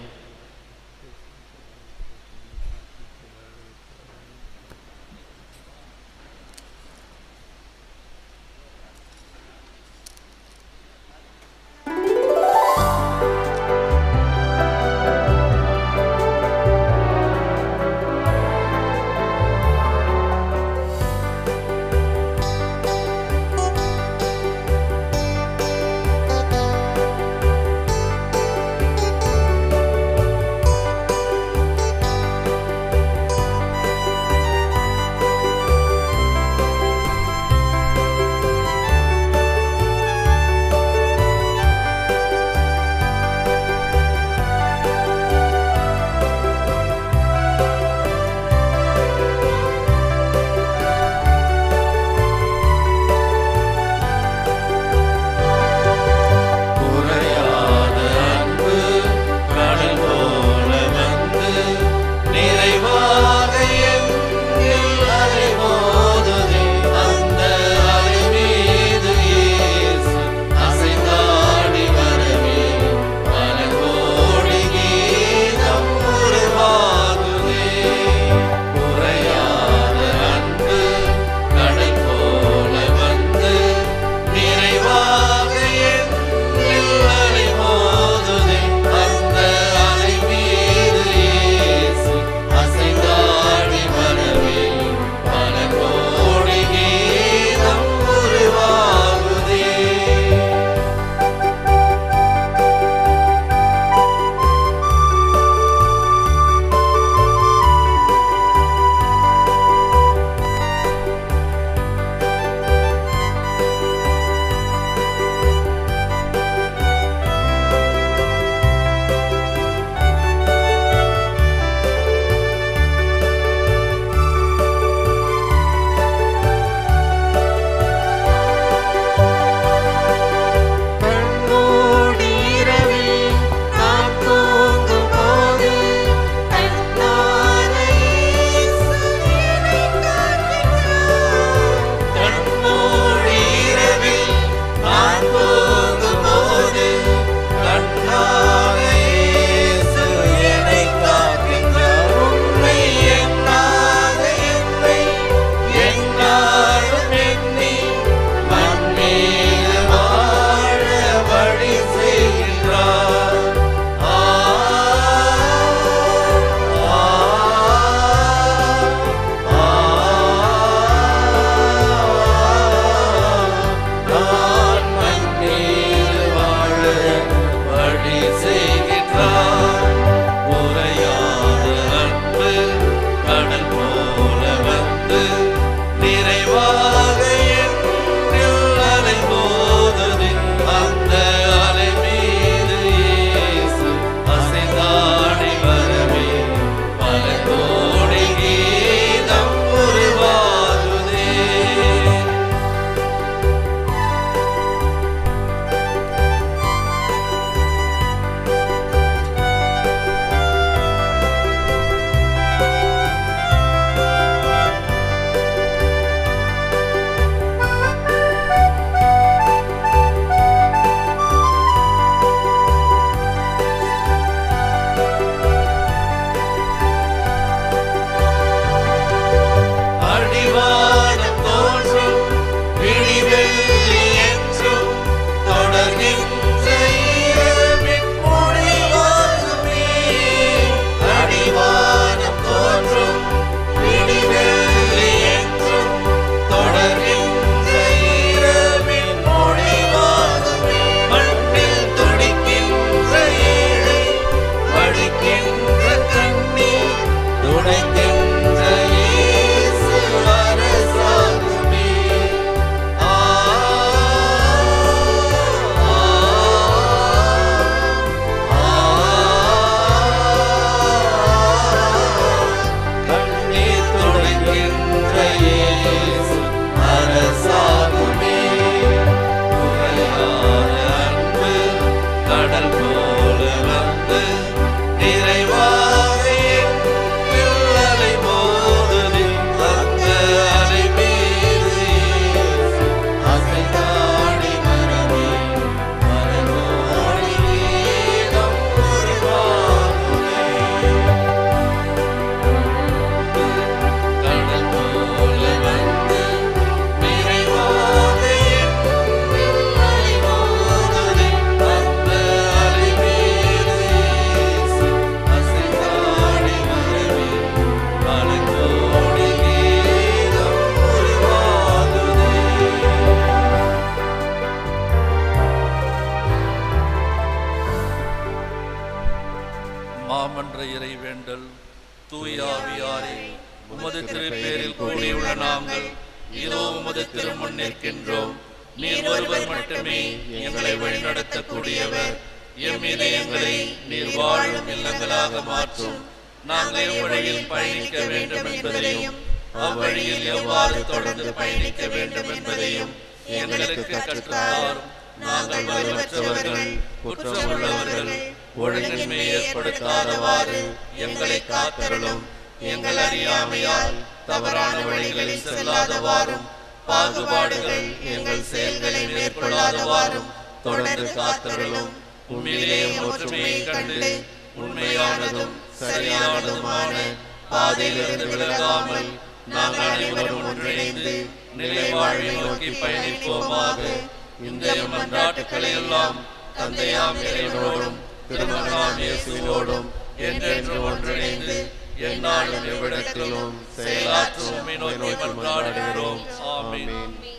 ஆமென்ற இறைவேண்டல். தூய ஆவியாரே, உமது திருப்பேரில் கூடியுள்ள நாங்கள் இதோ உமது திருமுன் நிற்கின்றோம். நீர் ஒருவர் மட்டுமே எங்களை வழிநடத்தக்கூடியவர். எம் இதயங்களை நீர் வாழும் இல்லங்களாக மாற்றும். நாங்கள் எவ்வழியில் பயணிக்க வேண்டும் என்பதையும் அவ்வழியில் எவ்வாறு தொடர்ந்து பயணிக்க வேண்டும் என்பதையும் எங்களுக்கு கற்றுத்தாரும். நாங்கள் வலுவற்றவர்கள், குற்றமுள்ளவர்கள், ஒழுங்கின்மை ஏற்படுத்தாதவாறு எங்களை காத்தருளும். எங்கள் அறியாமையால் தவறான வழிகளில் செல்லாதவாறும், பாகுபாடுகள் எங்கள் செயல்களை மேற்கொள்ளாதவாறும் தொடர்ந்து காத்தருளும். உண்மையிலே ஒற்றுமையை கண்டு உண்மையானதும் சரியானதுமான பாதையிலிருந்து விலகாமல் நாங்கள் அனைவரும் ஒன்றிணைந்து நிலை வாழ்வை நோக்கி பயணிப்போமாக. இந்த மன்றாட்டுக்களை எல்லாம் தந்தையாம் இறைவனோடும் திருமகனாம் இயேசுவோடும் என்றென்று ஒன்றிணைந்து எந்நாளும் எவ்விடத்திலும் செயலாற்றும் நோக்கி மன்றாடுகிறோம். ஆமென்.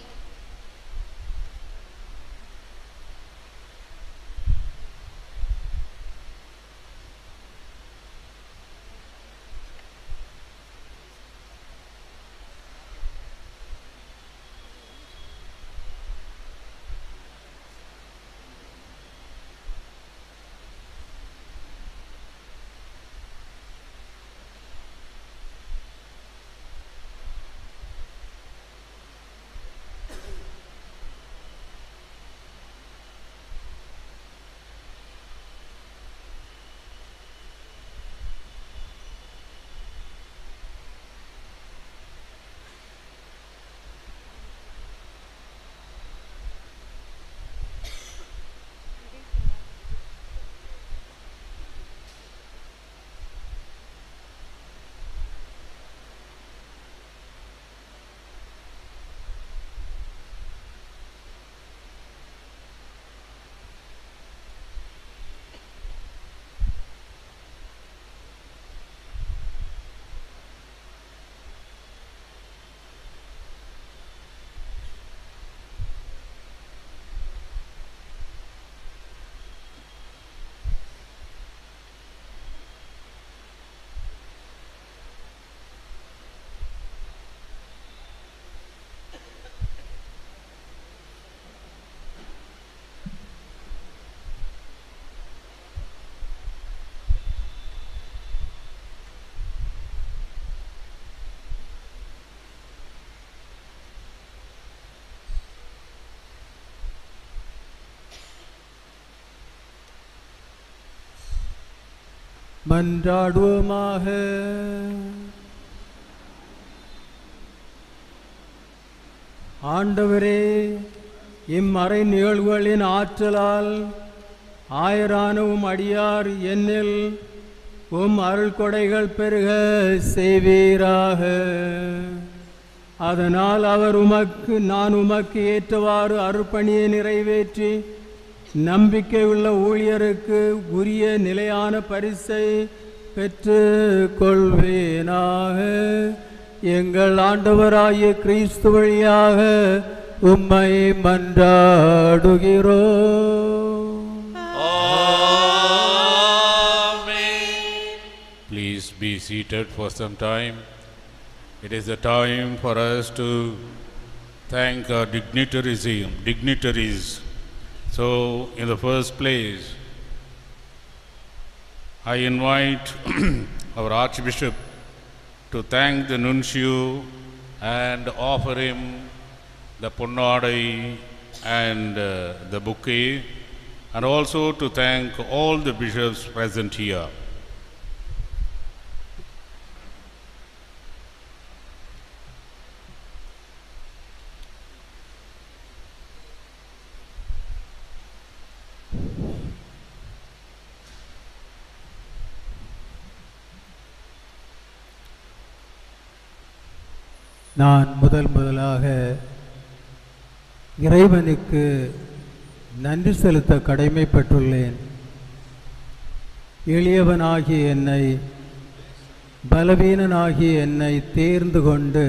மன்றாடுவோமாக. ஆண்டவரே, இம்மறை நிகழ்வுகளின் ஆற்றலால் ஆயரான உம் அடியார் என்னில் உம் அருள் கொடைகள் பெருக செய்வீராக. அதனால் அவர் உமக்கு நான் உமக்கு ஏற்றவாறு அருப்பணியை நிறைவேற்றி நம்பிக்கை உள்ள ஊழியருக்கு உரிய நிலையான பரிசை பெற்று கொள்வேனாக. எங்கள் ஆண்டவராகிய கிறிஸ்து வழியாக உம்மை மன்றாடுகிறோம். Please be seated for some time. It is a time for us to thank our dignitaries. dignitaries. So, in the first place, I invite our Archbishop to thank the nuncio and offer him the Punnadai and uh, the bouquet, and also to thank all the bishops present here. நான் முதல் முதலாக இறைவனுக்கு நன்றி செலுத்த கடமைப்பட்டுள்ளேன். எளியவனாகிய என்னை, பலவீனனாகிய என்னை தேர்ந்து கொண்டு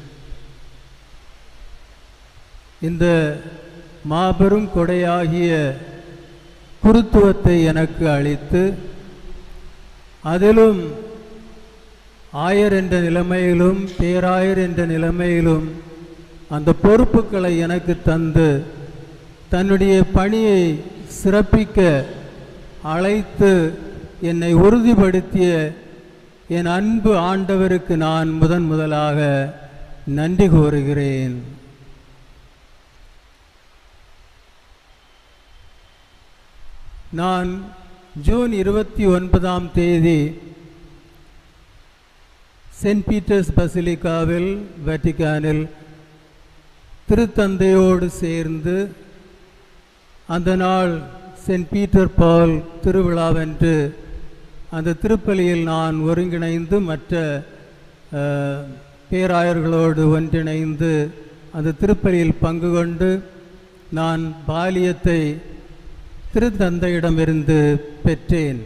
இந்த மாபெரும் கொடையாகிய குருத்துவத்தை எனக்கு அளித்து அதிலும் ஆயர் என்ற நிலைமையிலும் பேராயர் என்ற நிலைமையிலும் அந்த பொறுப்புகளை எனக்கு தந்து தன்னுடைய பணியை சிறப்பிக்க அழைத்து என்னை உறுதிப்படுத்திய என் அன்பு ஆண்டவருக்கு நான் முதன் முதலாக நன்றி கூறுகிறேன். நான் ஜூன் இருபத்தி ஒன்பதாம் தேதி சென்ட் பீட்டர்ஸ் பசிலிக்காவில் வட்டிக்கானில் திருத்தந்தையோடு சேர்ந்து அந்த நாள் சென்ட் பீட்டர் பால் திருவிழாவென்று அந்த திருப்பலியில் நான் ஒருங்கிணைந்து மற்ற பேராயர்களோடு ஒன்றிணைந்து அந்த திருப்பலியில் பங்கு கொண்டு நான் பாலியத்தை திருத்தந்தையிடமிருந்து பெற்றேன்.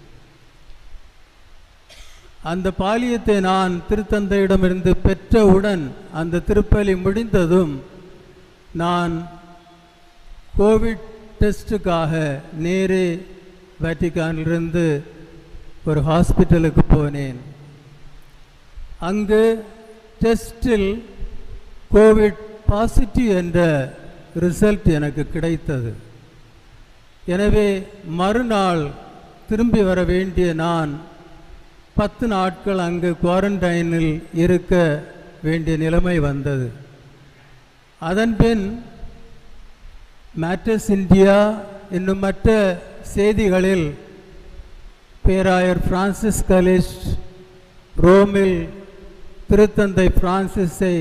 அந்த பாலியத்தை நான் திருத்தந்தையிடமிருந்து பெற்றவுடன் அந்த திருப்பலி முடிந்ததும் நான் கோவிட் டெஸ்ட்டுக்காக நேரே வேட்டிக்கானிலிருந்து ஒரு ஹாஸ்பிட்டலுக்கு போனேன். அங்கு டெஸ்டில் கோவிட் பாசிட்டிவ் என்ற ரிசல்ட் எனக்கு கிடைத்தது. எனவே மறுநாள் திரும்பி வர வேண்டிய நான் பத்து நாட்கள் அங்கு குவாரண்டைனில் இருக்க வேண்டிய நிலைமை வந்தது. அதன்பின் மேட்டர்ஸ் இந்தியா என்னும் மற்ற செய்திகளில் பேராயர் பிரான்சிஸ் கலிஸ்ட் ரோமில் திருத்தந்தை பிரான்சிஸை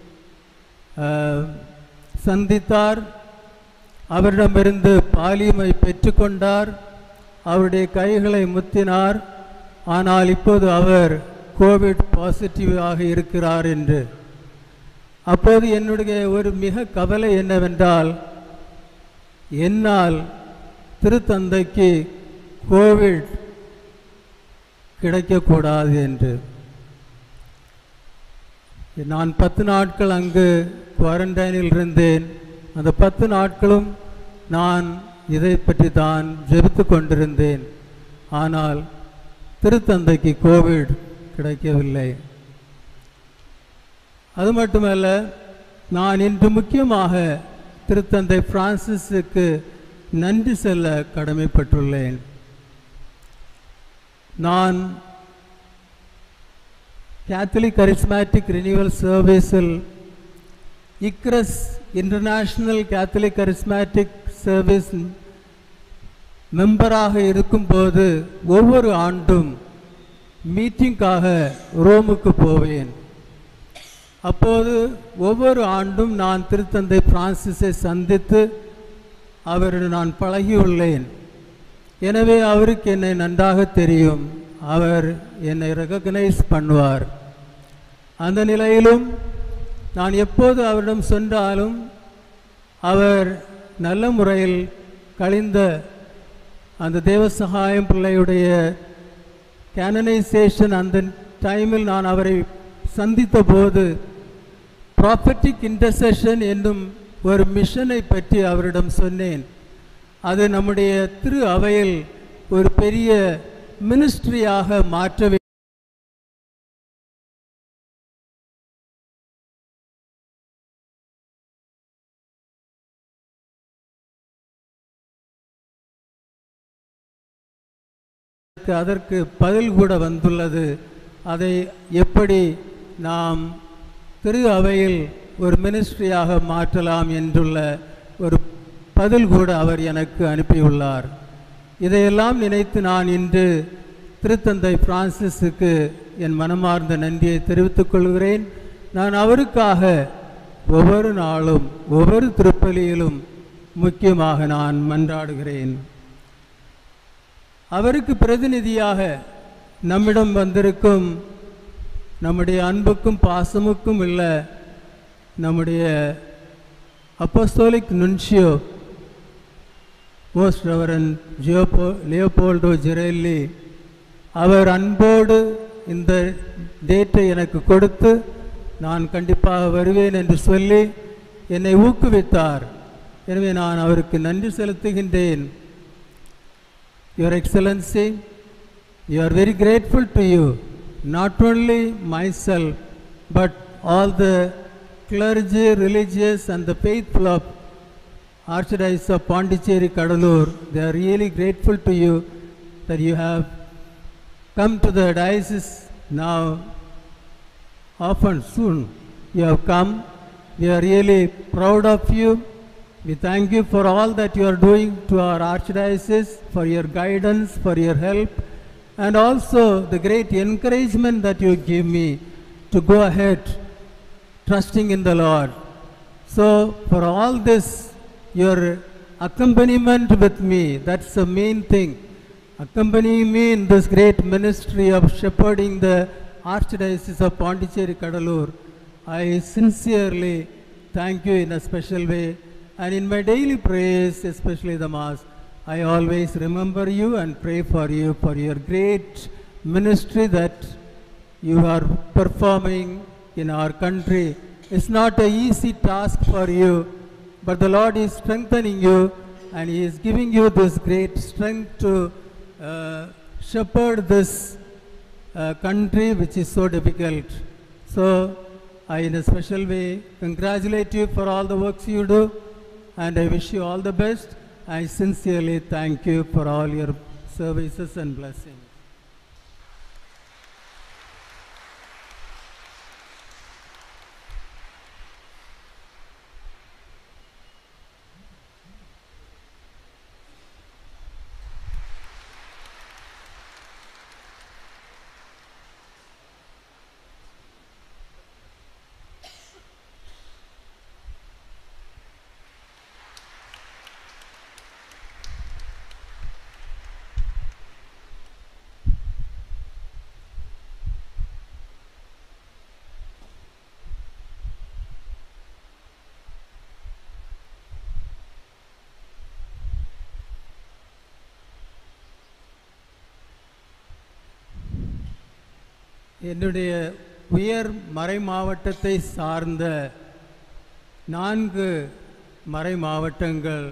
சந்தித்தார், அவரிடமிருந்து பாலியமை பெற்றுக்கொண்டார், அவருடைய கைகளை முத்தினார், ஆனால் இப்போது அவர் கோவிட் பாசிட்டிவாக இருக்கிறார் என்று. அப்போது என்னுடைய ஒரு மிக கவலை என்னவென்றால், என்னால் திருத்தந்தைக்கு கோவிட் கிடைக்கக்கூடாது என்று. நான் பத்து நாட்கள் அங்கு குவாரண்டைனில் இருந்தேன். அந்த பத்து நாட்களும் நான் இதை பற்றி தான் ஜெபித்து கொண்டிருந்தேன். ஆனால் திருத்தந்தைக்கு கோவிட் கிடைக்கவில்லை. அது மட்டுமல்ல, நான் இன்று முக்கியமாக திருத்தந்தை பிரான்சிஸுக்கு நன்றி சொல்ல கடமைப்பட்டுள்ளேன். நான் கேத்தலிக் கரிஸ்மேட்டிக் ரினிவல் சர்வீஸில் இக்ரஸ் இன்டர்நேஷ்னல் கேத்தலிக் கரிஸ்மேட்டிக் சர்வீஸ் மெம்பராக இருக்கும்போது ஒவ்வொரு ஆண்டும் மீட்டிங்காக ரோமுக்கு போவேன். அப்போது ஒவ்வொரு ஆண்டும் நான் திருத்தந்தை பிரான்சிஸை சந்தித்து அவருடன் நான் பழகியுள்ளேன். எனவே அவருக்கு என்னை நன்றாக தெரியும், அவர் என்னை ரெகக்னைஸ் பண்ணுவார். அந்த நிலையிலும் நான் எப்போது அவரிடம் சென்றாலும் அவர் நல்ல முறையில் கழிந்த அந்த தேவசகாயம் பிள்ளையுடைய கேனனைசேஷன் அந்த டைமில் நான் அவரை சந்தித்த போது ப்ராப்பர்ட்டிக் இன்டர்செஷன் என்னும் ஒரு மிஷனை பற்றி அவரிடம் சொன்னேன். அது நம்முடைய திரு அவையில் ஒரு பெரிய மினிஸ்ட்ரியாக மாற்ற வேண்டும். அதற்கு பதில் கூட வந்துள்ளது. அதை எப்படி நாம் திரு அவையில் ஒரு மினிஸ்ட்ரியாக மாற்றலாம் என்றுள்ள ஒரு பதில் கூட அவர் எனக்கு அனுப்பியுள்ளார். இதையெல்லாம் நினைத்து நான் இன்று திருத்தந்தை பிரான்சிஸுக்கு என் மனமார்ந்த நன்றியை தெரிவித்துக் கொள்கிறேன். நான் அவருக்காக ஒவ்வொரு நாளும் ஒவ்வொரு திருப்பலியிலும் முக்கியமாக நான் மன்றாடுகிறேன். அவருக்கு பிரதிநிதியாக நம்மிடம் வந்திருக்கும் நம்முடைய அன்புக்கும் பாசமுக்கும் உள்ள நம்முடைய அப்போஸ்தோலிக் நுன்ஷியோ மோஸ்ட் ரெவரண்ட் ஜியோபோ லியோபோல்டோ ஜிரெல்லி அவர் அன்போடு இந்த டேட்டை எனக்கு கொடுத்து நான் கண்டிப்பாக வருவேன் என்று சொல்லி என்னை ஊக்குவித்தார். எனவே நான் அவருக்கு நன்றி செலுத்துகின்றேன். Your Excellency, We are very grateful to you, not only myself, but all the clergy, religious and the faithful of Archdiocese of Pondicherry Kadalur. They are really grateful to you that you have come to the diocese now. Often, soon, you have come. We are really proud of you. We thank you for all that you are doing to our Archdiocese, for your guidance, for your help, and also the great encouragement that you give me to go ahead, trusting in the Lord. So, for all this, your accompaniment with me, that's the main thing. Accompanying me in this great ministry of shepherding the Archdiocese of Pondicherry Kadalur. I sincerely thank you in a special way, and in my daily prayers, especially the Mass, I always remember you and pray for you for your great ministry that you are performing in our country. It's not an easy task for you, but the Lord is strengthening you, and He is giving you this great strength to uh, shepherd this uh, country which is so difficult. So, I in a special way congratulate you for all the works you do, and I wish you all the best. I sincerely thank you for all your services and blessings. என்னுடைய உயர் மறை மாவட்டத்தை சார்ந்த நான்கு மறை மாவட்டங்கள்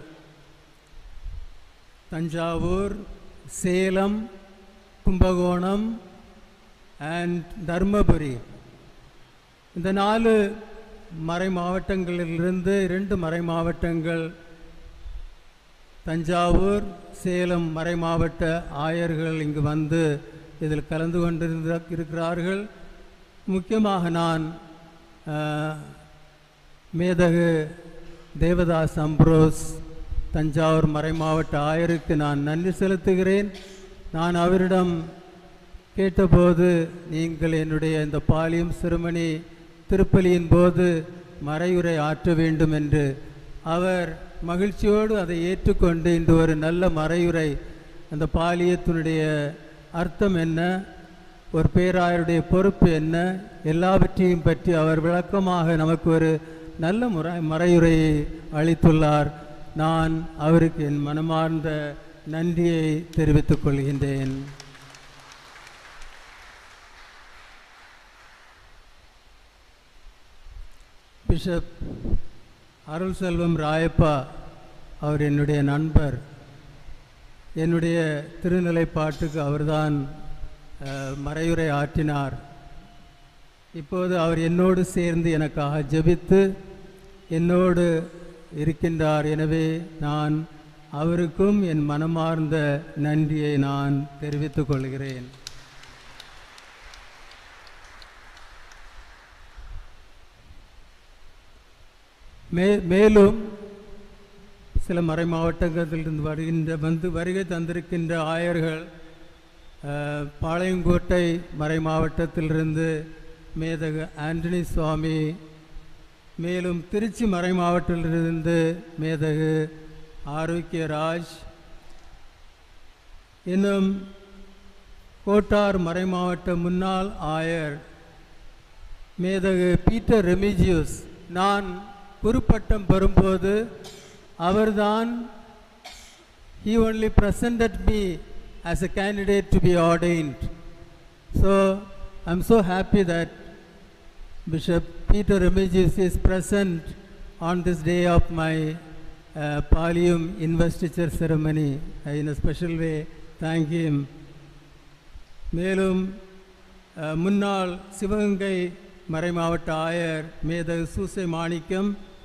Thanjavur, Salem, Kumbakonam and Dharmapuri. இந்த நாலு மறை மாவட்டங்களிலிருந்து இரண்டு மறை மாவட்டங்கள் தஞ்சாவூர், சேலம் மறை மாவட்ட ஆயர்கள் இங்கு வந்து இதில் கலந்து கொண்டிருந்த இருக்கிறார்கள். முக்கியமாக நான் மேதகு தேவதாஸ் அம்ப்ரோஸ் தஞ்சாவூர் மறை மாவட்ட ஆயருக்கு நான் நன்றி செலுத்துகிறேன். நான் அவரிடம் கேட்டபோது, நீங்கள் என்னுடைய இந்த பாலியம் சிறுமணி திருப்பலியின் போது மறையுரை ஆற்ற வேண்டும் என்று, அவர் மகிழ்ச்சியோடு அதை ஏற்றுக்கொண்டு இந்த ஒரு நல்ல மறையுரை, அந்த பாலியத்தினுடைய அர்த்தம் என்ன, ஒரு பேராயருடைய பொறுப்பு என்ன, எல்லாவற்றையும் பற்றி அவர் விளக்கமாக நமக்கு ஒரு நல்ல முறை மறையுரையை அளித்துள்ளார். நான் அவருக்கு என் மனமார்ந்த நன்றியை தெரிவித்துக் கொள்கின்றேன். பிஷப் அருள் செல்வம் ராயப்பா அவர் என்னுடைய நண்பர். என்னுடைய திருநிலைப்பாட்டுக்கு அவர்தான் மறையுரை ஆற்றினார். இப்போது அவர் என்னோடு சேர்ந்து எனக்காக ஜெபித்து என்னோடு இருக்கின்றார். எனவே நான் அவருக்கும் என் மனமார்ந்த நன்றியை நான் தெரிவித்துக் கொள்கிறேன். மே மேலும் சில மறை மாவட்டங்களிலிருந்து வருகின்ற வந்து வருகை தந்திருக்கின்ற ஆயர்கள், பாளையங்கோட்டை மறை மாவட்டத்திலிருந்து மேதகு ஆண்டனி சுவாமி, மேலும் திருச்சி மறை மாவட்டத்திலிருந்து மேதகு ஆரோக்கியராஜ், இன்னும் கோட்டார் மறை மாவட்ட முன்னாள் ஆயர் மேதகு பீட்டர் ரெமிஜியூஸ். நான் குருப்பட்டம் பெறும்போது அவர்தான், he only presented me as a candidate to be ordained. So I am so happy that Bishop Peter Remigius is present on this day of my uh, Pallium investiture ceremony. I in a special way thank him. மேலும் அஹ், முன்னாள் சிவகங்கை மறைமாவட்ட ஆயர் மேதகு சூசை மாணிக்கம்,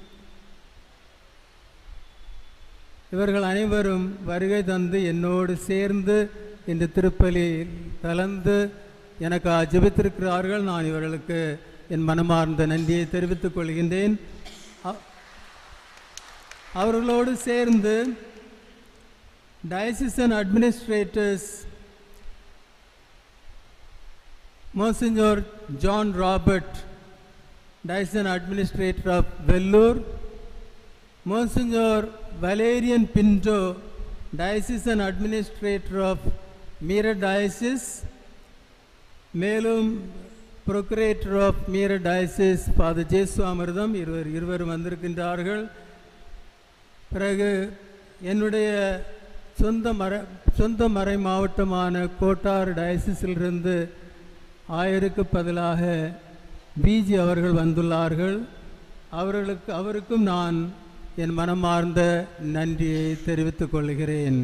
இவர்கள் அனைவரும் வருகை தந்து என்னோடு சேர்ந்து இந்த திருப்பலியில் கலந்து எனக்கு ஜெபித்திருக்கிறார்கள். நான் இவர்களுக்கு என் மனமார்ந்த நன்றியை தெரிவித்துக் கொள்கின்றேன். அ- அவர்களோடு சேர்ந்து diocesan administrators Monsignor John Robert, diocesan administrator of Vellore, Monsignor Valerian Pinto, diocesan administrator of Meera Diocese, மேலும் procurator of Meera Diocese Father Jesu Amardam இருவர் இருவரும் வந்திருக்கின்றார்கள். பிறகு என்னுடைய சொந்த மர சொந்த மறை மாவட்டமான கோட்டார் டயசிஸிலிருந்து ஆயருக்கு பதிலாக பிஜி அவர்கள் வந்துள்ளார்கள். அவர்களுக்கு அவருக்கும் நான் என் மனமார்ந்த நன்றியை தெரிவித்துக் கொள்கிறேன்.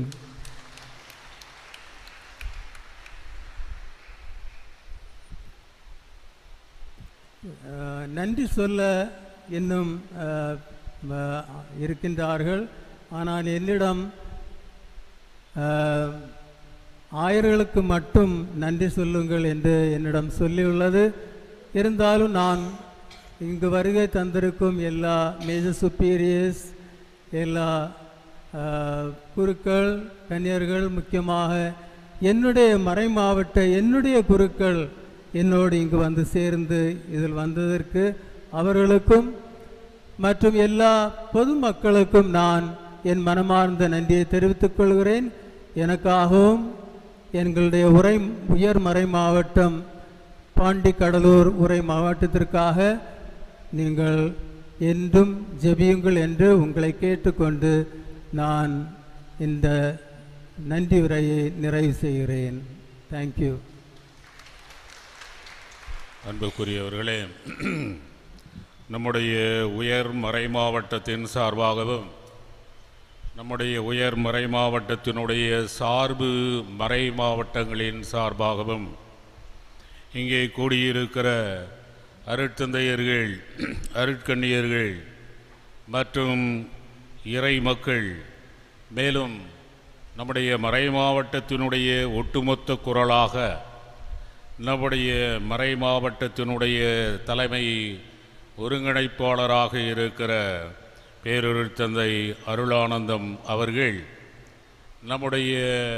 அஹ், நன்றி சொல்ல இன்னும் அஹ், அஹ், இருக்கின்றார்கள். ஆனால் என்னிடம் அஹ், ஆயர்களுக்கு மட்டும் நன்றி சொல்லுங்கள் என்று என்னிடம் சொல்லியுள்ளது. இருந்தாலும் நான் இங்கு வருகை தந்திருக்கும் எல்லா மேஜர் சுப்பீரியர்ஸ், எல்லா அஹ், குருக்கள், கன்னியர்கள், முக்கியமாக என்னுடைய மறை மாவட்ட என்னுடைய குருக்கள் என்னோடு இங்கு வந்து சேர்ந்து இதில் வந்ததற்கு அவர்களுக்கும் மற்றும் எல்லா பொதுமக்களுக்கும் நான் என் மனமார்ந்த நன்றியை தெரிவித்துக் கொள்கிறேன். எனக்காகவும் எங்களுடைய உரை உயர் மறை மாவட்டம் பாண்டி கடலூர் உரை மாவட்டத்திற்காக நீங்கள் என்றும் ஜெபியுங்கள் என்று உங்களை கேட்டுக்கொண்டு நான் இந்த நன்றி உரையை நிறைவு செய்கிறேன். தேங்க்யூ. அன்புக்குரியவர்களே, நம்முடைய உயர் மறை மாவட்டத்தின் சார்பாகவும் நம்முடைய உயர் மறை மாவட்டத்தினுடைய சார்பு மறை மாவட்டங்களின் சார்பாகவும் இங்கே கூடியிருக்கிற அருட்தந்தையர்கள், அருட்கண்ணியர்கள் மற்றும் இறை மக்கள், மேலும் நம்முடைய மறை மாவட்டத்தினுடைய ஒட்டுமொத்த குரலாக நம்முடைய மறை மாவட்டத்தினுடைய தலைமை ஒருங்கிணைப்பாளராக இருக்கிற பேரருட்தந்தை அருளானந்தம் அவர்கள் நம்முடைய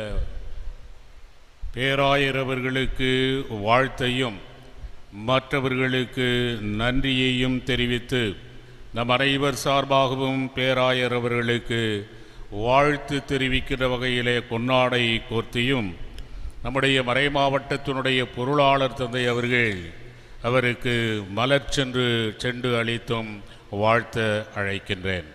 பேராயரவர்களுக்கு வாழ்த்தையும் மற்றவர்களுக்கு நன்றியையும் தெரிவித்து நம் அனைவர் சார்பாகவும் பேராயரவர்களுக்கு வாழ்த்து தெரிவிக்கிற வகையிலே பொன்னாடை கோர்த்தியும் நம்முடைய மறை மாவட்டத்தினுடைய பொருளாளர் தந்தை அவர்கள் அவருக்கு மலர் சென்று சென்று அளித்தும் வாழ்த்த அழைக்கின்றேன்.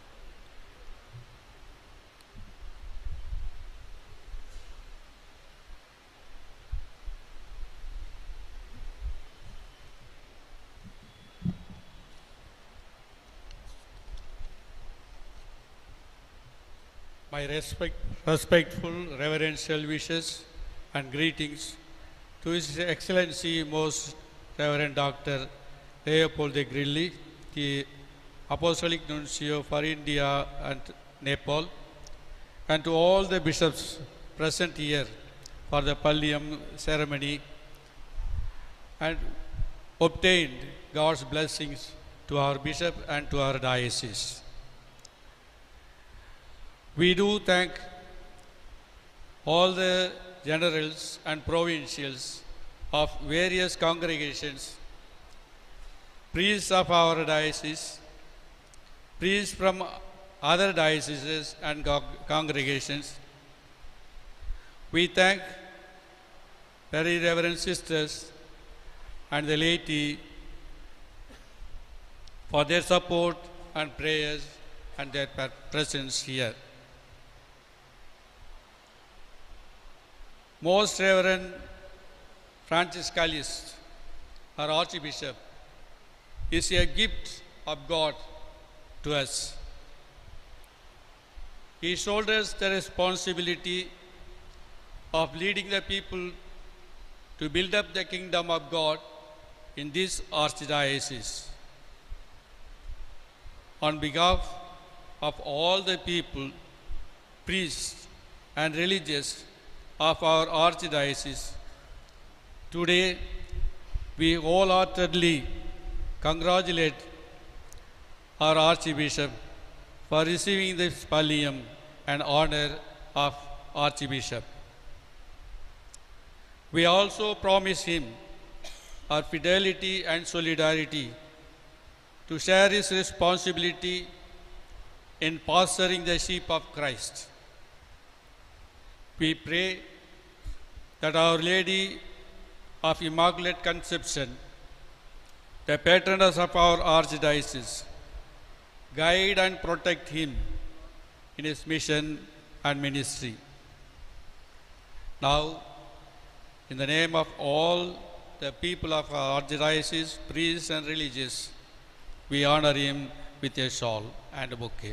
My respect, respectful reverential wishes and greetings to His Excellency Most Reverend Doctor Leopold de Grilli, the Apostolic Nuncio for India and Nepal, and to all the bishops present here for the Pallium ceremony, and obtained God's blessings to our bishop and to our diocese. We do thank all the generals and provincials of various congregations, priests of our diocese, priests from other dioceses and congregations. We thank very reverend sisters and the laity for their support and prayers and their presence here. Most Reverend Francis Calist, our Archbishop, is a gift of God to us. He shoulders the responsibility of leading the people to build up the kingdom of God in this archdiocese. On behalf of all the people, priests and religious of our archdiocese, today we wholeheartedly congratulate our Archbishop for receiving this pallium and honor of Archbishop. We also promise him our fidelity and solidarity to share his responsibility in pastoring the sheep of Christ. We pray that Our Lady of Immaculate Conception, the patroness of our archdiocese, guide and protect him in his mission and ministry. Now, in the name of all the people of our archdiocese, priests and religious, we honor him with a shawl and a bouquet.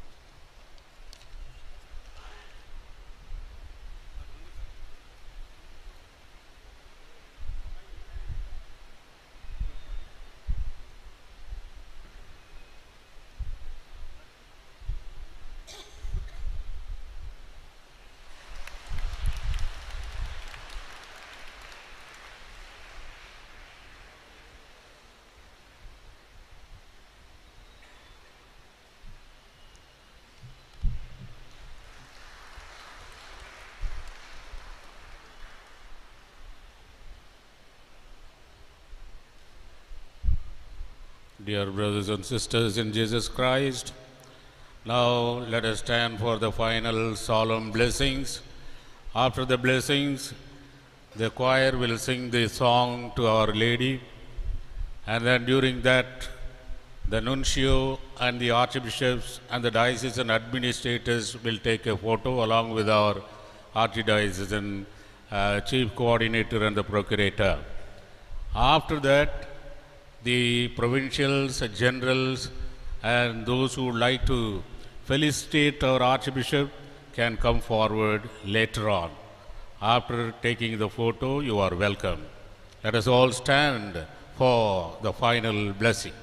Dear brothers and sisters in Jesus Christ, now let us stand for the final solemn blessings. After the blessings, the choir will sing the song to Our Lady, and then during that, the nuncio and the archbishops and the diocesan administrators will take a photo along with our archdiocesan uh, chief coordinator and the procurator. After that, the provincials, generals, and those who would like to felicitate our Archbishop can come forward later on. After taking the photo, you are welcome. Let us all stand for the final blessing.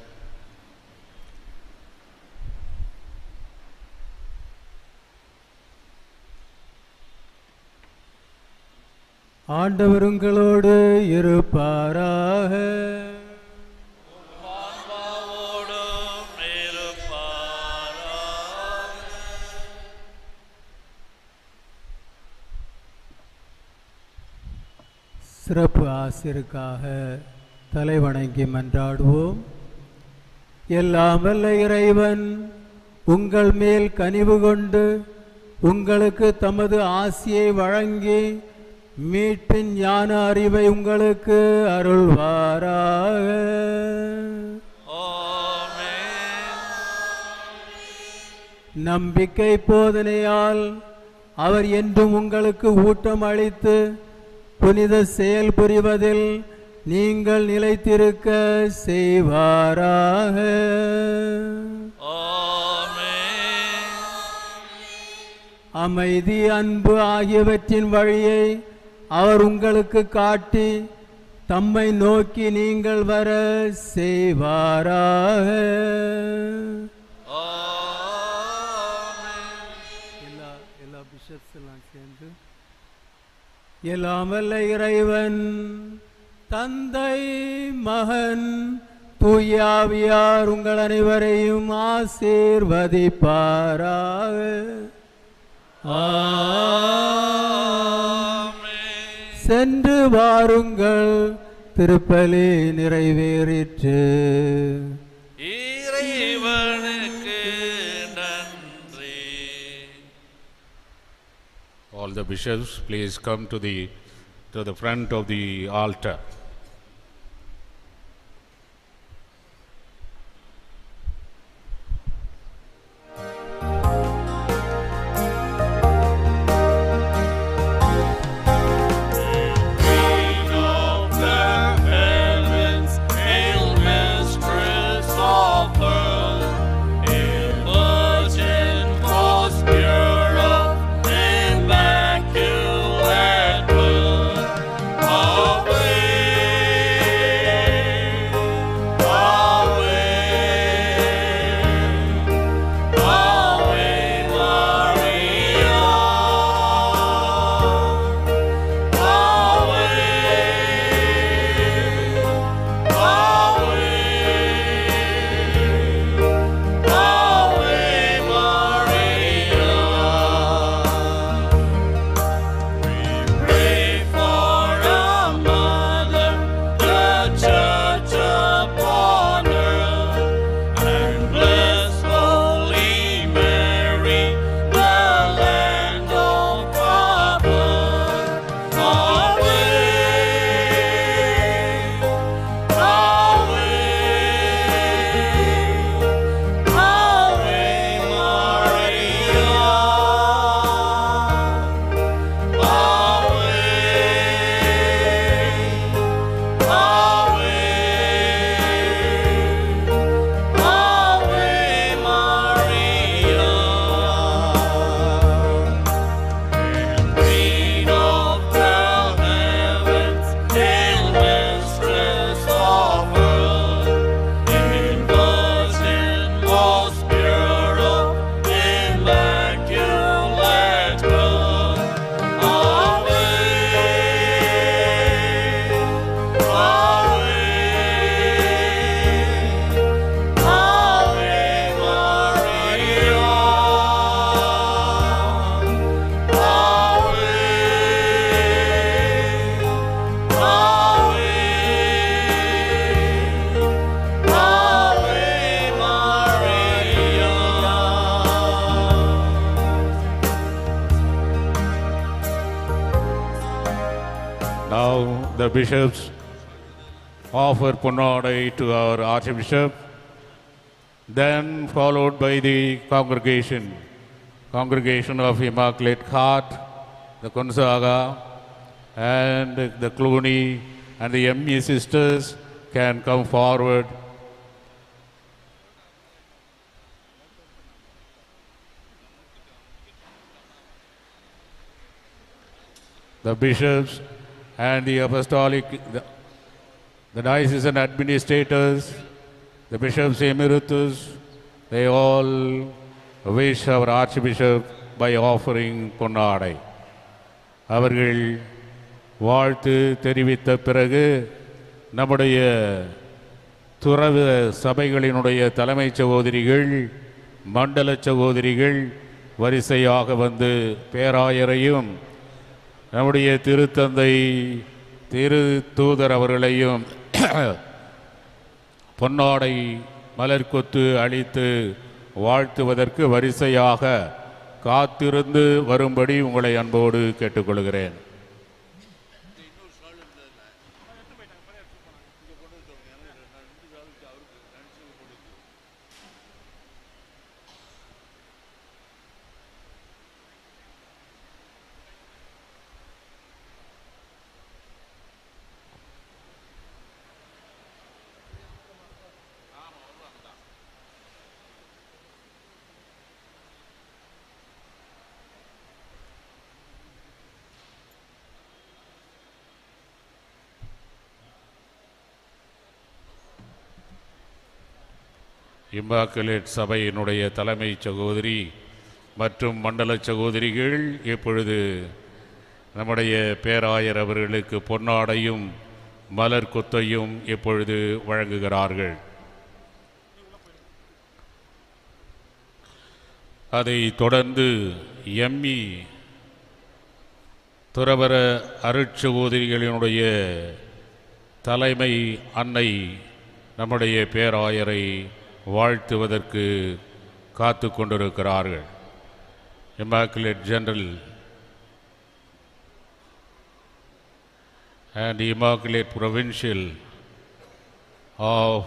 ஆண்டவர் உங்களோடு இருப்பாராக. சிறப்பு ஆசிரியருக்காக தலைவணங்கி மன்றாடுவோம். எல்லாம் வல்ல இறைவன் உங்கள் மேல் கனிவு கொண்டு உங்களுக்கு தமது ஆசியை வழங்கி மீட்பின் ஞான அறிவை உங்களுக்கு அருள்வாராக. நம்பிக்கை போதனையால் அவர் என்றும் உங்களுக்கு ஊட்டம் அளித்து புனித செயல் புரிவதில் நீங்கள் நிலைத்திருக்க செய்வாராக. அமைதி, அன்பு ஆகியவற்றின் வழியை அவர் உங்களுக்கு காட்டி தம்மை நோக்கி நீங்கள் வர செய்வாராக. எல்லா எல்லா பிஷப்ஸ் எல்லாம் சேர்ந்து எல்லாம் வல்ல இறைவன் தந்தை, மகன், தூய ஆவியார் உங்கள் அனைவரையும் ஆசீர்வதிப்பாராக. சென்று வாருங்கள், திருப்பலி நிறைவேறிற்று. இறைவனுக்கு நன்றி. All the bishops, please come to the to the front of the altar. Over Now the bishops offer Punnadai to our Archbishop, then followed by the congregation, congregation of Immaculate Heart, the Gonzaga, and the Clooney, and the M E sisters can come forward. The bishops and the apostolic, the, the diocesan administrators, the bishops emeritus, they all wish our Archbishop by offering பொன்னாடை. அவர்கள் வாழ்த்து தெரிவித்த பிறகு நம்முடைய துறவு சபைகளினுடைய தலைமை சகோதரிகள், மண்டல சகோதரிகள் வரிசையாக வந்து பேராயரையும் நம்முடைய திருத்தந்தை திரு தூதர் அவர்களையும் பொன்னாடை மலர்கொத்து அளித்து வாழ்த்துவதற்கு வரிசையாக காத்திருந்து வரும்படி உங்களை அன்போடு கேட்டுக்கொள்கிறேன். இம்மாக்குலேட் சபையினுடைய தலைமை சகோதரி மற்றும் மண்டல சகோதரிகள் இப்பொழுது நம்முடைய பேராயர் அவர்களுக்கு பொன்னாடையும் மலர் கொத்தையும் இப்பொழுது வழங்குகிறார்கள். அதை தொடர்ந்து எம்மி துறவர அருட்சகோதரிகளினுடைய தலைமை அன்னை நம்முடைய பேராயரை வாழ்த்துவதற்கு காத்து கொண்டிருக்கிறார்கள். Immaculate General and Immaculate Provincial of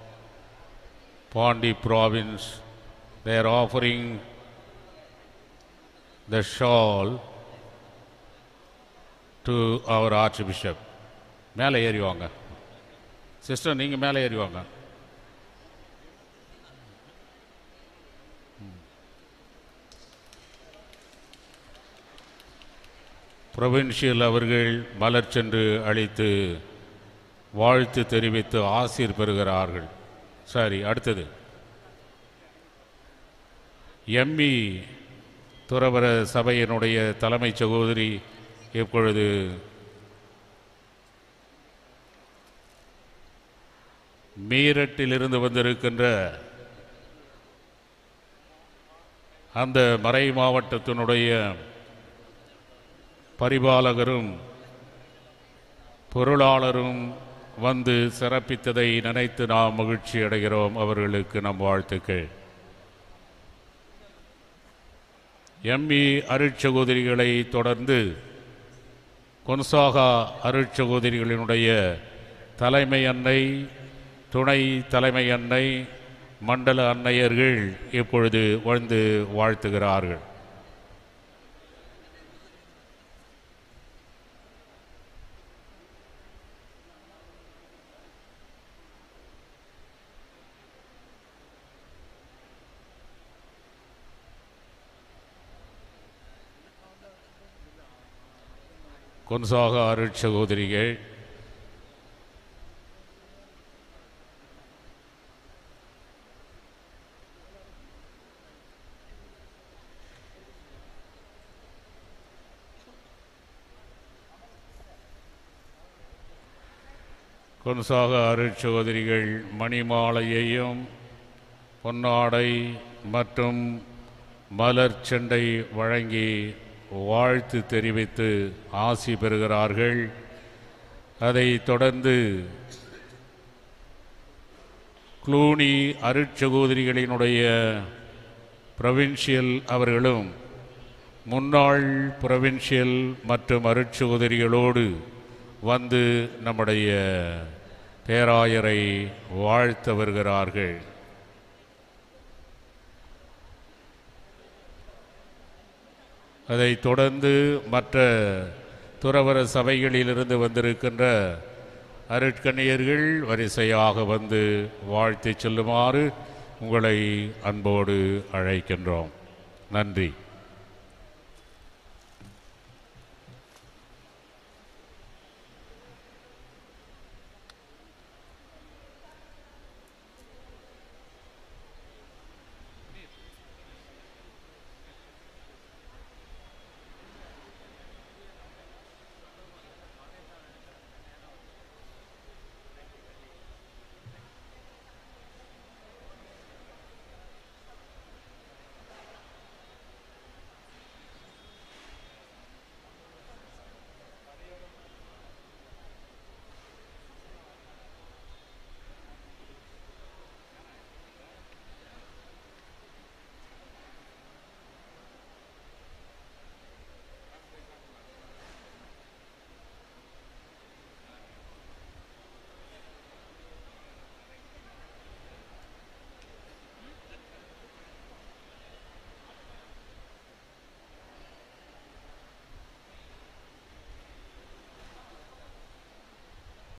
Pondi Province, they are offering the shawl to our Archbishop. மேலே ஏறி வாங்க சிஸ்டர், நீங்கள் மேலே ஏறி வாங்க. புரொவின்ஷியல் அவர்கள் மலர் சென்று அளித்து வாழ்த்து தெரிவித்து ஆசீர் பெறுகிறார்கள். சரி, அடுத்தது எம்மி துறவர சபையினுடைய தலைமை சகோதரி இப்பொழுது மீரட்டிலிருந்து வந்திருக்கின்ற அந்த மறை மாவட்டத்தினுடைய பரிபாலகரும் பொருளாளரும் வந்து சிறப்பித்ததை நினைத்து நாம் மகிழ்ச்சி அடைகிறோம். அவர்களுக்கு நம் வாழ்த்துக்கள். எம்மி அருட்சகோதரிகளை தொடர்ந்து கொன்சாகா அருட்சகோதரிகளினுடைய தலைமை அன்னை, துணை தலைமை அன்னை, மண்டல அன்னையர்கள் இப்பொழுது வந்து வாழ்த்துகிறார்கள். கொன்சாகா அருட்சகோதரிகள் கொன்சாகா அருட்சகோதரிகள் மணிமாலையையும் பொன்னாடை மற்றும் மலர் செண்டை வழங்கி வாழ்த்து தெரிவித்து ஆசி பெறுகிறார்கள். அதை தொடர்ந்து க்ளூனி அருட்சகோதரிகளினுடைய புரொவின்ஷியல் அவர்களும் முன்னாள் புரொவின்ஷியல் மற்றும் அருட்சகோதரிகளோடு வந்து நம்முடைய பேராயரை வாழ்த்த வருகிறார்கள். அதைத் தொடர்ந்து மற்ற துறவற சபைகளிலிருந்து வந்திருக்கின்ற அருட்கணியர்கள் வரிசையாக வந்து வாழ்த்தி செல்லுமாறு உங்களை அன்போடு அழைக்கின்றோம். நன்றி.